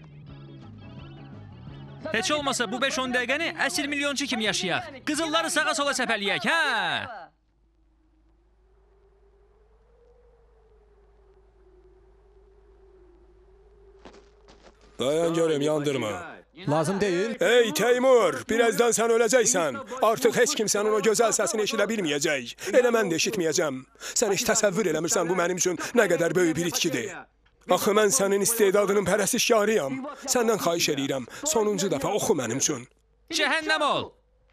Heç olmasa bu beş on dəqiqəni əsl milyonçu kimi yaşayaq. Qızılları sağa sola səpələyək, hə? Dayan görüm, yandırma. Lazım deyil. Ey Teymur, birazdan sən öləcəksən. Artıq heç kim sənin o gözəl səsini eşidə bilməyəcək. Elə mən də eşitməyəcəm. Sən heç təsəvvür eləmirsən bu mənim üçün nə qədər böyük bir itkidir. Axı mən sənin istedadının pərəstişkarıyam. Səndən xahiş edirəm, sonuncu dəfə oxu mənim üçün. Cəhənnəm ol!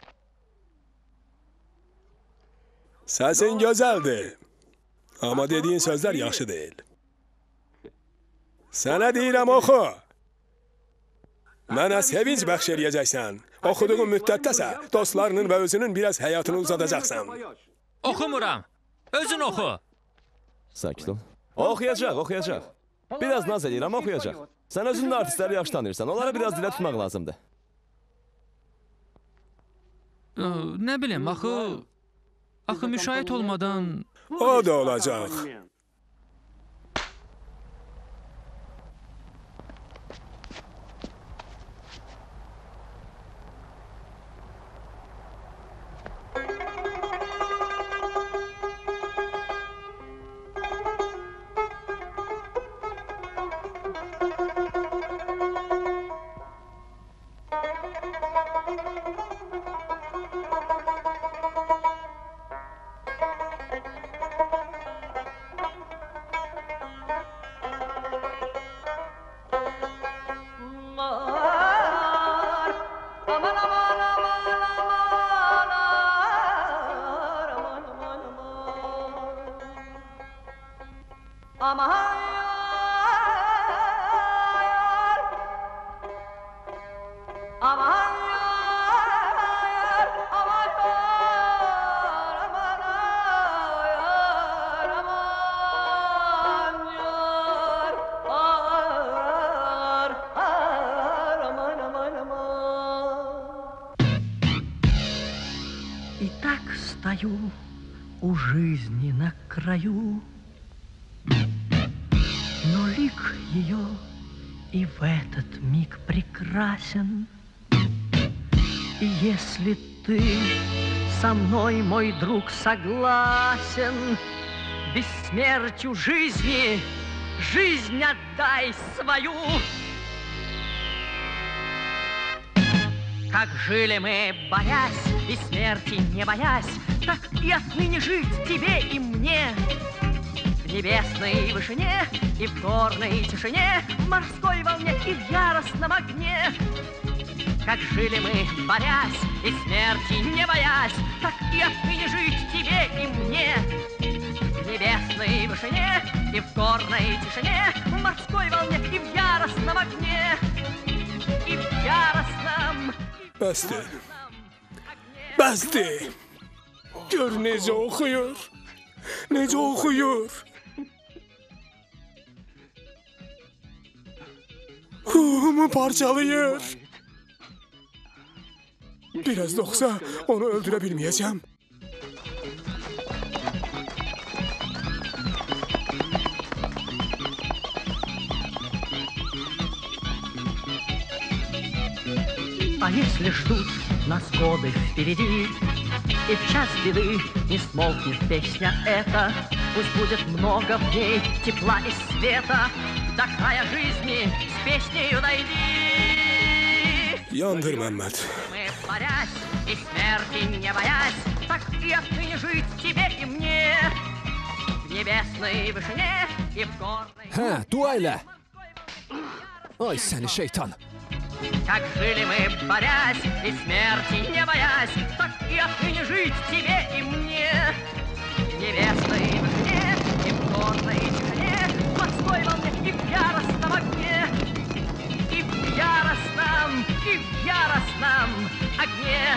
Səsin gözəldir. Amma dediyin sözlər yaxşı deyil. Sənə deyirəm, oxu. Mənə sevinç bəxş eləyəcəksən. Oxuduğun müddətdəsə dostlarının və özünün biraz həyatını uzadacaqsan. Oxumuram. Özün oxu. Sakit ol. Oxuyacaq, oxuyacaq. Biraz naz edirəm, oxuyacaq. Sən özünün artistləri yaxşı tanıyırsan. Onlara biraz dilə tutmaq lazımdır. Nə bilim, axı... Axı müşahidə olmadan... O da olacaq. И так стою у жизни на краю, но лик ее и в этот миг прекрасен. И если ты со мной, мой друг, согласен, бессмертию жизни жизнь отдай свою. Как жили мы, борясь, и смерти не боясь, так и отныне жить тебе и мне. В небесной вышине и в горной тишине, в морской волне и в яростном огне. Как жили мы, борясь, и смерти не боясь, так и отныне жить тебе и мне. В небесной вышине и в горной тишине, в морской волне и в яростном огне. И в яростном... Bəsdir. Bəsdir. Gör necə oxuyur. Necə oxuyur. Ruhumu parçalayır. Biraz da olsa onu öldürə bilməyəcəm. А если ждут нас годы впереди, и в час беды не смолкнет песня эта, пусть будет много в ней тепла и света, до края жизни с песнею дойди. Yandır Məmməd. Мы, борясь и смерти не боясь, так и отныне жить тебе и мне. В nебесной вышине и в горной... Hə, dua elə. Ay səni şeytan. Как жили мы, борясь, и смерти не боясь, так и отныне жить тебе и мне. В небесной вышине и в горной тишине, в морской волне и в яростном огне. И в яростном, и в яростном огне.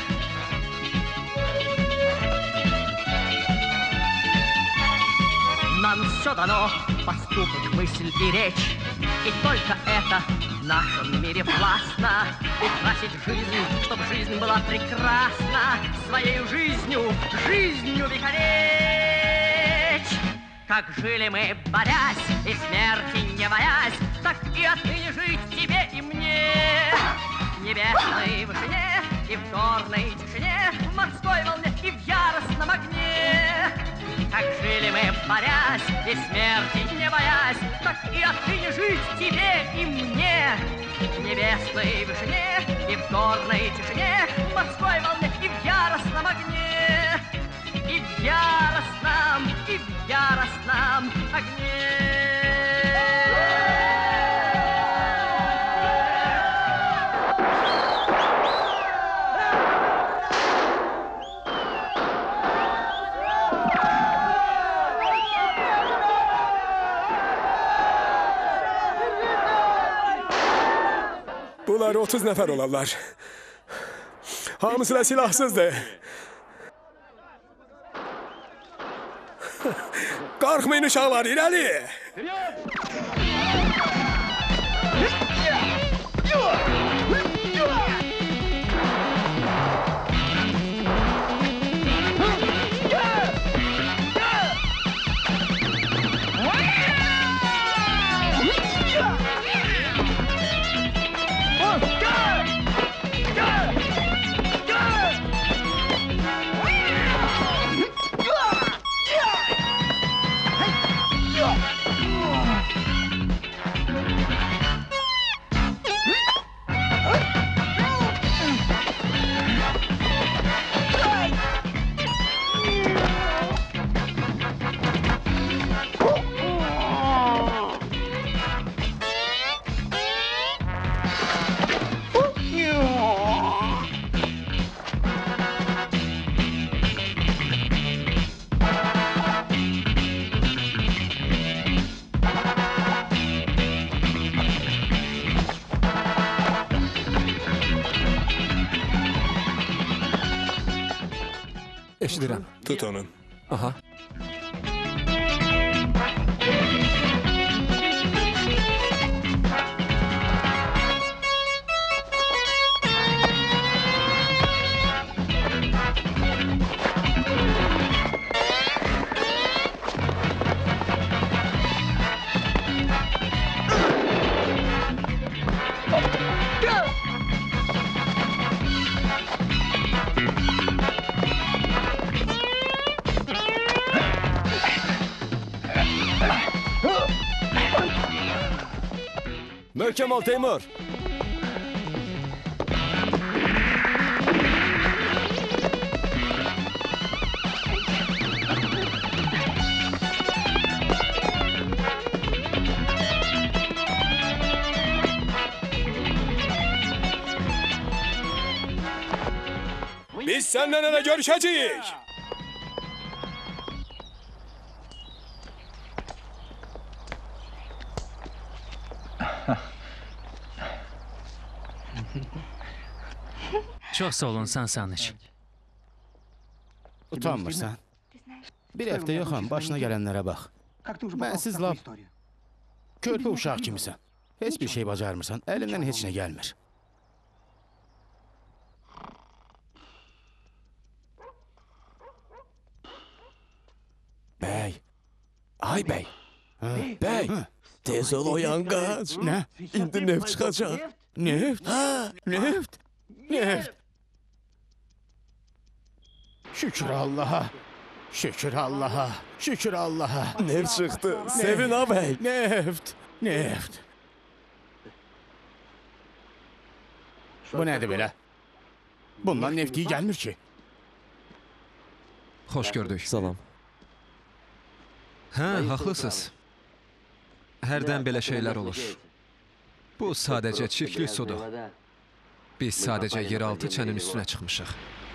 Нам все дано, поступок, мысль и речь, и только это в нашем мире властно. Украсить жизнь, чтобы жизнь была прекрасна, своей жизнью, жизнью вековечь. Как жили мы, борясь, и смерти не боясь, так и отныне жить тебе и мне. В небесной вышине и в горной тишине, в морской волне и в яростном огне. Как жили мы, борясь, и смерти не боясь, так и отныне жить тебе и мне. В небесной вышине и в горной тишине, в морской волне и в яростном огне. И в яростном, и в яростном огне. Bunlar otuz nəfər olarlar. Hamısı da silahsızdır. Qalxmayın uşaqlar, irəli! Eşidirəm. Tut onu. Aha. Möhkəm ol Teymur. Biz seninle de görüşeceğiz. Çox sağ olun Sansaniç. Utanmırsan. Bir həftə yoxam, başına gələnlərə bax. Mənsiz lap körpə uşaq kimisən. Heç bir şey bacarmırsan, əlindən heç nə gəlmir. Bəy. Ay bəy. Bəy, tez ol oyan qaç. Nə? İndi neft çıxacaq. Neft? Neft? Neft? Şükür Allah'a. Şükür Allah'a. Şükür Allah'a. Neft çıxdı. Sevin ha bəy. Neft. Neft. Bu nədir belə? Bundan neft iyi gəlmir ki. Xoş gördük. Salam. Hə, haqlısınız. Hərdən belə şeylər olur. Bu sadəcə çirkli sudur. Biz sadəcə yeraltı çənin üstünə çıxmışıq.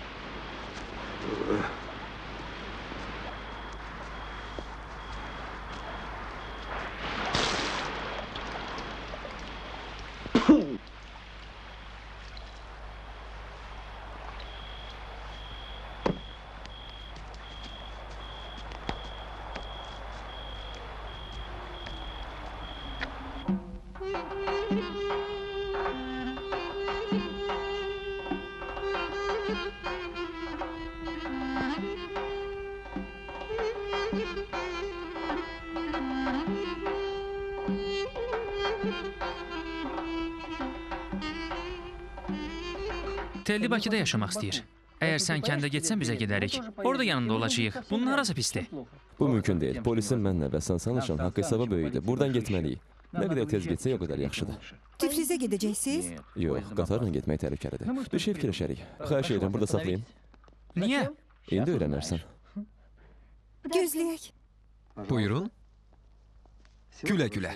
Telli Bakıda yaşamaq istəyir. Əgər sən kəndə getsən bizə gedərik. Orada yanında olacağıq. Bunun harası pisdir? Bu mümkün deyil. Polisin mənlə və Sansaniçin haqq hesabı böyükdür. Buradan getməliyik. Nə qədər tez getsək, o qədər yaxşıdır. Tiflisə gedəcəksiniz? Yox, qatarla getmək təhlükəlidir. Bir şey fikirləşərik. Xahiş edirəm, burada saxlayayım. Niyə? İndi öyrənərsən. Gözləyək. Buyurun. Gülə-gülə.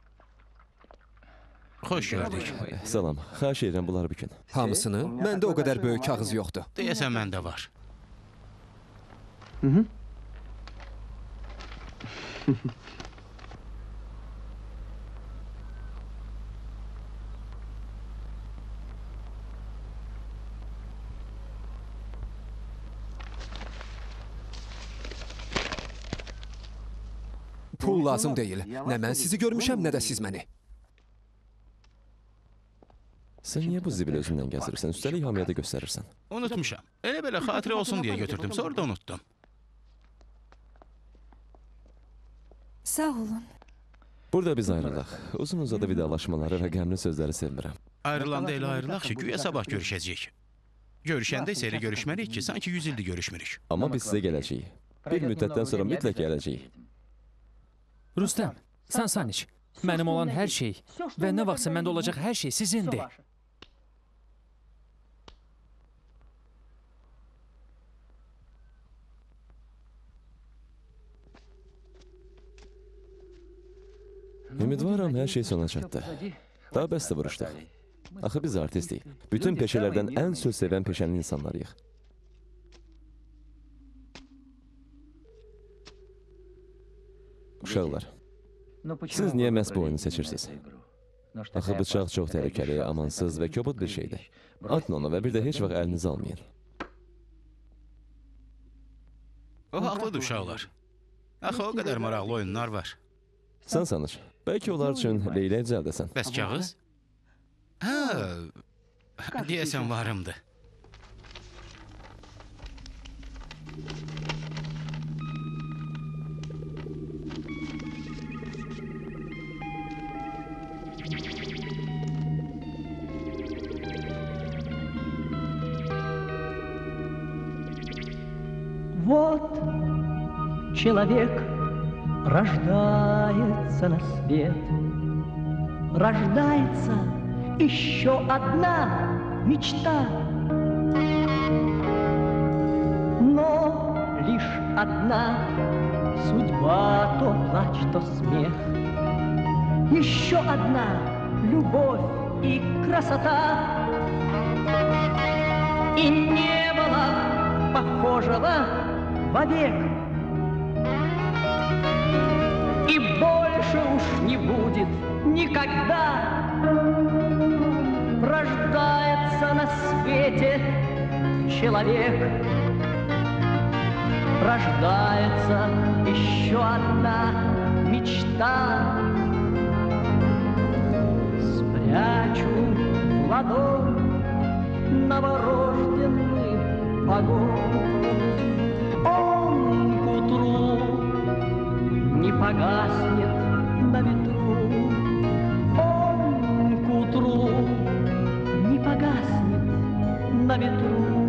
Xoş gördük. Salam. Xahiş edirəm, bunları bükün. Hamısını? Məndə o qədər böyük kağız yoxdur. Deyəsən məndə var. Hı hı. Pul lazım deyil. Nə mən sizi görmüşəm, nə də siz məni. Sən niyə bu zibil özündən gəzirirsən? Üstəlik hamiyədə göstərirsən. Unutmuşam. Elə belə xatirə olsun deyə götürdüm, sonra da unutdum. Sağ olun. Burada biz ayrılaq. Uzun uzadı vidalaşmaları və qəmli sözləri sevmirəm. Ayrılanda elə ayrılaq ki, güya sabah görüşəcəyik. Görüşəndə isə elə görüşməliyik ki, sanki yüz ildir görüşmürük. Amma biz sizə gələcəyik. Bir müddətdən sonra mütləq gələcəyik. Rüstəm, Sansaniç, mənim olan hər şey və nə vaxtsa məndə olacaq hər şey sizindir. Ümidvaram hər şey sona çatdı. Daha bəstə vuruşduq. Axı biz artistik. Bütün peşələrdən ən söz sevən peşənin insanlarıyıq. Uşaqlar, siz niyə məhz bu oyunu seçirsiniz? Axı bıçaq çox təhlükəli, amansız və kobud bir şeydir. Atın onu və bir də heç vaxt əlinizi almayın. O haqlıdır uşaqlar. Axı o qədər maraqlı oyunlar var. Sən sanır, bəlkə onlar üçün Leyla düzəldəsən. Bəs kağız? Hə, deyəsən varımdır. Вот человек рождается на свет, рождается еще одна мечта, но лишь одна судьба, то плач, то смех, еще одна любовь и красота, и не было похожего вовек, и больше уж не будет никогда. Рождается на свете человек, рождается еще одна мечта. Спрячу в ладонь новорожденный огонь, он к утру не погаснет на ветру, он к утру не погаснет на ветру.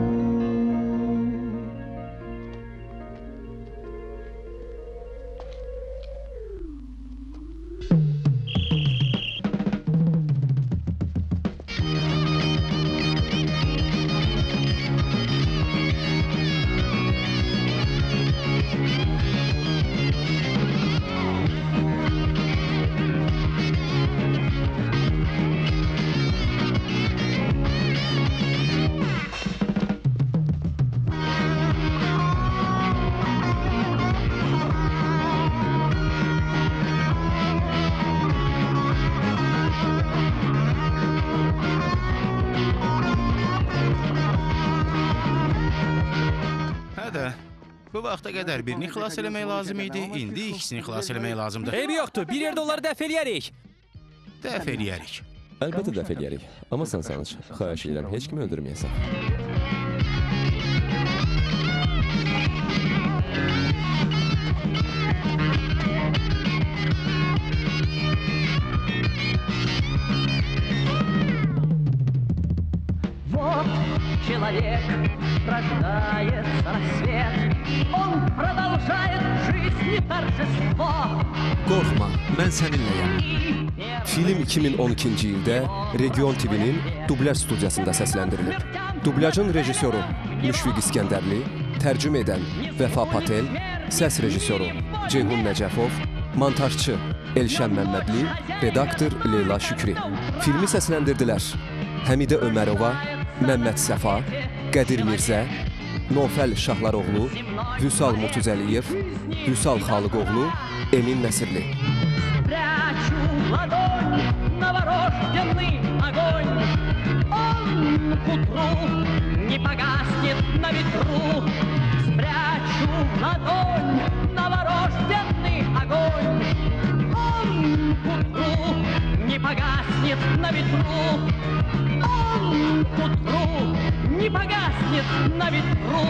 Bu vaxta qədər birini xilas eləmək lazım idi, indi ikisini xilas eləmək lazımdır. Eybi yoxdur, bir yerdə onları dəf eləyərik. Dəf eləyərik. Əlbəttə dəf eləyərik. Amma sən sanış, xahiş edirəm, heç kimi öldürməyəsən. Вот человек рождается на свет, он продолжает жизни торжество. Qorxma, mən səninləyəm. Film iki min on ikinci ildə Region T V-nin dublyaj studiyasında səsləndirilib. Dublyajın rejissoru Müşfiq İskəndərli, tərcümə edən Vəfa Patel, səs rejissoru Ceyhun Nəcəfov, montajçı Elşən Məmmədli, redaktor Leyla Şükri. Filmi səsləndirdilər Həmidə Ömərova, Məmməd Səfa, Qədir Mirzə, Nofəl Şahlaroğlu, Vüsal Murtuzəliyev, Vüsal Xalıqoğlu, Emin Nəsirli. Спрячу ладонь, новорожденный огонь, он к утру не погаснет на ветру. Спрячу ладонь, новорожденный огонь, он к утру не погаснет на ветру. Он к утру не погаснет на ветру.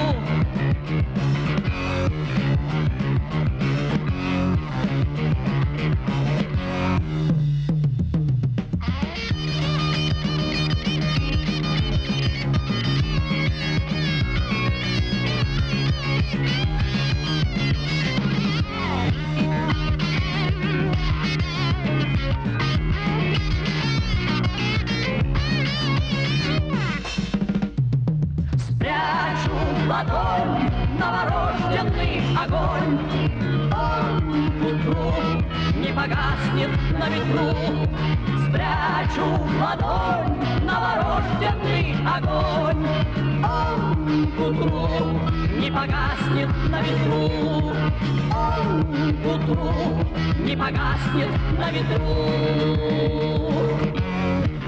Спрячу ладонь, новорожденный огонь, он к утру не погаснет на ветру. Спрячу ладонь, новорожденный огонь, он к утру не погаснет на ветру. Он к утру не погаснет на ветру.